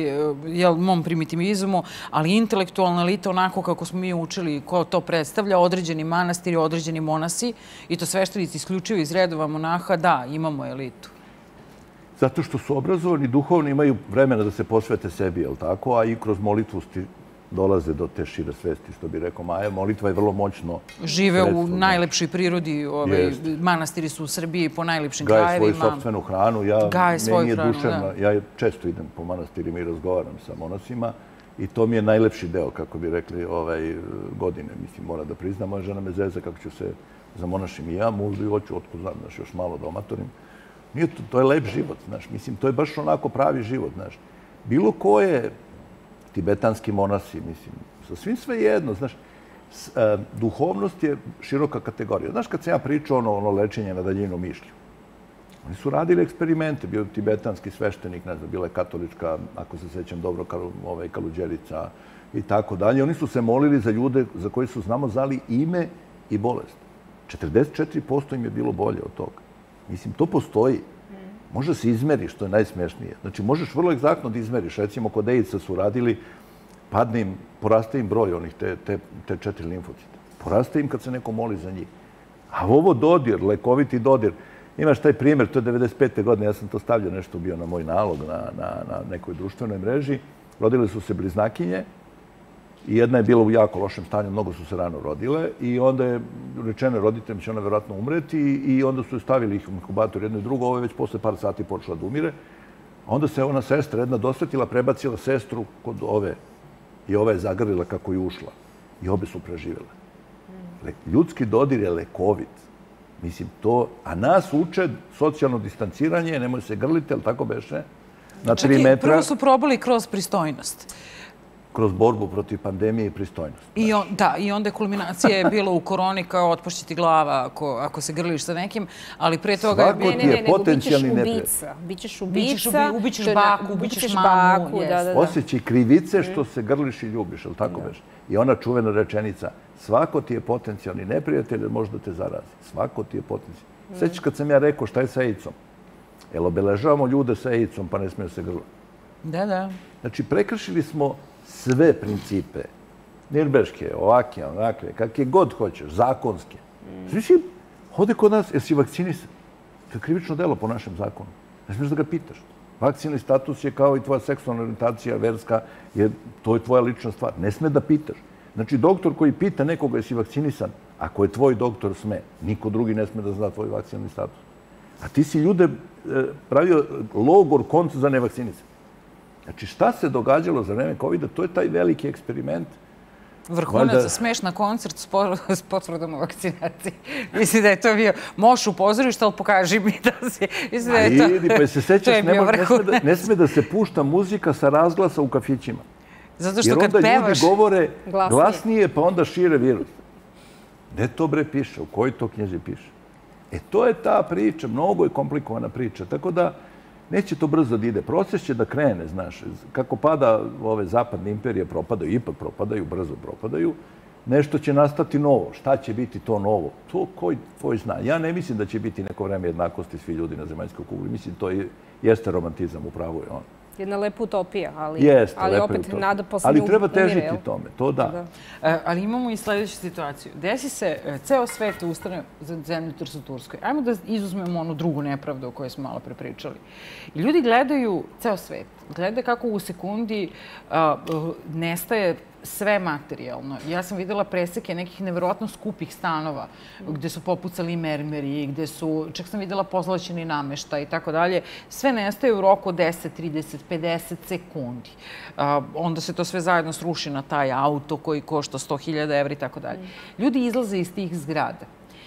mom primitivizmu, ali intelektualna elita, onako kako smo mi učili ko to predstavlja, određeni manastiri, određeni monasi, i to sveštenici isključivo iz redova monaha, da, imamo elitu. Zato što su obrazovani, duhovni, imaju vremena da se posvete sebi, je li tako? A i kroz molitvu dolaze do te šire svesti, što bi rekao Maja. Molitva je vrlo moćno sredstvo. Žive u najlepšoj prirodi. Manastiri su u Srbiji po najlepšim krajevima. Gaje svoju sopstvenu hranu. Meni je duševno. Ja često idem po manastirima i razgovaram sa monasima i to mi je najlepši deo, kako bi rekli, godine. Mislim, mora da priznam. Moja žena me zeza kako ću se zamonašim i ja. Možda i hoću, otko znam, znaš, još malo da omatorim. Nije to, to je lep život, znaš. Mislim, to je baš onako pravi život, znaš. Bilo ko je tibetanski monasi, mislim, sa svim sve jedno, znaš, duhovnost je široka kategorija. Znaš, kad sam ja pričao ono, ono lečenje na daljinu mišlju, oni su radili eksperimente, bio tibetanski sveštenik, ne znam, bila je katolička, ako se sećam dobro, ovaj, Kaluđerica i tako dalje. Oni su se molili za ljude za koji su, znamo, znali ime i bolest. četrdeset četiri posto im je bilo bolje od toga. Mislim, to postoji. Može se izmeri, što je najsmešnije. Znači, možeš vrlo egzaktno da izmeriš. Recimo, kod AIDS-a su radili, padne im, poraste im broj onih, te, te, te četiri limfocita. Poraste im kad se neko moli za njih. A ovo dodir, lekoviti dodir, imaš taj primjer, to je devedeset pete godine, ja sam to stavljao, nešto bio na moj nalog na, na, na nekoj društvenoj mreži. Rodile su se bliznakinje i jedna je bila u jako lošem stanju, mnogo su se rano rodile i onda je rečeno roditeljima će ona vjerojatno umreti i onda su stavili ih u inkubator jedno i drugo, ovo je već posle par sati počela da umire. Onda se ona sestra jedna dosvetila, prebacila sestru kod ove i ova je zagrlila kako je ušla i obe su preživjele. Ljudski dodir je lekovit. Mislim, to, a nas uče socijalno distanciranje, nemoj se grliti, ali tako beše, na tri metra. Prvo su probali kroz pristojnost. Kroz borbu protiv pandemije i pristojnost. I on, da, i onda kulminacija je bila u koroni kao otpošćiti glava ako, ako se grliš sa nekim, ali pre toga Svako je... Ne, ne, ne, nego bićeš ubica. Bićeš ubica. Ubićeš baku, ubićeš mamu. Da, da, da. Osjećaj krivice što se grliš i ljubiš, ali tako već. I ona čuvena rečenica, svako ti je potencijalni neprijatelj, možda te zarazi. Svako ti je potencijalni. Sjećaš kad sam ja rekao šta je sa AIDS-om? Jel obeležavamo ljude sa AIDS-om pa ne smiju se grliti? Da, da. Znači, prekršili smo sve principe, nirbeške, ovakve, onakve, kakve god hoćeš, zakonske. Znači, ode kod nas, jesi vakcinisan? To je krivično delo po našem zakonu. Ne smiješ da ga pitaš. Vakcinni status je kao i tvoja seksualna orijentacija, verska, je, to je tvoja lična stvar. Ne sme da pitaš. Znači, doktor koji pita nekoga jesi vakcinisan, ako je tvoj doktor sme, niko drugi ne sme da zna tvoj vakcinni status. A ti si ljude pravio logor konca za nevakcinisan. Znači, šta se događalo za vreme kovida, to je taj veliki eksperiment. Vrhunac za smeš na koncert s potvrdom o vakcinaciji. Mislim da je to bio moš u pozorišta, ali pokaži mi da si... Mislim da je to... Idi, pa se sećaš, ne sme da se pušta muzika sa razglasa u kafićima. Zato što kad pevaš... Jer onda ljudi govore glasnije, pa onda šire virus. Gde to bre piše? U kojoj to knjizi piše? E, to je ta priča, mnogo je komplikovana priča. Tako da, neće to brzo da ide. Proces će da krene, znaš. Kako pada ove zapadne imperije, propadaju, ipak propadaju, brzo propadaju. Nešto će nastati novo. Šta će biti to novo? To koji tvoj zna. Ja ne mislim da će biti neko vreme jednakosti svi ljudi na zemaljskoj kugli. Mislim, to jeste romantizam, upravo je on. Jedna lepa utopija, ali, Jeste, ali opet utopija. nada posle umire. Ali treba težiti tome, to da. da. E, ali imamo i sljedeću situaciju. Desi se, ceo svet ustane za zemljotres u Turskoj. Ajmo da izuzmemo onu drugu nepravdu o kojoj smo malo prepričali. I ljudi gledaju, ceo svet, gledaju kako u sekundi a, nestaje sve materijalno. Ja sam videla preseke nekih nevjerojatno skupih stanova gde su popucali mermeri, gde su, čak sam videla pozlaćeni nameštaj i tako dalje. Sve nestaje u roku deset, trideset, pedeset sekundi. A, onda se to sve zajedno sruši na taj auto koji košta sto hiljada evra i tako dalje. Ljudi izlaze iz tih zgrada.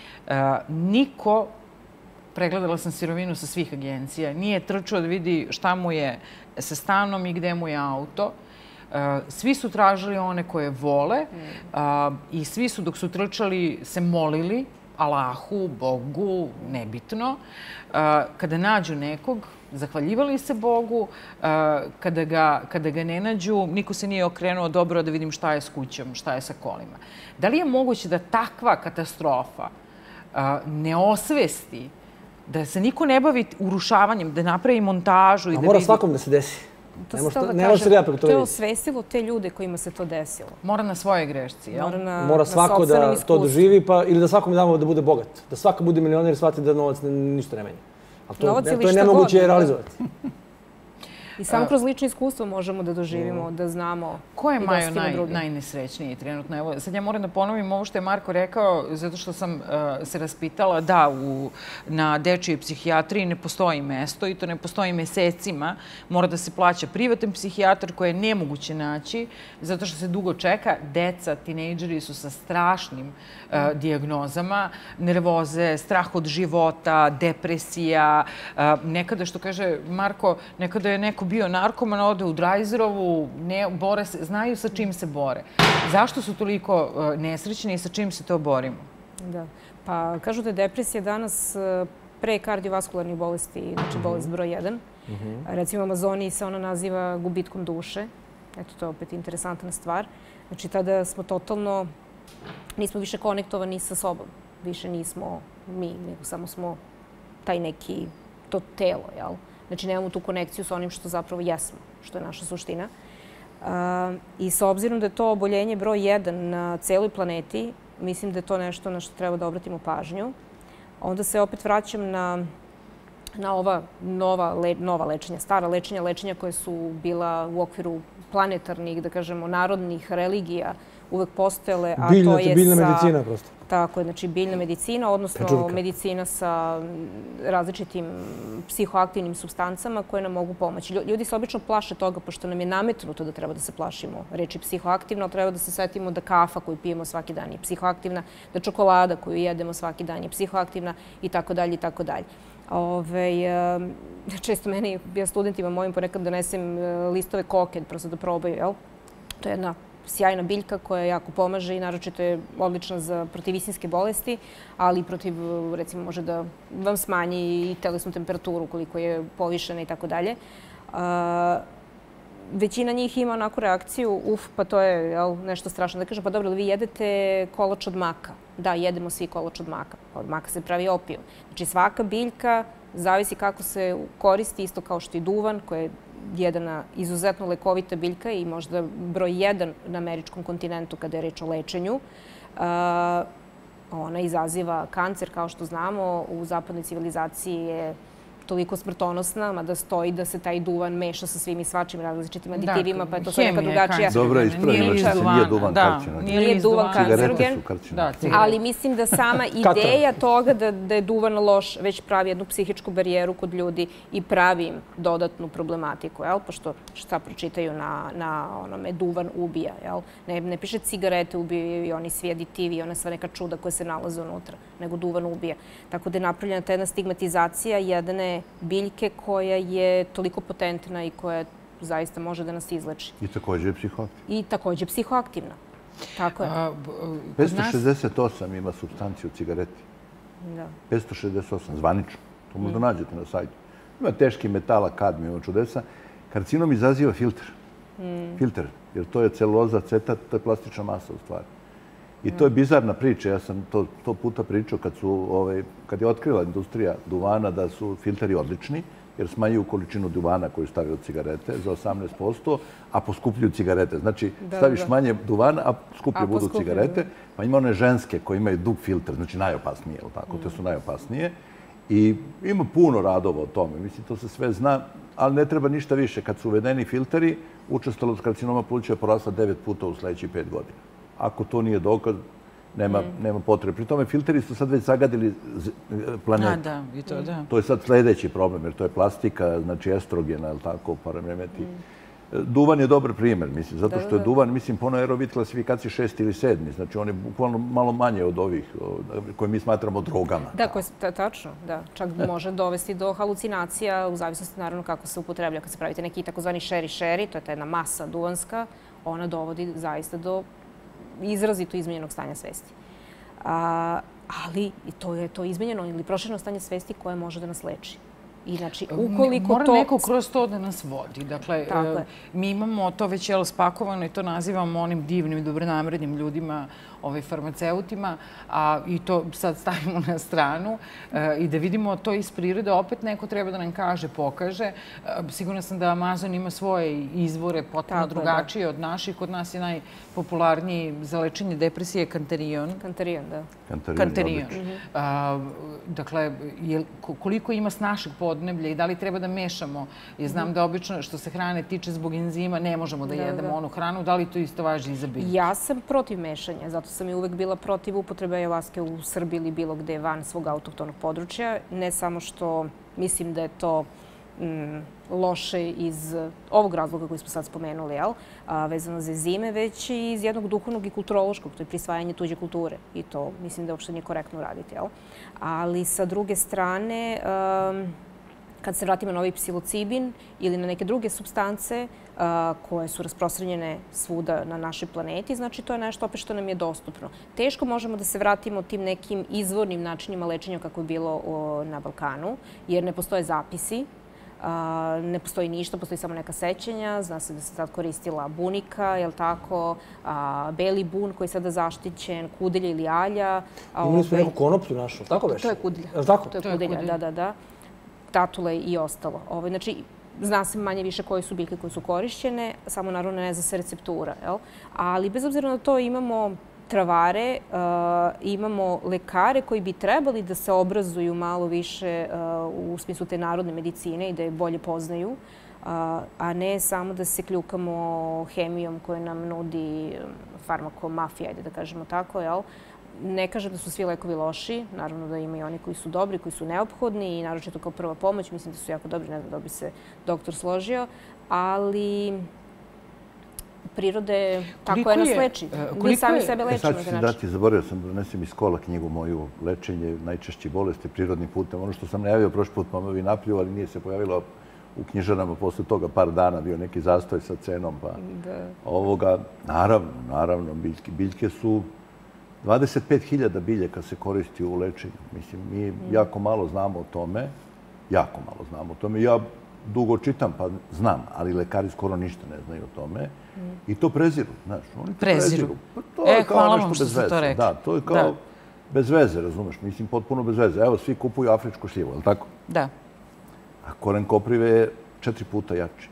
A, niko, pregledala sam sirovinu sa svih agencija, nije trčao da vidi šta mu je sa stanom i gde mu je auto. Svi su tražili one koje vole i svi su dok su trčali se molili Allahu, Bogu, nebitno. Kada nađu nekog, zahvaljivali se Bogu. Kada ga, kada ga ne nađu, niko se nije okrenuo dobro da vidim šta je s kućom, šta je sa kolima. Da li je moguće da takva katastrofa ne osvesti, da se niko ne bavi urušavanjem, da napravi montažu i da vidi... A mora svakom da se desi. To ne se to da ne može kažem, to, to je osvestilo te ljude kojima se to desilo. Mora na svoje grešci, jel? Mora, na, Mora svako na da iskustvu. to doživi, pa, ili da svakom damo da bude bogat. Da svako bude milioner i shvati da novac ne, ništa ne menja. A to, Novac ne, ili to je šta nemoguće god, realizovati. I samo kroz lično iskustvo možemo da doživimo, da znamo Ko je i da Majo osjetimo naj, druge. najnesrećniji trenutno? Evo, sad ja moram da ponovim ovo što je Marko rekao, zato što sam uh, se raspitala da u, na dečijoj psihijatriji ne postoji mesto i to ne postoji mesecima. Mora da se plaća privatan psihijatar koje je nemoguće naći zato što se dugo čeka. Deca, tinejdžeri su sa strašnim uh, dijagnozama, nervoze, strah od života, depresija. Uh, nekada, što kaže Marko, nekada je neko bio narkoman, ode u Drajzerovu, ne, bore se, znaju sa čim se bore. Zašto su toliko uh, nesrećni i sa čim se to borimo? Da. Pa kažu da je depresija danas uh, pre kardiovaskularnih bolesti, znači bolest broj jedan. Recimo u Amazoniji se ona naziva gubitkom duše. Eto, to je opet interesantna stvar. Znači, tada smo totalno, nismo više konektovani sa sobom. Više nismo mi, nego samo smo taj neki, to telo, jel? Znači, nemamo tu konekciju sa onim što zapravo jesmo, što je naša suština. I s obzirom da je to oboljenje broj jedan na celoj planeti, mislim da je to nešto na što treba da obratimo pažnju. Onda se opet vraćam na, na ova nova, le, nova lečenja, stara lečenja, lečenja koje su bila u okviru planetarnih, da kažemo, narodnih religija, uvek postojale, a biljna, to je biljna sa... medicina prosto. Tako je, znači biljna medicina, odnosno Pečurka. Medicina sa različitim psihoaktivnim supstancama koje nam mogu pomoći. Ljudi se obično plaše toga, pošto nam je nametnuto da treba da se plašimo reči psihoaktivno, treba da se setimo da kafa koju pijemo svaki dan je psihoaktivna, da čokolada koju jedemo svaki dan je psihoaktivna i tako dalje i tako dalje. Ove, često meni, ja studentima mojim ponekad donesem listove koke, prosto da probaju, jel? To je jedna sjajna biljka koja jako pomaže i naročito je odlična za protivisinske bolesti, ali i protiv, recimo, može da vam smanji i telesnu temperaturu koliko je povišena i tako dalje. Većina njih ima onako reakciju, uf, pa to je jel, nešto strašno. Da kažem, pa dobro, da vi jedete kolač od maka. Da, jedemo svi kolač od maka. Od maka se pravi opijum. Znači, svaka biljka zavisi kako se koristi, isto kao što i duvan, koja je jedna izuzetno lekovita biljka i možda broj jedan na američkom kontinentu kada je reč o lečenju. Ona izaziva kancer, kao što znamo, u zapadnoj civilizaciji je toliko smrtonosna, mada stoji da se taj duvan meša sa svim i svačim različitim aditivima, pa je to sve neka drugačija. Dobro je ispravljeno što se nije duvan karcinogen. Nije duvan kancerogen, ali mislim da sama ideja toga da je duvan loš već pravi jednu psihičku barijeru kod ljudi i pravi im dodatnu problematiku, pošto šta pročitaju na onome duvan ubija. Ne piše cigarete ubijaju i oni svi aditivi i ona sva neka čuda koja se nalaze unutra, nego duvan ubija. Tako da je napravljena ta jedna stigmatizacija jedne biljke koja je toliko potentna i koja zaista može da nas izleči. I također je psihoaktivna. I također je psihoaktivna. Tako je. petsto šezdeset osam ima supstancije u cigareti. Da. petsto šezdeset osam, zvanično. To možda nađete na sajtu. Ima teški metala, kadmijuma, čudesa. Karcinom izaziva filter. Filter, jer to je celuloza, acetat, to je plastična masa u stvari. I to je bizarna priča. Ja sam to, to puta pričao kad, su, ovaj, kad je otkrila industrija duvana da su filteri odlični, jer smanjuju količinu duvana koju stavljaju od cigarete za osamnaest posto, a poskupljuju cigarete. Znači, da, staviš da. manje duvana, a skuplje a budu poskupljuju. cigarete. Pa ima one ženske koje imaju dug filter, znači najopasnije, tako? Mm. Te su najopasnije. I ima puno radova o tome. Mislim, to se sve zna, ali ne treba ništa više. Kad su uvedeni filteri, učestalost karcinoma pluća je porasla devet puta u sljedećih pet godina. Ako to nije dokaz, nema, mm. nema potrebe. Pri tome filteri su sad već zagadili planetu. A, da, i to, da. To je sad sljedeći problem, jer to je plastika, znači estrogena, ili tako, paramemeti. Mm. Duvan je dobar primjer, mislim, zato što je duvan, mislim, po aerobit klasifikaciji šest ili sedmi, znači on je bukvalno malo manje od ovih koje mi smatramo drogama. Da, tačno, da. Čak može dovesti do halucinacija, u zavisnosti naravno kako se upotreblja. Kad se pravite neki takozvani šeri-šeri, to je ta jedna masa duvanska, ona dovodi zaista do izrazito izmenjenog stanja svesti. Ali to je to izmenjeno ili prošireno stanje svesti koje može da nas leči. Mora neko kroz to da nas vodi. Dakle, mi imamo to već spakovano i to nazivamo onim divnim i dobronamrednim ljudima, farmaceutima, i to sad stavimo na stranu i da vidimo to iz prirode. Opet neko treba da nam kaže, pokaže. Sigurna sam da Amazon ima svoje izvore potpuno drugačije od naših. Kod nas je najpopularniji za lečenje depresije kanterion. Kanterion, da. Kanterion. Dakle, koliko ima s našeg podneblja i da li treba da mešamo? Jer znam da obično što se hrane tiče zbog enzima ne možemo da jedemo onu hranu. Da li to isto važi i za biljke? Ja sam protiv mešanja. Zato sam i uvek bila protiv upotrebe ajavaske u Srbiji ili bilo gde van svog autohtonog područja. Ne samo što mislim da je to loše iz ovog razloga koji smo sad spomenuli, vezano za enzime, već i iz jednog duhovnog i kulturološkog, to je prisvajanje tuđe kulture. I to mislim da uopšte nije korektno raditi. Ali sa druge strane, kad se vratimo na ovaj psilocibin ili na neke druge supstance koje su rasprostranjene svuda na našoj planeti, znači to je nešto opet što nam je dostupno. Teško možemo da se vratimo tim nekim izvornim načinima lečenja kako je bilo na Balkanu, jer ne postoje zapisi, ne postoji ništa, postoji samo neka sećanja. Zna se da se sad koristila bunika, je li tako, beli bun koji je sada zaštićen, kudelja ili alja. Imali smo neku konoplju našu, tako već? To je kudelja. Je li tako? To je kudelja, da, da, da. Tatule i ostalo. Znači, zna se manje više koje su biljke koje su korišćene, samo naravno ne zna se receptura. Ali bez obzira na to imamo travare, imamo lekare koji bi trebali da se obrazuju malo više u smislu te narodne medicine i da je bolje poznaju, a ne samo da se kljukamo hemijom koju nam nudi farmakomafija, ajde da kažemo tako, jel? Ne kažem da su svi lekovi loši, naravno da ima i oni koji su dobri, koji su neophodni i naročito kao prva pomoć, mislim da su jako dobri, ne znam da bi se doktor složio, ali prirode tako je nas leči. Mi sami sebe lečimo. Sad ću se dati, zaboravio sam da donesem iz kola knjigu moju Lečenje najčešće bolesti prirodnim putem. Ono što sam najavio prošli put, mam vi napljuvali, nije se pojavilo u knjižarama posle toga par dana, bio neki zastoj sa cenom, pa ovoga, naravno, naravno, biljke su dvadeset pet hiljada biljaka se koristi u lečenju. Mislim, mi jako malo znamo o tome, jako malo znamo o tome. Ja dugo čitam, pa znam, ali lekari skoro ništa ne znaju o tome. I to preziru, znaš. Oni to preziru. E, hvala vam što ste to rekli. Da, to je kao bez veze, razumeš? Mislim, potpuno bez veze. Evo, svi kupuju afričku šljivu, je li tako? Da. A koren koprive je četiri puta jači.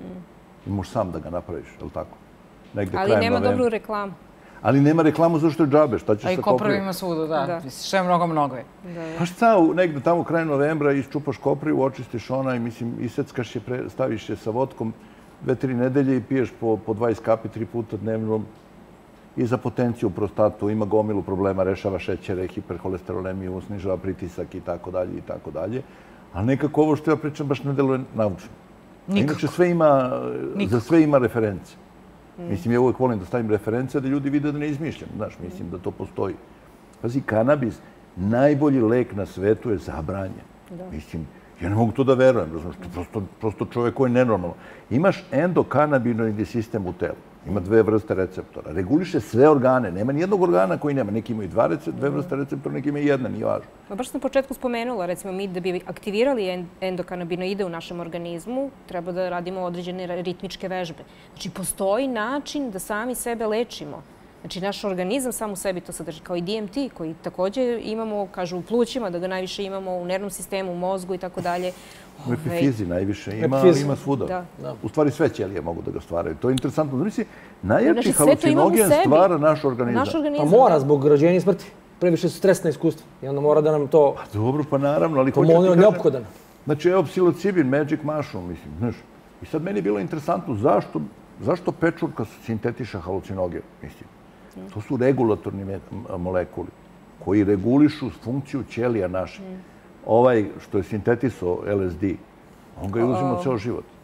I možeš sam da ga napraviš, je li tako? Ali nema dobru reklamu. Ali nema reklamu zašto je džabe, šta će sa koprive? A i koprive ima svuda, da. Što je mnogo, mnogo je. Pa šta, negde tamo kraj novembra isčupaš koprivu, očistiš ona i mislim, iseckaš je, staviš je sa vodkom dve, tri nedelje i piješ po dvadeset kapi tri puta dnevno i za potenciju u prostatu, ima gomilu problema, rešava šećere, hiperholesterolemiju, snižava pritisak i tako dalje i tako dalje. Ali nekako ovo što ja pričam baš ne deluje naučno. Inače sve ima, za sve ima reference. Mislim, ja uvijek volim da stavim reference da ljudi vide da ne izmišljam. Znaš, mislim da to postoji. Pazi, kanabis, najbolji lek na svetu je zabranjen. Mislim, ja ne mogu to da verujem. Prosto čovjek koji je nenormalno. Imaš endokanabinoidni sistem u telu. Ima dve vrste receptora. Reguliše sve organe. Nema nijednog organa koji nema. Neki imaju dva dve vrste receptora, neki imaju jedna, nije važno. Baš sam na početku spomenula, recimo mi da bi aktivirali endokanabinoide u našem organizmu, treba da radimo određene ritmičke vežbe. Znači, postoji način da sami sebe lečimo. Znači, naš organizam sam u sebi to sadrži, kao i D M T, koji također imamo, kažu, u plućima, da ga najviše imamo u nervnom sistemu, u mozgu i tako dalje. U epifizi najviše ima, ima svuda. U stvari sve ćelije mogu da ga stvaraju. To je interesantno. Znači, najjači halucinogen stvara naš organizam. Pa mora, zbog rođenja i smrti. Previše su stresna iskustva. I onda mora da nam to... Pa dobro, pa naravno, ali... To je neophodan. Znači, evo, psilocibin, magic mushroom, mislim, znaš. I sad meni je bilo interesantno zašto pečurka sintetiša halucinogen, mislim. To su regulatorni molekuli koji regulišu funkciju ćelija naše. Ovaj što je sintetisao L S D, on ga je uzimao ceo život.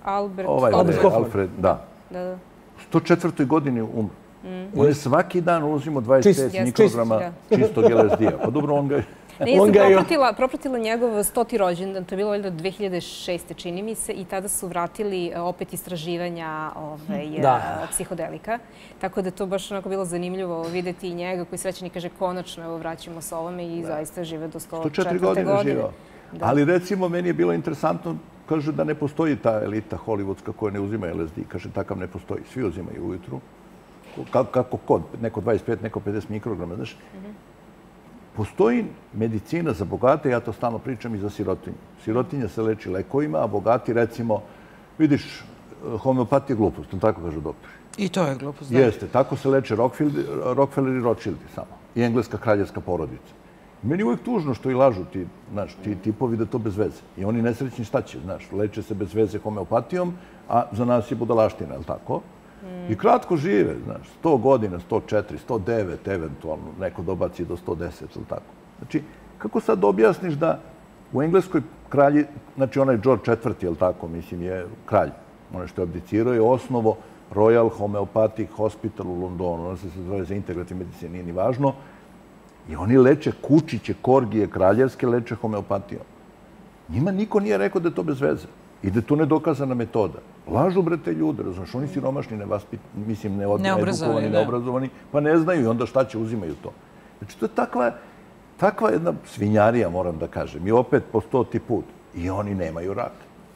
Albert Ovaj, Hoffman. Alfred, da. Da, da. U sto četvrtoj godini umro. On je svaki dan uzimo dvadeset pet Čist, mikrograma čist, čistog L S D-a. Pa dobro, on ga je... Ne, ja sam propratila, propratila njegov stoti rođendan, to je bilo valjda dve hiljade šeste. čini mi se, i tada su vratili opet istraživanja ovaj, Da. psihodelika. Tako da to baš onako bilo zanimljivo videti i njega koji srećan i kaže konačno evo vraćamo se ovome i zaista žive do sto četvrte sto četiri godine živao. Da. Ali recimo, meni je bilo interesantno, kaže da ne postoji ta elita hollywoodska koja ne uzima L S D. Kaže, takav ne postoji. Svi uzimaju ujutru. Kako, kako kod? Neko dvadeset pet, neko pedeset mikrograma, znaš? Postoji medicina za bogate, ja to stalno pričam, i za sirotinju. Sirotinja se leči lekovima, a bogati, recimo, vidiš, homeopatija je glupost, tako kažu doktori. I to je glupost, da. Jeste, tako se leče Rockefeller i Rothschildi samo. I engleska kraljevska porodica. Meni je uvijek tužno što i lažu ti, znaš, ti tipovi da to bez veze. I oni nesrećni šta će, znaš, leče se bez veze homeopatijom, a za nas je budalaština, je li tako? I kratko žive, znaš, sto godina, sto četiri, sto devet, eventualno, neko dobaci do sto deset, ili tako. Znači, kako sad objasniš da u Engleskoj kralji, znači onaj George četvrti, ili tako, mislim, je kralj, ono što je abdicirao, je osnovo Royal Homeopathic Hospital u Londonu, ono se zove za integrativnu medicinu, nije ni važno, i oni leče kučiće, korgije, kraljevske, leče homeopatijom. Njima niko nije rekao da je to bez veze. I da je to nedokazana metoda. Lažu, bre, te ljude, razumiješ, oni siromašni, mislim, needukovani, neobrazovani, pa ne znaju i onda šta će, uzimaju to. Znači, to je takva, takva jedna svinjarija, moram da kažem. I opet po stoti put. I oni nemaju rak.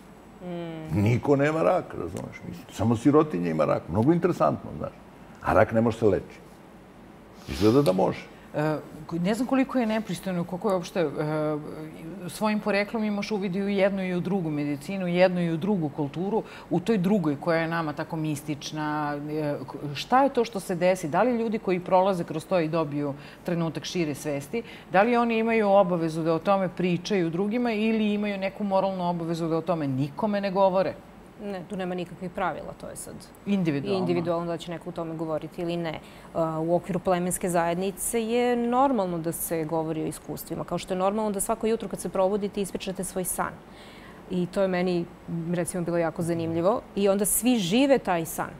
Niko nema rak, razumiješ, mislim. Samo sirotinja ima rak. Mnogo interesantno, znaš. A rak ne može se leči. Izgleda da može. Ne znam koliko je nepristojno, koliko je uopšte svojim poreklom imaš uvid i u jednu i u drugu medicinu, jednu i u drugu kulturu, u toj drugoj koja je nama tako mistična. Šta je to što se desi? Da li ljudi koji prolaze kroz to i dobiju trenutak šire svesti, da li oni imaju obavezu da o tome pričaju drugima ili imaju neku moralnu obavezu da o tome nikome ne govore? Ne, tu nema nikakvih pravila, to je sad individualno. Individualno da će neko o tome govoriti ili ne. U okviru plemenske zajednice je normalno da se govori o iskustvima, kao što je normalno da svako jutro kad se probudite ispričate svoj san. I to je meni, recimo, bilo jako zanimljivo. I onda svi žive taj san.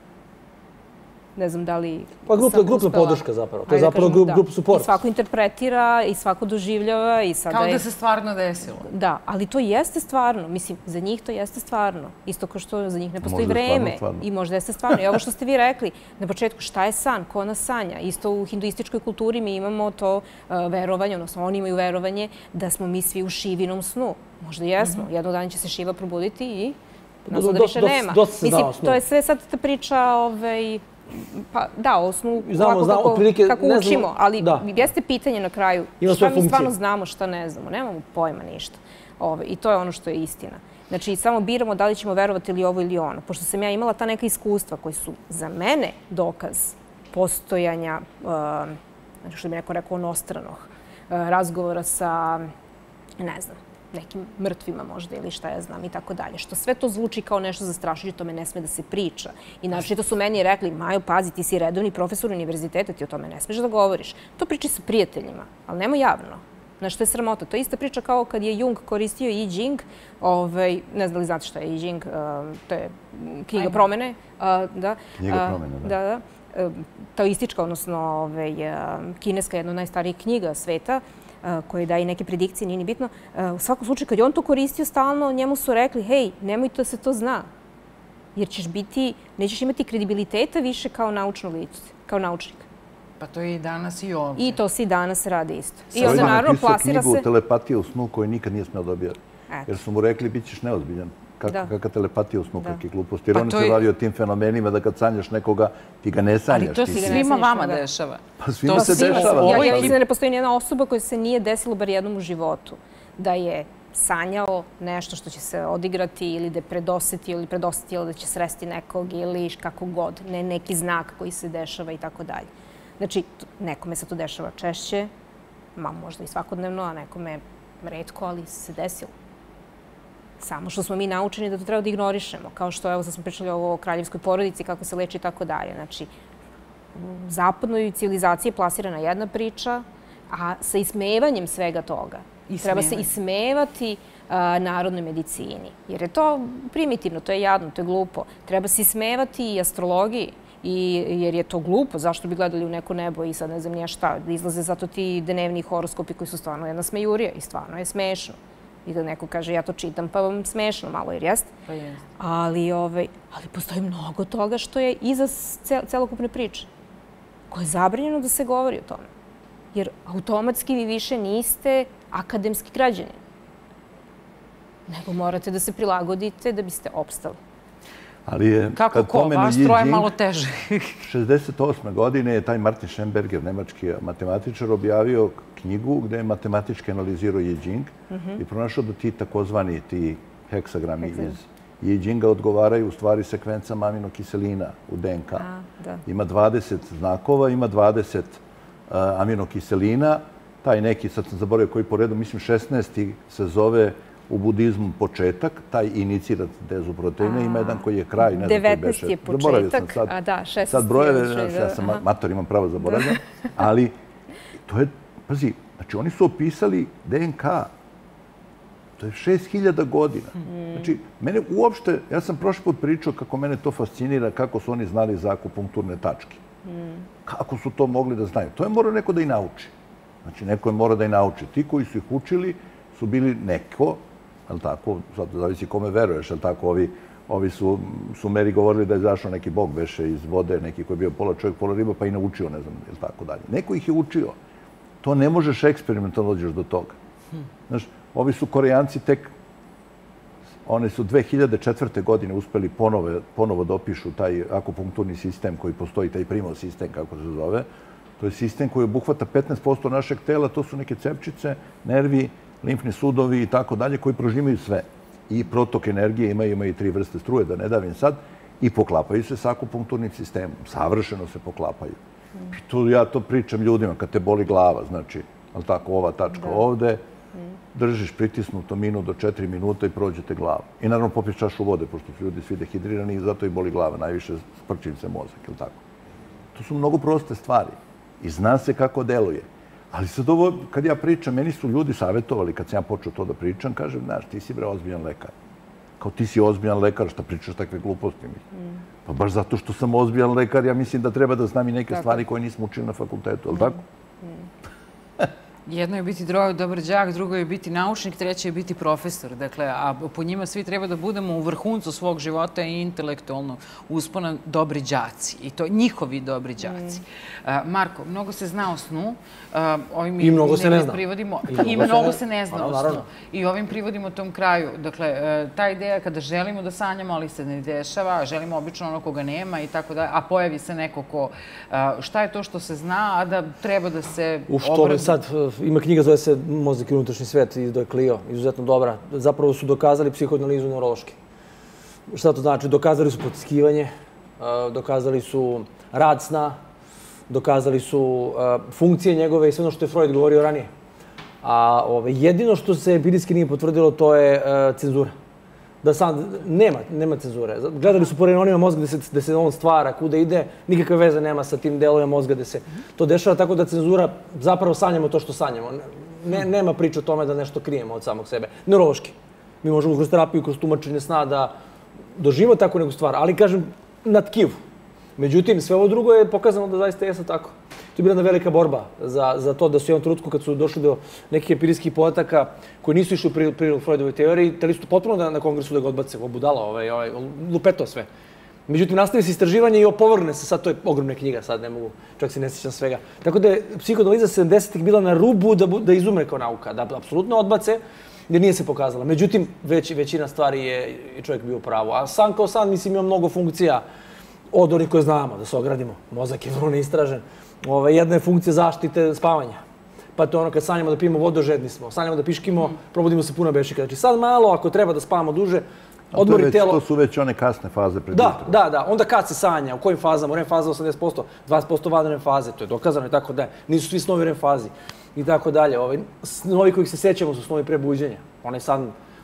Ne znam da li pa sam grupna podrška zapravo. To je zapravo grup support. I svako interpretira i svako doživljava. I sada kao je... da se stvarno desilo. Da, ali to jeste stvarno. Mislim, za njih to jeste stvarno. Isto kao što za njih ne postoji vreme. I možda jeste stvarno. I ovo što ste vi rekli, na početku šta je san, ko nas sanja. Isto u hinduističkoj kulturi mi imamo to uh, verovanje, odnosno oni imaju verovanje da smo mi svi u Šivinom snu. Možda jesmo. Mm-hmm. Jednog dana će se Šiva probuditi i nas onda više nema. Mislim, to je sve sad ta priča... Ovaj, pa da, o snu kako učimo, ali jeste pitanje na kraju šta mi stvarno znamo, šta ne znamo. Nemamo pojma ništa. I to je ono što je istina. Znači, samo biramo da li ćemo verovati ili ovo ili ono. Pošto sam ja imala ta neka iskustva koji su za mene dokaz postojanja, što bi neko rekao, onostranog razgovora sa, ne znam, nekim mrtvima možda ili šta ja znam i tako dalje. Što sve to zvuči kao nešto zastrašujuće, tome ne sme da se priča. I naravno to su meni rekli, Majo, pazi, ti si redovni profesor univerziteta, ti o tome ne smeš da govoriš. To priči sa prijateljima, ali nemo javno. Znaš, to je sramota. To je ista priča kao kad je Jung koristio I Ching, ne znam da li znate šta je I Ching, to je knjiga promene. Knjiga promene, da. Da, da. Taoistička, odnosno kineska, jedna od najstarijih knjiga sveta, koje daje neke predikcije, nije ni bitno. U svakom slučaju, kad je on to koristio stalno, njemu su rekli, hej, nemoj da se to zna. Jer ćeš biti, nećeš imati kredibiliteta više kao naučno lice, kao naučnik. Pa to je i danas i ovdje. I to se i danas radi isto. I onda naravno plasira se... knjigu Telepatija u snu koju nikad nije smeo dobijati. Jer su mu rekli, bit ćeš neozbiljan. Kakva telepatija u snu, kakve gluposti. Jer oni se radi o tim fenomenima da kad sanjaš nekoga, ti ga ne sanjaš. Ali to se svima vama dešava. Pa svima se dešava. Ja mislim da ne postoji nijedna osoba koja se nije desilo bar jednom u životu. Da je sanjao nešto što će se odigrati ili da je predosetio ili predosetio da će sresti nekog ili kako god. Ne neki znak koji se dešava i tako dalje. Znači, nekome se to dešava češće, možda i svakodnevno, a nekome retko, ali se desilo. Samo što smo mi naučeni da to treba da ignorišemo. Kao što, evo, sad smo pričali o kraljevskoj porodici, kako se leči i tako dalje. Znači, u zapadnoj civilizaciji je plasirana jedna priča, a sa ismevanjem svega toga Treba se ismevati narodnoj medicini. Jer je to primitivno, to je jadno, to je glupo. Treba se ismevati i astrologiji. Jer je to glupo, zašto bi gledali u neko nebo i sad ne znam nija šta, da izlaze zato ti dnevni horoskopi koji su stvarno jedna smejurija i stvarno je smešno. I da neko kaže ja to čitam pa vam smešno malo, jer jeste. Pa jeste. Ali postoji mnogo toga što je iza celokupne priče, koje je zabranjeno da se govori o tome. Jer automatski vi više niste akademski građanin, nego morate da se prilagodite da biste opstali. Ali je, kako ko? Vas troje malo teže. šezdeset osme godine je taj Martin Schemberger, nemački matematičar, objavio knjigu gde je matematički analizirao I Ching i pronašao da ti takozvani ti heksagrami iz I Chinga odgovaraju u stvari sekvencama aminokiselina u D N K. Ima dvadeset znakova, ima dvadeset aminokiselina. Taj neki, sad sam zaboravio koji po redu, mislim šesnaesti se zove u budizmu početak, taj inicira dezuproteine, ima jedan koji je kraj, ne znam koji beše. devetnaesti je početak, a da, šesnaesti je... Sad brojeve, ja sam mator, imam pravo zaboravljam, ali to je, pazi, znači oni su opisali D N K, to je šest hiljada godina. Znači, mene uopšte, ja sam prošli put pričao kako mene to fascinira, kako su oni znali za akupunkturne tačke. Kako su to mogli da znaju? To je morao neko da i nauči. Znači, neko je morao da i nauči. Ti koji su ih učili su bili neko, ali tako, sad zavisi kome veruješ, ali tako, ovi, ovi su, su meri govorili da je zašao neki bog veše iz vode, neki koji je bio pola čovjek, pola riba, pa i naučio, ne znam, ili tako dalje. Neko ih je učio. To ne možeš eksperimentalno dođeš do toga. Znaš, ovi su Korejanci tek, oni su dve hiljade četvrte. godine uspeli ponovo, ponovo da opišu taj akupunkturni sistem koji postoji, taj primo sistem, kako se zove. To je sistem koji obuhvata petnaest posto našeg tela, to su neke cepčice, nervi, limfni sudovi i tako dalje, koji prožimaju sve. I protok energije imaju, imaju tri vrste struje, da ne davim sad, i poklapaju se sa akupunkturnim sistemom. Savršeno se poklapaju. I tu ja to pričam ljudima, kad te boli glava, znači, ali tako, ova tačka ovde, držiš pritisnuto minut do četiri minuta i prođete glavu. I naravno popiješ čašu vode, pošto su ljudi svi dehidrirani i zato i boli glava, najviše sprči im se mozak, ili tako. To su mnogo proste stvari i zna se kako deluje. Ali sad ovo, kad ja pričam, meni su ljudi savjetovali, kad sam ja počeo to da pričam, kažem, znaš, ti si bre ozbiljan lekar. Kao ti si ozbiljan lekar, šta pričaš takve gluposti mi? Pa baš zato što sam ozbiljan lekar, ja mislim da treba da znam i neke stvari koje nismo učili na fakultetu, ali tako? Jedno je biti dobar đak, drugo je biti naučnik, treće je biti profesor. Dakle, a po njima svi treba da budemo u vrhuncu svog života i intelektualno uspona dobri đaci. I to njihovi dobri đaci. Marko, mnogo se zna o snu. I mnogo se ne zna. I mnogo se ne zna o snu. I ovim privodimo tom kraju. Dakle, ta ideja kada želimo da sanjamo, ali se ne dešava, želimo obično ono koga nema i tako da, a pojavi se neko ko... Šta je to što se zna, a da treba da se obradi? Ima knjiga, zove se Mozak i unutrašnji svet, i do Clio, izuzetno dobra. Zapravo su dokazali psihoanalizu neurološki. Šta to znači? Dokazali su potiskivanje, dokazali su rad sna, dokazali su funkcije njegove i sve ono što je Freud govorio ranije. A jedino što se empirijski nije potvrdilo, to je cenzura. Da sad nema, nema cenzure. Gledali su po renonima mozga gde se on stvara, kuda ide, nikakve veze nema sa tim delovima mozga gde se to dešava, tako da cenzura, zapravo sanjamo to što sanjamo. Nema priče o tome da nešto krijemo od samog sebe. Neurološki. Mi možemo kroz terapiju, kroz tumačenje sna da doživimo tako neku stvar, ali kažem na tkivu. Međutim, sve ovo drugo je pokazano da zaista jeste tako. To je bila jedna velika borba za to da su u jednom trenutku, kad su došli do nekih empirijskih podataka koji nisu išli u prilog Freudovoj teoriji, teli su potpuno na kongresu da ga odbace, obudala, lupeto sve. Međutim, nastavi se istraživanje i opovrgne se, sad to je ogromna knjiga, sad ne mogu, čak se ne sjećam svega. Tako da je psihoanaliza sedamdesetih bila na rubu da izumre kao nauka, da apsolutno odbace, jer nije se pokazala. Međutim, većina stvari je čovjek bio u pravu. A san kao san, mislim, ima mnogo funkcija od onih koje znamo, da se ogradimo. Mozak je vrlo neistražen. Jedna je funkcija zaštite spavanja. Pa to je ono kad sanjamo da pijemo vodu, žedni smo. Sanjamo da piškimo, probudimo se puna bešika. Znači sad malo, ako treba da spavamo duže, odmori telo... To su već one kasne faze pred jutrom. Da, da, da. Onda kad se sanja, u kojim fazama? U R E M faza osamdeset posto, dvadeset posto van R E M faze. To je dokazano i tako da je. Nisu svi snovi u R E M fazi. I tako dalje. Snovi kojih se sećamo su snovi prebuđenja. Onaj san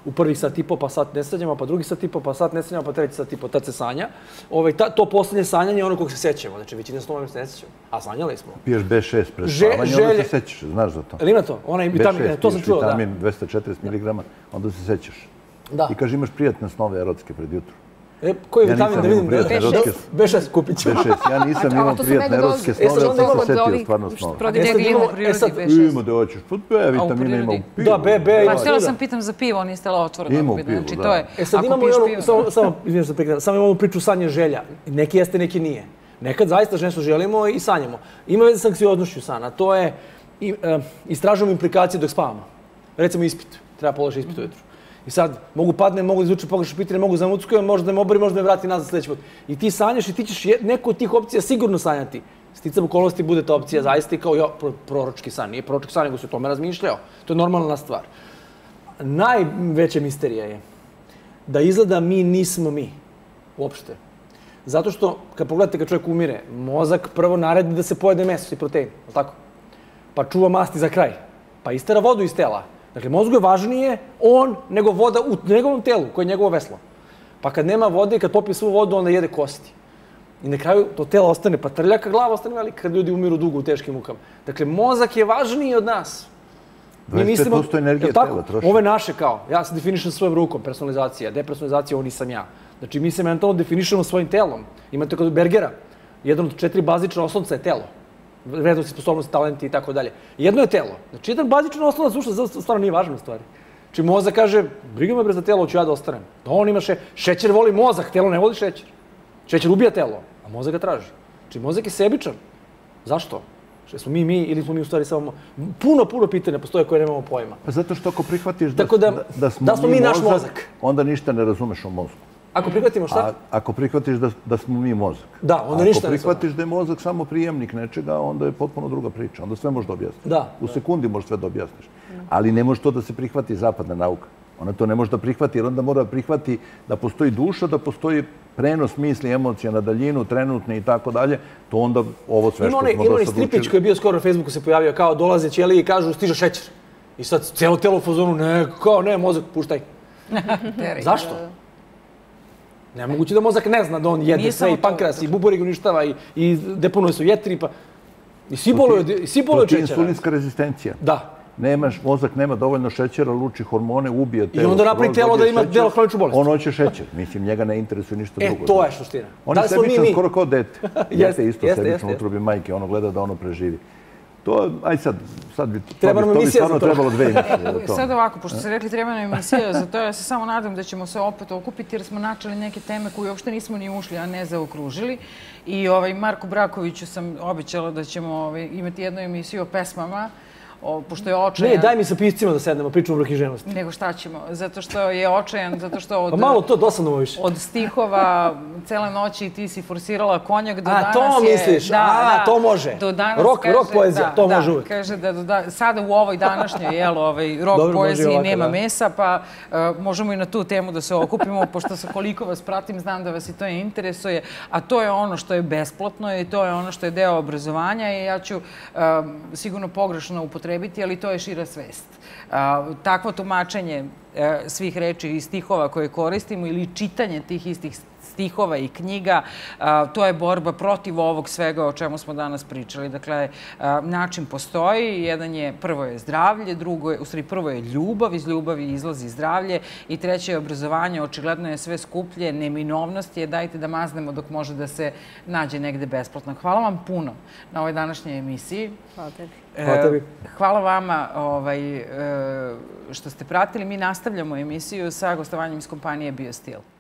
u prvih sat i po, pa sat ne sanjamo, pa drugi sat i po, pa sat ne sanjamo, pa treći sat i po, tad se sanja. Ovaj, ta, to poslednje sanjanje je ono kog se sećamo. Znači, većina snova se ne sećamo. A sanjali smo. Piješ B šest pred spavanje, onda se sećaš, znaš za to. Ali ima to? Onaj vitamin, B šest, to sam čuo, da. vitamin dvesta četrdeset miligrama, onda se sećaš. Da. I kaže, imaš prijatne snove erotske pred jutru. E, koji je vitamin da vidim? B šest kupit ću. B šest, ja nisam imao prijatne erotske snove, ali sam se setio stvarno snove. Protiv njega ima u prirodi B šest. Ima da hoćeš, B vitamina ima u pivu. Da, B, B. Pa htjela sam pitam za pivo, niste li otvoreno. Ima u pivu, da. E sad imamo i ono, samo, izvijem se prekrenuo, samo imamo priču sanje želja. Neki jeste, neki nije. Nekad zaista nešto želimo i sanjamo. Ima veze s anksioznošću sana, to je, istražujemo implikacije dok spavamo. Recimo ispit, treba položiti ispit ujutru. I sad, mogu padne, mogu da izvučem pogrešno pitanje, mogu zamuckujem, možda da me obori, možda da me vrati nazad sljedeći put. I ti sanjaš i ti ćeš neku od tih opcija sigurno sanjati. Sticam okolnosti bude ta opcija zaista i kao jo, proročki san. Nije proročki san, nego se o tome razmišljao. To je normalna stvar. Najveća misterija je da izgleda mi nismo mi. Uopšte. Zato što, kad pogledate kad čovjek umire, mozak prvo naredi da se pojede meso i protein. Tako? Pa čuva masti za kraj. Pa istera vodu iz tela. Dakle, mozgu je važnije on nego voda u njegovom telu, koje je njegovo veslo. Pa kad nema vode i kad popije svu vodu, onda jede kosti. I na kraju to telo ostane patrljaka, glava ostane velika kad ljudi umiru dugo u teškim mukama. Dakle, mozak je važniji od nas. dvadeset pet posto energije tela troši. Ove naše kao, ja se definišem svojom rukom, personalizacija, depersonalizacija, ovo nisam ja. Znači, mi se mentalno definišemo svojim telom. Imate kod Bergera, jedan od četiri bazična osnovca je telo. Vrednosti, sposobnosti, talenti i tako dalje. Jedno je telo. Znači, jedan bazičan osnovac ušla stvarno nije važna stvari. Znači, mozak kaže, briga me bre za telo, hoću ja da ostanem. Da on ima še... Šećer voli mozak, telo ne voli šećer. Šećer ubija telo, a mozak ga traži. Znači, mozak je sebičan. Zašto? Što smo mi mi ili smo mi u stvari samo... Puno, puno pitanja postoje koje nemamo pojma. Pa zato što ako prihvatiš da, da, da, da smo, da smo mi, mi naš mozak, onda ništa ne razumeš o mozgu. Ako prihvatimo šta? A, ako prihvatiš da, da smo mi mozak. Da, onda ništa ne Ako prihvatiš da je mozak samo prijemnik nečega, onda je potpuno druga priča. Onda sve možeš da objasniš. Da. U sekundi možeš sve da objasniš. Ali ne može to da se prihvati zapadna nauka. Ona to ne može da prihvati, jer onda mora da prihvati da postoji duša, da postoji prenos misli, emocija na daljinu, trenutne i tako dalje. To onda ovo sve što smo do sad učili. Ima onaj stripić koji je bio skoro na Facebooku se pojavio, kao dolaze ćelije i kažu stiže šećer. I sad cijelo telo u fazonu, ne, kao ne, mozak, puštaj. Zašto? Nemoguće da mozak ne zna da on jede sve i pankreas i bubreg uništava i, i deponuje se u jetri, pa... I svi boluju od šećera. To ti je insulinska rezistencija. Da. Nemaš, mozak nema dovoljno šećera, luči hormone, ubije telo. I onda napravi telo da ima delo hroničnu bolest. On hoće šećer. Mislim, njega ne interesuje ništa drugo. E, to je suština. On je sebičan skoro kao dete. Jeste isto sebično utrobi majke. Ono gleda da ono preživi. To, aj sad, sad bi, to bi stvarno trebalo dve emisije. Sad ovako, pošto ste rekli treba nam emisija za to, ja se samo nadam da ćemo se opet okupiti jer smo načeli neke teme koje uopšte nismo ni ušli, a ne zaokružili. I ovaj, Marku Brakoviću sam obećala da ćemo ovaj, imati jednu emisiju o pesmama, o, pošto je očajan... Ne, daj mi sa piscima da sednemo, pričamo o književnosti. Nego šta ćemo, zato što je očajan, zato što od... Pa malo to, dosadno ovo više. Od stihova cele noći i ti si forsirala konjak, do a, danas je... A, to misliš? Da, a, da, to može. Do danas rock, kaže, rock poezija, da, to da, može uvijek. Kaže da, da sada u ovoj današnjoj, jel, ovaj, rock Dobro, poeziji ovako, nema da. Mesa, pa uh, možemo i na tu temu da se okupimo, pošto sa koliko vas pratim, znam da vas i to interesuje, a to je ono što je besplatno i to je ono što je deo obrazovanja i ja ću uh, sigurno pogrešno upotrebiti, ali to je šira svest. Takvo tumačenje svih reči i stihova koje koristimo ili čitanje tih istih stihova i knjiga, to je borba protiv ovog svega o čemu smo danas pričali. Dakle, način postoji, jedan je, prvo je zdravlje, drugo je, u stvari prvo je ljubav, iz ljubavi izlazi zdravlje i treće je obrazovanje, očigledno je sve skuplje, neminovnost je, dajte da maznemo dok može da se nađe negde besplatno. Hvala vam puno na ovoj današnjoj emisiji. Hvala tebi. Hvala tebi. Hvala vama ovaj, što ste pratili. Mi nastavljamo emisiju sa gostovanjem iz kompanije BioSteel.